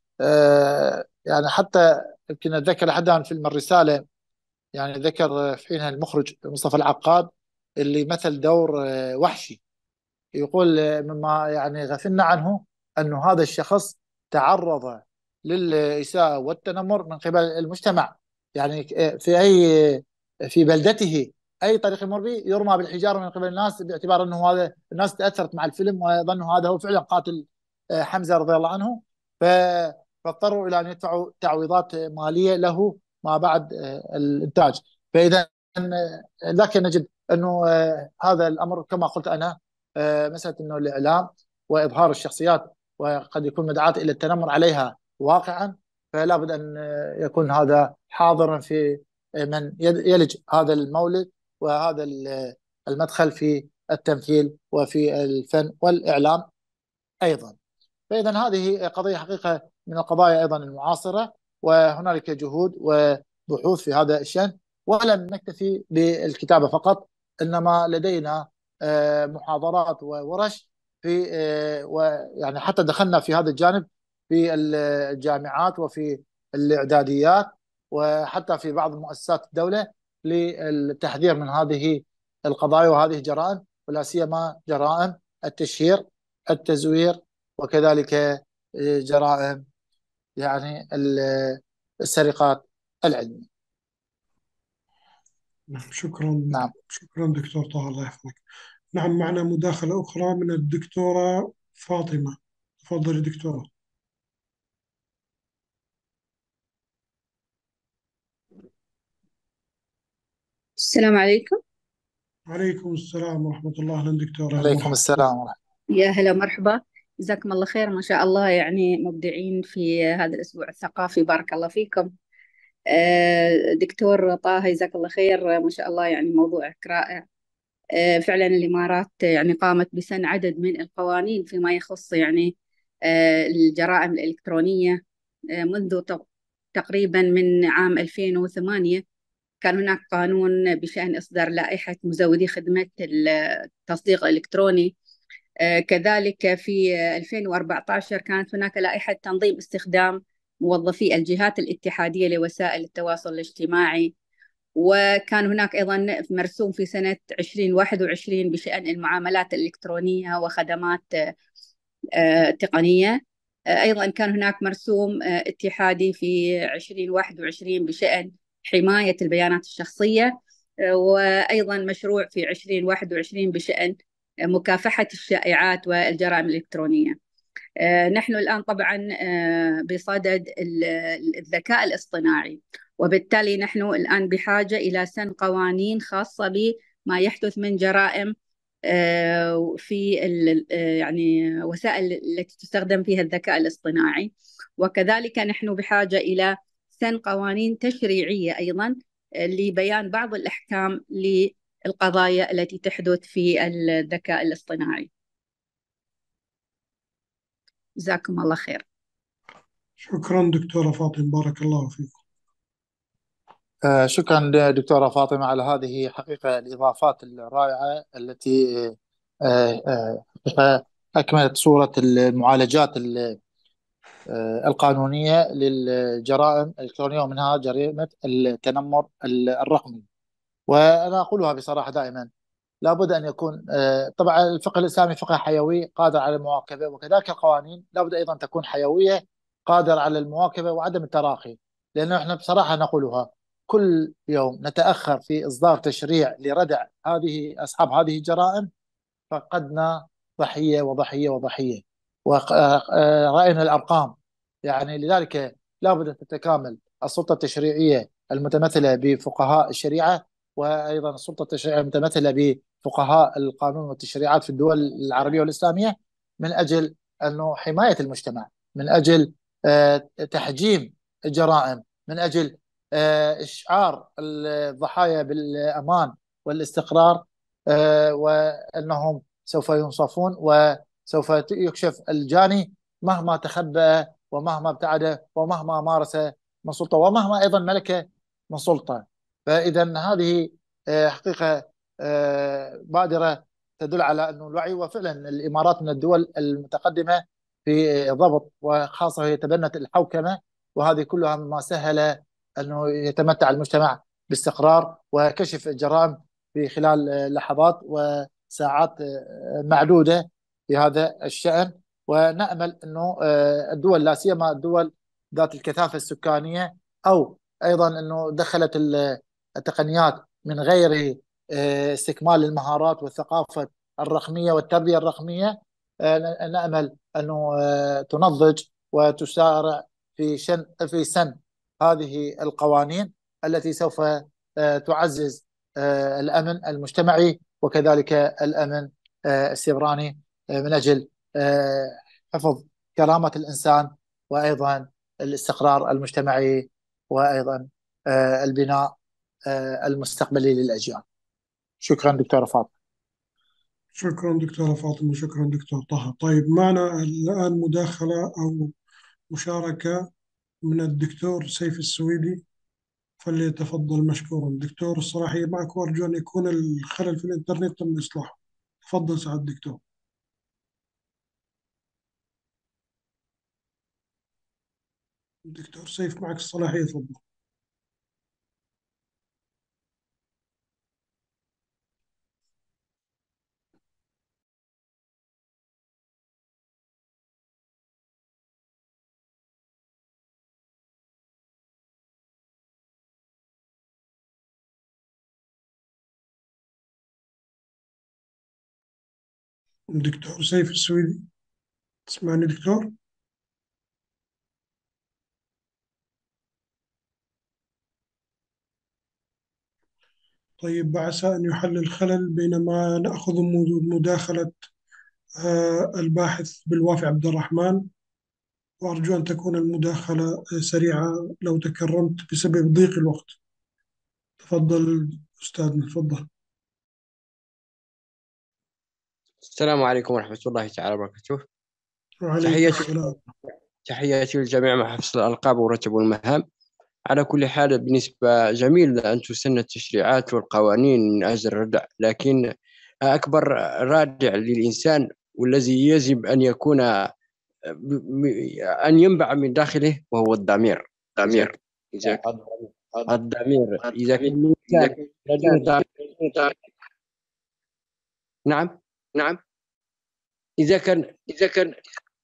آه يعني حتى يمكن أتذكر أحدهم فيلم الرسالة، يعني ذكر في حينها المخرج مصطفى العقاد اللي مثل دور آه وحشي، يقول آه، مما يعني غفلنا عنه أنه هذا الشخص تعرض للإساءة والتنمر من قبل المجتمع. يعني آه، في أي في بلدته أي طريق يمر به يرمى بالحجارة من قبل الناس، باعتبار أنه هذا الناس تأثرت مع الفيلم وظنوا هذا هو فعلا قاتل آه، حمزة رضي الله عنه. ف- فاضطروا إلى أن يدفعوا تعويضات مالية له ما بعد آه، الإنتاج. فإذا آه، لكن نجد أنه آه، هذا الأمر كما قلت أنا آه، مسألة أنه الإعلام وإظهار الشخصيات وقد يكون مدعاة إلى التنمر عليها واقعا، فلا بد أن آه، يكون هذا حاضرا في آه، من يد- يلج هذا المولد وهذا ال- المدخل في التمثيل وفي الفن والإعلام أيضا. فإذا هذه قضية حقيقة من القضايا أيضا المعاصرة، وهنالك جهود وبحوث في هذا الشأن. ولم نكتفي بالكتابة فقط، إنما لدينا آه، محاضرات وورش في آه، ويعني حتى دخلنا في هذا الجانب في الجامعات وفي الإعداديات وحتى في بعض مؤسسات الدولة للتحذير من هذه القضايا وهذه الجرائم، ولا سيما جرائم التشهير، التزوير، وكذلك جرائم يعني ال- السرقات العلمية. نعم، شكرا نعم. شكرا دكتور طه، الله يحفظك. نعم، معنا مداخلة أخرى من الدكتورة فاطمة. تفضلي دكتورة. السلام عليكم. وعليكم السلام ورحمة الله. أهلا دكتورة، عليكم مرحبا. السلام ورحمة يا هلا مرحبا، جزاكم الله خير، ما شاء الله يعني مبدعين في هذا الأسبوع الثقافي، بارك الله فيكم. آه، دكتور طه جزاك الله خير، ما شاء الله يعني موضوعك رائع. آه، فعلا الإمارات يعني قامت بسن عدد من القوانين فيما يخص يعني آه، الجرائم الإلكترونية. آه، منذ تق- تقريبا من عام ألفين وثمانية كان هناك قانون بشأن إصدار لائحة مزودي خدمة التصديق الإلكتروني. آه، كذلك في ألفين وأربعة عشر كانت هناك لائحة تنظيم استخدام موظفي الجهات الاتحادية لوسائل التواصل الاجتماعي، وكان هناك أيضا مرسوم في سنة ألفين وواحد وعشرين بشأن المعاملات الإلكترونية وخدمات آه، تقنية. آه، أيضا كان هناك مرسوم آه، اتحادي في ألفين وواحد وعشرين بشأن حماية البيانات الشخصية، آه، وأيضا مشروع في ألفين وواحد وعشرين بشأن مكافحة الشائعات والجرائم الإلكترونية. آه، نحن الآن طبعا آه، بصدد ال- الذكاء الاصطناعي، وبالتالي نحن الآن بحاجة إلى سن قوانين خاصة بما يحدث من جرائم آه، في ال- آه، يعني وسائل التي تستخدم فيها الذكاء الاصطناعي. وكذلك نحن بحاجة إلى سن قوانين تشريعية أيضا آه، لبيان بعض الأحكام للقضايا التي تحدث في الذكاء الاصطناعي. جزاكم الله خير. شكرا دكتورة فاطمة، بارك الله فيكم. آه، شكرا دكتورة فاطمة على هذه حقيقة الإضافات الرائعة التي آه، آه، حقيقة أكملت صورة المعالجات ال- آه، القانونية للجرائم الإلكترونية، ومنها جريمة التنمر الرقمي. وأنا أقولها بصراحة دائما، لابد أن يكون آه، طبعا الفقه الإسلامي فقه حيوي قادر على المواكبة، وكذلك القوانين لابد أيضا تكون حيوية قادر على المواكبة وعدم التراخي. لأنه احنا بصراحة نقولها، كل يوم نتأخر في إصدار تشريع لردع هذه أصحاب هذه الجرائم، فقدنا ضحية وضحية وضحية، ورأينا الأرقام. يعني لذلك لابد أن تتكامل السلطة التشريعية المتمثلة بفقهاء الشريعة، وأيضا السلطة التشريعية المتمثلة بفقهاء القانون والتشريعات في الدول العربية والإسلامية، من أجل أنه حماية المجتمع، من أجل آه، تحجيم الجرائم، من أجل آه، إشعار الضحايا بالأمان والاستقرار، آه، وأنهم سوف ينصفون وسوف يكشف الجاني مهما تخبأ ومهما ابتعد ومهما مارس من سلطة ومهما أيضا ملك من سلطة. فإذا هذه آه، حقيقة آه، بادرة تدل على أن الوعي، وفعلا الإمارات من الدول المتقدمة في ضبط، وخاصة هي تبنت الحوكمة، وهذه كلها مما سهل أنه يتمتع المجتمع باستقرار وكشف الجرائم في خلال لحظات وساعات معدودة في هذا الشأن. ونأمل أنه الدول، لا سيما الدول ذات الكثافة السكانية، أو أيضا أنه دخلت التقنيات من غير استكمال المهارات والثقافة الرقمية والتربية الرقمية، نأمل أنه تنضج وتسارع في شن في سن هذه القوانين التي سوف تعزز الأمن المجتمعي وكذلك الأمن السيبراني، من أجل حفظ كرامة الإنسان وأيضا الاستقرار المجتمعي وأيضا البناء المستقبلي للأجيال. شكرا دكتورة فاطمة. شكرا دكتورة فاطمة، شكرا دكتور طه. طيب، معنا الآن مداخلة أو مشاركة من الدكتور سيف السويدي، فليتفضل مشكورا. دكتور، الصلاحية معك، وأرجو أن يكون الخلل في الإنترنت تم إصلاحه. تفضل سعادة الدكتور. دكتور سيف معك الصلاحية، تفضل. دكتور سيف السويدي، تسمعني دكتور؟ طيب، عسى أن يحل الخلل بينما نأخذ مداخلة آه، الباحث بالوافي عبد الرحمن، وأرجو أن تكون المداخلة سريعة لو تكرمت بسبب ضيق الوقت. تفضل أستاذنا، تفضل. السلام عليكم ورحمة الله تعالى وبركاته. وعليكم تحياتي السلام. تحياتي للجميع مع حفظ الألقاب ورتب المهام. على كل حال، بالنسبة جميل أن تسن التشريعات والقوانين من أجل الردع، لكن أكبر رادع للإنسان والذي يجب أن يكون أن ينبع من داخله، وهو الضمير. ضمير إذا الضمير إذا كان الإنسان لديه ضمير، نعم نعم إذا كان إذا كان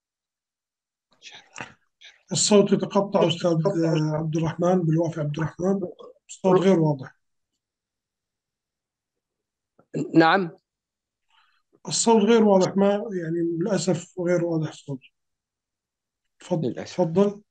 الصوت يتقطع أستاذ عبد الرحمن بالوافي. عبد الرحمن الصوت غير واضح. نعم الصوت غير واضح، ما يعني للأسف غير واضح الصوت. تفضل تفضل.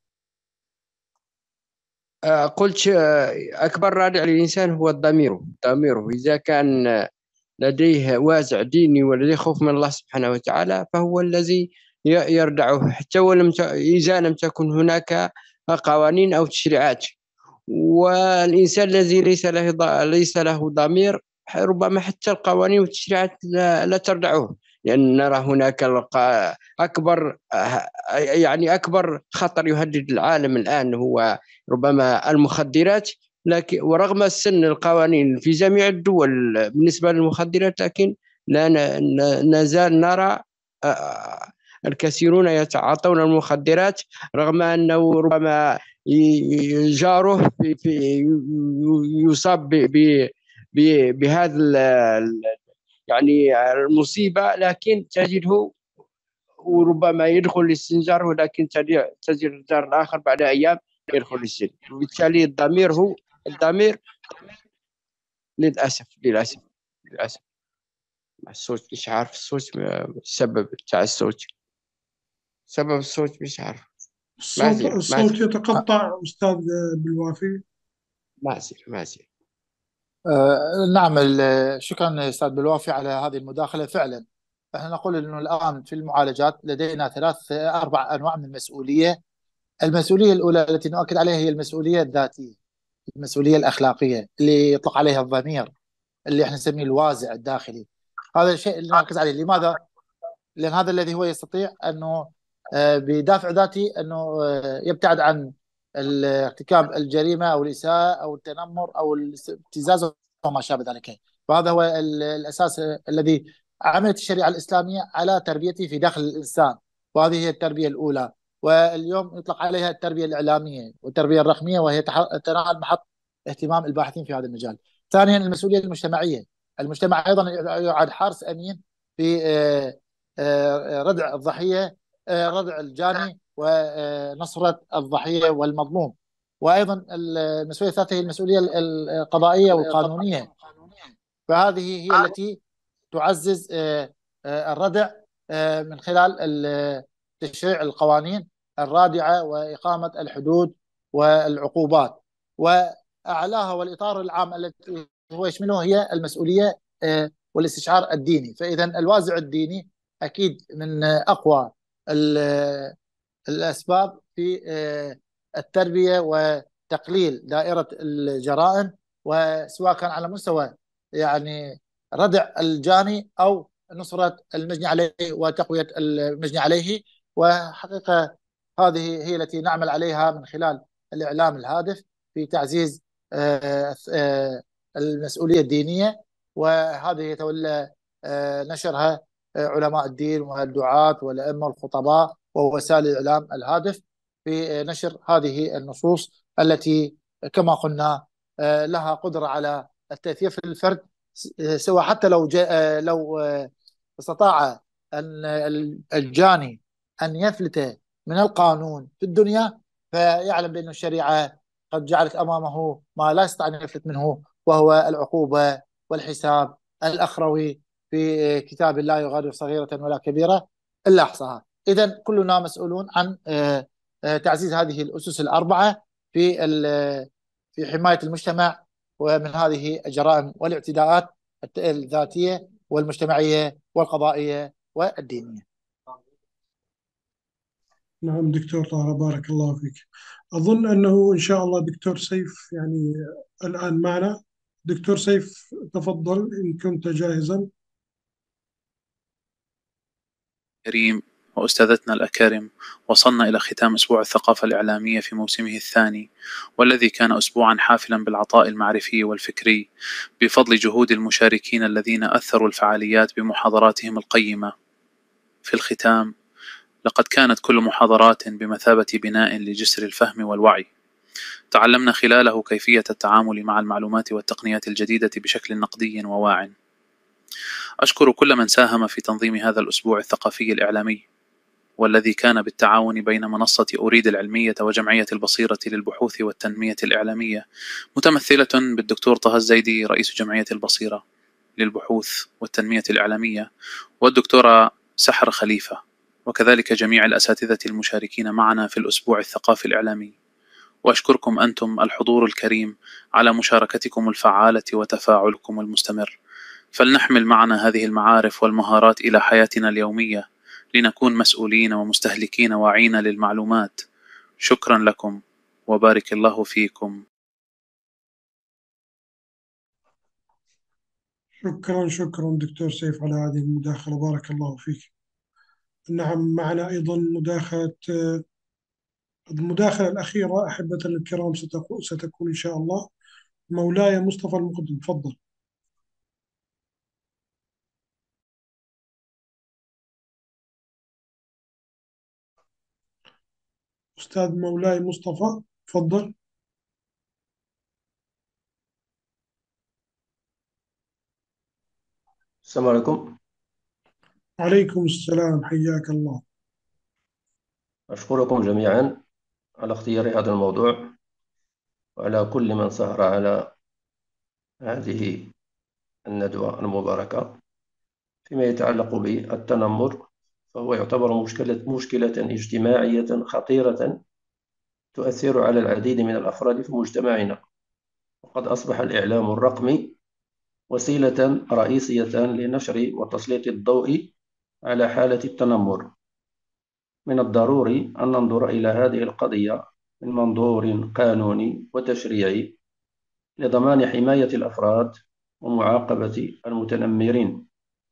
آه، قلت آه، أكبر رادع للإنسان هو الضمير. ضميره إذا كان آه، لديه وازع ديني ولديه خوف من الله سبحانه وتعالى، فهو الذي ي- يردعه، حتى ولم ت- إذا لم تكن هناك قوانين أو تشريعات. والإنسان الذي ليس له ض- ليس له ضمير، ربما حتى القوانين والتشريعات لا, لا تردعه، لأن نرى هناك الق- أكبر آه، يعني أكبر خطر يهدد العالم الآن هو ربما المخدرات. لكن ورغم سن القوانين في جميع الدول بالنسبة للمخدرات، لكن لا ن- نزال نرى آه، الكثيرون يتعاطون المخدرات، رغم أنه ربما ي- جاره في في يصاب ب- ب- ب- بهذا ال- ال- يعني المصيبة، لكن تجده وربما يدخل للسنجار، ولكن تجد تجد الجار الآخر بعد أيام يدخل للسجن. وبالتالي الضمير هو الضمير للأسف للأسف للأسف. الصوت مش عارف الصوت السبب تاع الصوت، سبب الصوت مش عارف. الصوت معذرة الصوت معذرة يتقطع أستاذ بالوافي. معذرة معذرة. آه، نعم، ال- شكرا أستاذ بالوافي على هذه المداخلة. فعلا احنا نقول أنه الآن في المعالجات لدينا ثلاث أربع أنواع من المسؤولية. المسؤولية الأولى التي نؤكد عليها هي المسؤولية الذاتية، المسؤولية الأخلاقية اللي يطلق عليها الضمير، اللي احنا نسميه الوازع الداخلي. هذا الشيء اللي نركز عليه. لماذا؟ لأن هذا الذي هو يستطيع أنه آه، بدافع ذاتي أنه آه، يبتعد عن ال- ارتكاب الجريمة أو الإساءة أو التنمر أو الابتزاز وما شابه ذلك. فهذا هو ال- الأساس الذي عملت الشريعة الإسلامية على تربيته في داخل الإنسان، وهذه هي التربية الأولى. واليوم يطلق عليها التربية الإعلامية والتربية الرقمية، وهي تح- تنال محط اهتمام الباحثين في هذا المجال. ثانيا المسؤولية المجتمعية. المجتمع أيضا يعد حارس أمين في آه، آه، ردع الضحية، آه، ردع الجاني، ونصرة الضحية والمظلوم. وأيضا المسؤولية الثالثة هي المسؤولية القضائية والقانونية، فهذه هي التي تعزز آه، آه، الردع آه، من خلال ال- تشريع القوانين الرادعة وإقامة الحدود والعقوبات. وأعلاها والإطار العام التي هو يشمله هي المسؤولية آه، والاستشعار الديني. فإذا الوازع الديني أكيد من أقوى ال- الأسباب في آه، التربية وتقليل دائرة الجرائم، وسواء كان على مستوى يعني ردع الجاني أو نصرة المجني عليه وتقوية المجني عليه. وحقيقة هذه هي التي نعمل عليها من خلال الإعلام الهادف في تعزيز آه، آه، المسؤولية الدينية، وهذه يتولى آه، نشرها آه، علماء الدين والدعاة والأئمة والخطباء ووسائل الإعلام الهادف في نشر هذه النصوص التي كما قلنا آه، لها قدرة على التأثير في الفرد، سواء حتى لو جاء لو استطاع أن الجاني أن يفلت من القانون في الدنيا، فيعلم بأن الشريعة قد جعلت أمامه ما لا يستطيع أن يفلت منه، وهو العقوبة والحساب الأخروي في كتاب لا يغادر صغيرة ولا كبيرة إلا أحصاها. إذا كلنا مسؤولون عن تعزيز هذه الأسس الأربعة في في حماية المجتمع ومن هذه الجرائم والاعتداءات الذاتية والمجتمعية والقضائية والدينية. نعم دكتور طه، بارك الله فيك. أظن أنه إن شاء الله دكتور سيف يعني الآن معنا. دكتور سيف تفضل إن كنت جاهزا. كريم وأستاذتنا الأكارم، وصلنا إلى ختام أسبوع الثقافة الإعلامية في موسمه الثاني، والذي كان أسبوعا حافلا بالعطاء المعرفي والفكري بفضل جهود المشاركين الذين أثروا الفعاليات بمحاضراتهم القيمة. في الختام، لقد كانت كل محاضرات بمثابة بناء لجسر الفهم والوعي. تعلمنا خلاله كيفية التعامل مع المعلومات والتقنيات الجديدة بشكل نقدي وواع. أشكر كل من ساهم في تنظيم هذا الأسبوع الثقافي الإعلامي، والذي كان بالتعاون بين منصة أريد العلمية وجمعية البصيرة للبحوث والتنمية الإعلامية، متمثلة بالدكتور طه الزيدي رئيس جمعية البصيرة للبحوث والتنمية الإعلامية، والدكتورة سحر خليفة، وكذلك جميع الأساتذة المشاركين معنا في الأسبوع الثقافي الإعلامي. وأشكركم أنتم الحضور الكريم على مشاركتكم الفعالة وتفاعلكم المستمر. فلنحمل معنا هذه المعارف والمهارات إلى حياتنا اليومية لنكون مسؤولين ومستهلكين واعين للمعلومات. شكرا لكم وبارك الله فيكم. شكرا شكرا دكتور سيف على هذه المداخلة، بارك الله فيك. نعم، معنا أيضا مداخلة المداخلة الأخيرة أحبة الكرام ستكون إن شاء الله مولاي مصطفى المقدم. تفضل أستاذ مولاي مصطفى، تفضل. السلام عليكم. وعليكم السلام، حياك الله. أشكركم جميعا على اختيار هذا الموضوع، وعلى كل من سهر على هذه الندوة المباركة. فيما يتعلق بالتنمر، فهو يعتبر مشكلة مشكلة اجتماعية خطيرة تؤثر على العديد من الأفراد في مجتمعنا، وقد أصبح الإعلام الرقمي وسيلة رئيسية لنشر وتسليط الضوء على حالة التنمر. من الضروري أن ننظر إلى هذه القضية من منظور قانوني وتشريعي لضمان حماية الأفراد ومعاقبة المتنمرين.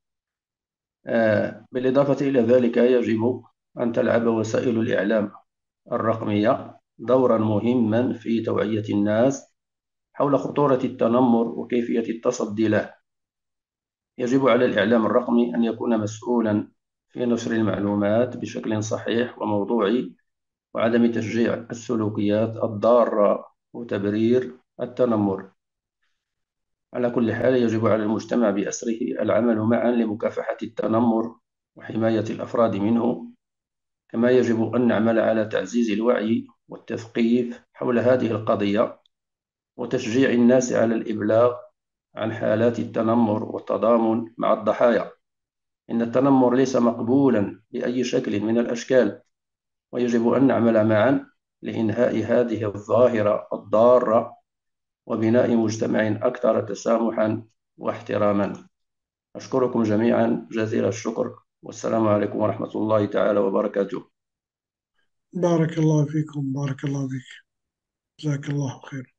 آه، بالإضافة إلى ذلك، يجب أن تلعب وسائل الإعلام الرقمية دورا مهما في توعية الناس حول خطورة التنمر وكيفية التصدي له. يجب على الإعلام الرقمي أن يكون مسؤولا في نشر المعلومات بشكل صحيح وموضوعي، وعدم تشجيع السلوكيات الضارة وتبرير التنمر. على كل حال، يجب على المجتمع بأسره العمل معا لمكافحة التنمر وحماية الأفراد منه، كما يجب أن نعمل على تعزيز الوعي والتثقيف حول هذه القضية وتشجيع الناس على الإبلاغ عن حالات التنمر والتضامن مع الضحايا. إن التنمر ليس مقبولا بأي شكل من الأشكال، ويجب أن نعمل معا لإنهاء هذه الظاهرة الضارة وبناء مجتمع أكثر تسامحا واحتراما. أشكركم جميعا جزيل الشكر، والسلام عليكم ورحمة الله تعالى وبركاته. بارك الله فيكم، بارك الله فيك، جزاك الله خير.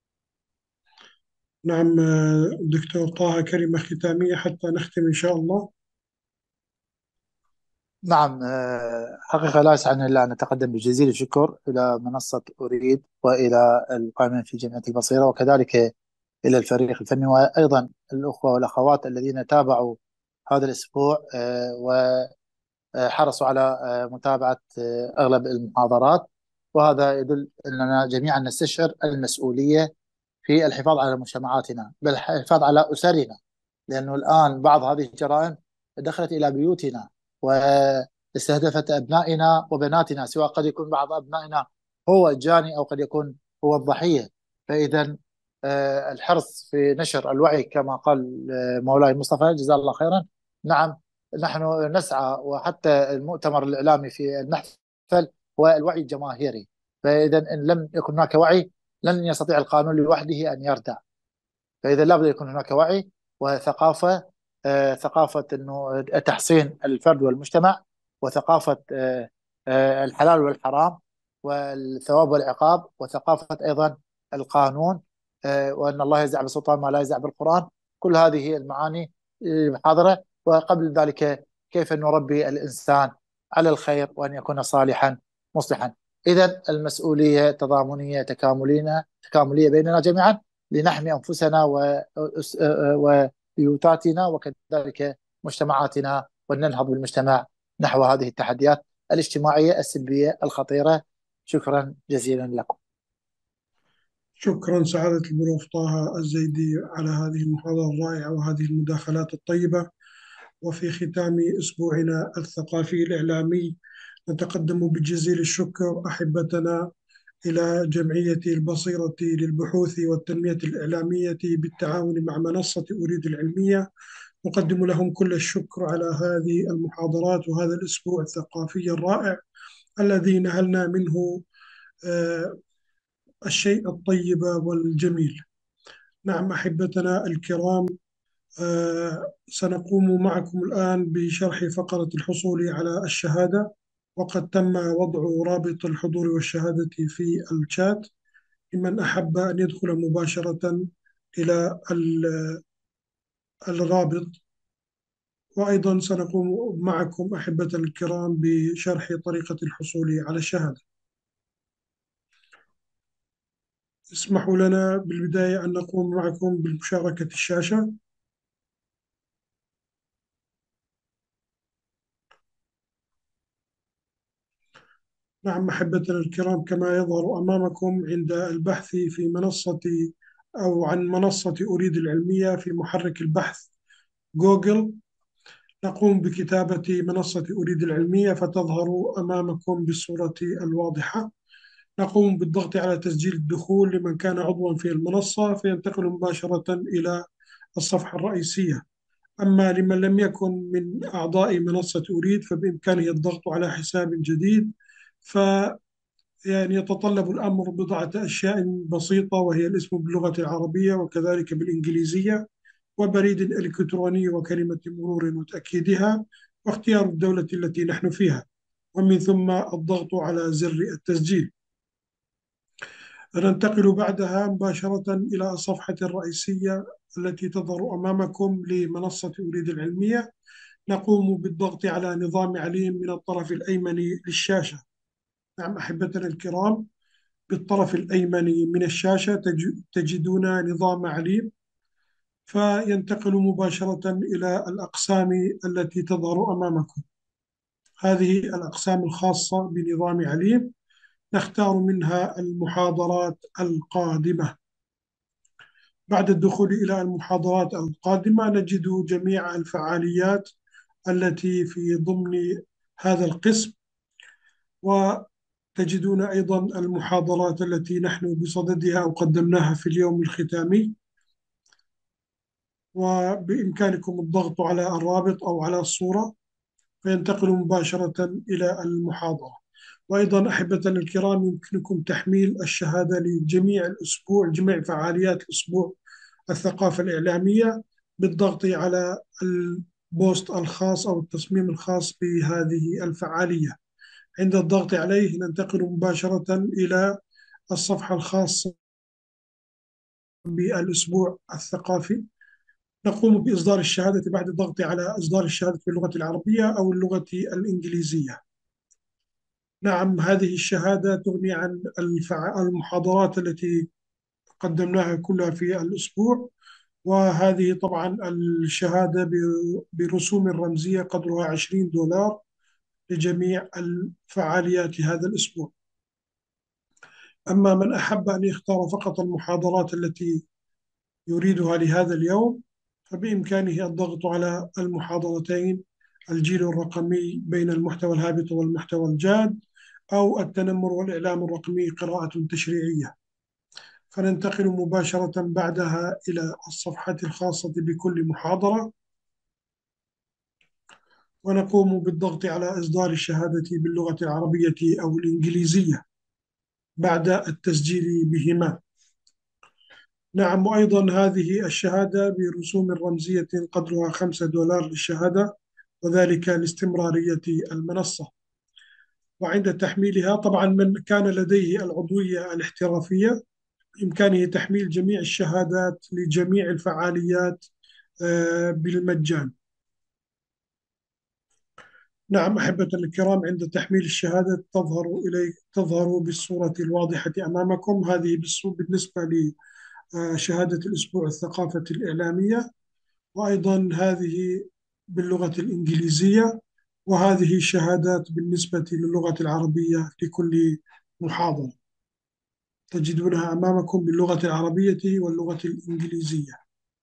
نعم دكتور طه، كلمة ختامية حتى نختم إن شاء الله. نعم، حقيقة لا يسعني إلا أن أتقدم بجزيل الشكر إلى منصة أريد وإلى القائمين في جمعية البصيرة، وكذلك إلى الفريق الفني، وأيضا الأخوة والأخوات الذين تابعوا هذا الأسبوع وحرصوا على متابعة أغلب المحاضرات. وهذا يدل أننا جميعا نستشعر المسؤولية في الحفاظ على مجتمعاتنا، بل الحفاظ على أسرنا، لأنه الآن بعض هذه الجرائم دخلت إلى بيوتنا واستهدفت أبنائنا وبناتنا، سواء قد يكون بعض أبنائنا هو الجاني أو قد يكون هو الضحية. فإذا الحرص في نشر الوعي كما قال مولاي مصطفى جزاه الله خيرا. نعم، نحن نسعى، وحتى المؤتمر الإعلامي في المحفل هو الوعي الجماهيري. فإذا إن لم يكن هناك وعي لن يستطيع القانون لوحده أن يردع. فإذا لابد يكون هناك وعي وثقافة، آه ثقافة إنه تحصين الفرد والمجتمع، وثقافة آه آه الحلال والحرام والثواب والعقاب، وثقافة أيضا القانون، آه وأن الله يزع بالسلطان ما لا يزع بالقرآن. كل هذه المعاني حاضرة. وقبل ذلك كيف نربي الإنسان على الخير وأن يكون صالحا مصلحا. إذا المسؤولية تضامنية تكاملية تكاملية بيننا جميعا لنحمي أنفسنا وبيوتاتنا وكذلك مجتمعاتنا، وننهض بالمجتمع نحو هذه التحديات الاجتماعية السلبية الخطيرة. شكرا جزيلا لكم. شكرا سعادة البروف طه الزيدي على هذه المحاضرة الرائعة وهذه المداخلات الطيبة. وفي ختام أسبوعنا الثقافي الإعلامي نتقدم بجزيل الشكر أحبتنا إلى جمعية البصيرة للبحوث والتنمية الإعلامية بالتعاون مع منصة أريد العلمية. نقدم لهم كل الشكر على هذه المحاضرات وهذا الأسبوع الثقافي الرائع الذي نهلنا منه آه، الشيء الطيب والجميل. نعم أحبتنا الكرام، آه، سنقوم معكم الآن بشرح فقرة الحصول على الشهادة، وقد تم وضع رابط الحضور والشهادة في الشات لمن أحب أن يدخل مباشرة إلى الرابط. وأيضا سنقوم معكم أحبة الكرام بشرح طريقة الحصول على الشهادة. اسمحوا لنا بالبداية أن نقوم معكم بالمشاركة الشاشة. نعم أحبتنا الكرام، كما يظهر أمامكم عند البحث في منصة أو عن منصة أريد العلمية في محرك البحث جوجل، نقوم بكتابة منصة أريد العلمية فتظهر أمامكم بالصورة الواضحة. نقوم بالضغط على تسجيل الدخول لمن كان عضوا في المنصة فينتقل مباشرة إلى الصفحة الرئيسية. أما لمن لم يكن من أعضاء منصة أريد فبإمكانه الضغط على حساب جديد. ف يعني يتطلب الأمر بضعة أشياء بسيطة، وهي الاسم باللغة العربية وكذلك بالإنجليزية، وبريد إلكتروني وكلمة مرور وتأكيدها، واختيار الدولة التي نحن فيها، ومن ثم الضغط على زر التسجيل. ننتقل بعدها مباشرة إلى الصفحة الرئيسية التي تظهر أمامكم لمنصة أريد العلمية. نقوم بالضغط على نظام عليم من الطرف الأيمن للشاشة. نعم أحبتنا الكرام، بالطرف الأيمن من الشاشة تجدون نظام عليم، فينتقل مباشرة إلى الأقسام التي تظهر أمامكم. هذه الأقسام الخاصة بنظام عليم، نختار منها المحاضرات القادمة. بعد الدخول إلى المحاضرات القادمة نجد جميع الفعاليات التي في ضمن هذا القسم، وتجدون أيضا المحاضرات التي نحن بصددها أو قدمناها في اليوم الختامي، وبإمكانكم الضغط على الرابط أو على الصورة فينتقل مباشرة إلى المحاضرة. وأيضا أحبتنا الكرام، يمكنكم تحميل الشهادة لجميع الأسبوع، جميع فعاليات الأسبوع الثقافة الإعلامية بالضغط على البوست الخاص أو التصميم الخاص بهذه الفعالية. عند الضغط عليه ننتقل مباشرة إلى الصفحة الخاصة بالأسبوع الثقافي. نقوم بإصدار الشهادة بعد الضغط على إصدار الشهادة باللغة العربية أو اللغة الإنجليزية. نعم هذه الشهادة تغني عن الفع... المحاضرات التي قدمناها كلها في الأسبوع، وهذه طبعا الشهادة برسوم رمزية قدرها عشرين دولار لجميع الفعاليات هذا الأسبوع. أما من أحب أن يختار فقط المحاضرات التي يريدها لهذا اليوم فبإمكانه الضغط على المحاضرتين: الجيل الرقمي بين المحتوى الهابط والمحتوى الجاد، أو التنمر والإعلام الرقمي قراءة تشريعية. فننتقل مباشرة بعدها إلى الصفحة الخاصة بكل محاضرة، ونقوم بالضغط على إصدار الشهادة باللغة العربية أو الإنجليزية بعد التسجيل بهما. نعم وأيضا هذه الشهادة برسوم رمزية قدرها خمسة دولار للشهادة، وذلك لاستمرارية المنصة. وعند تحميلها طبعا من كان لديه العضوية الاحترافية بإمكانه تحميل جميع الشهادات لجميع الفعاليات بالمجان. نعم أحبتنا الكرام، عند تحميل الشهادة تظهر إلي تظهر بالصورة الواضحة أمامكم. هذه بالنسبة لشهادة الأسبوع الثقافة الإعلامية، وأيضا هذه باللغة الإنجليزية وهذه الشهادات بالنسبة للغة العربية لكل محاضرة تجدونها أمامكم باللغة العربية واللغة الإنجليزية.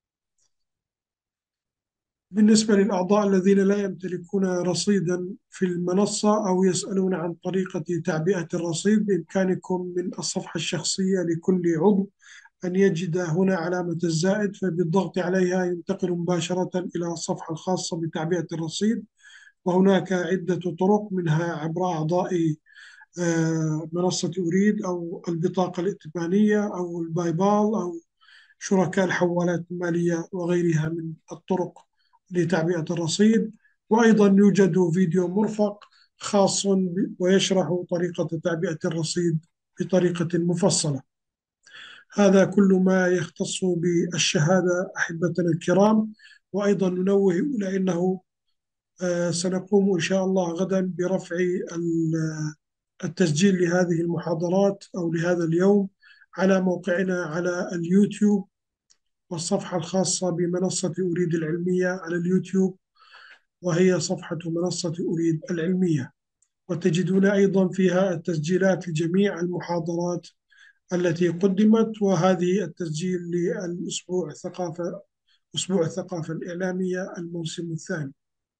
بالنسبة للأعضاء الذين لا يمتلكون رصيدا في المنصة أو يسألون عن طريقة تعبئة الرصيد، بإمكانكم من الصفحة الشخصية لكل عضو أن يجد هنا علامة الزائد، فبالضغط عليها ينتقل مباشرة إلى الصفحة الخاصة بتعبئة الرصيد. وهناك عدة طرق، منها عبر أعضاء آه، منصة أريد أو البطاقة الائتمانية أو الباي بال أو شركاء الحوالات المالية وغيرها من الطرق لتعبئة الرصيد. وأيضا يوجد فيديو مرفق خاص ويشرح طريقة تعبئة الرصيد بطريقة مفصلة. هذا كل ما يختص بالشهادة أحبتنا الكرام. وأيضا ننوه إلى أنه آه، سنقوم إن شاء الله غدا برفع التسجيل لهذه المحاضرات أو لهذا اليوم على موقعنا على اليوتيوب، والصفحة الخاصة بمنصة أريد العلمية على اليوتيوب وهي صفحة منصة أريد العلمية، وتجدون أيضا فيها التسجيلات لجميع المحاضرات التي قدمت. وهذه التسجيل للأسبوع الثقافة أسبوع الثقافة الإعلامية الموسم الثاني.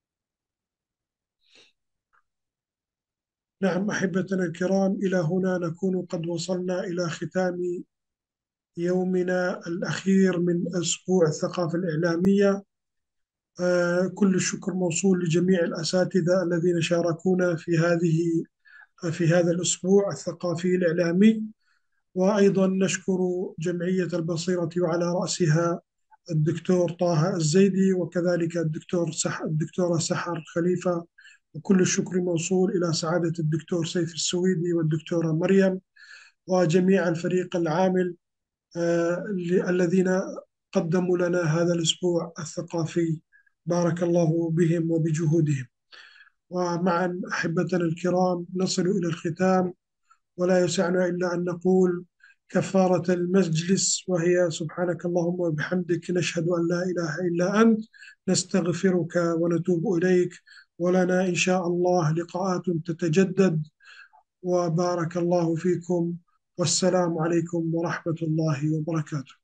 نعم أحبتنا الكرام، إلى هنا نكون قد وصلنا إلى ختام يومنا الأخير من أسبوع الثقافة الإعلامية. آه، كل الشكر موصول لجميع الأساتذة الذين شاركونا في هذه في هذا الأسبوع الثقافي الإعلامي. وأيضا نشكر جمعية البصيرة وعلى رأسها الدكتور طه الزيدي، وكذلك الدكتور سح الدكتورة سحر خليفة. وكل الشكر موصول إلى سعادة الدكتور سيف السويدي والدكتورة مريم وجميع الفريق العامل آه الذين قدموا لنا هذا الأسبوع الثقافي. بارك الله بهم وبجهودهم. ومعا أحبتنا الكرام نصل إلى الختام، ولا يسعنا إلا أن نقول كفارة المجلس، وهي سبحانك اللهم وبحمدك نشهد أن لا إله إلا أنت نستغفرك ونتوب إليك، ولنا إن شاء الله لقاءات تتجدد. وبارك الله فيكم، والسلام عليكم ورحمة الله وبركاته.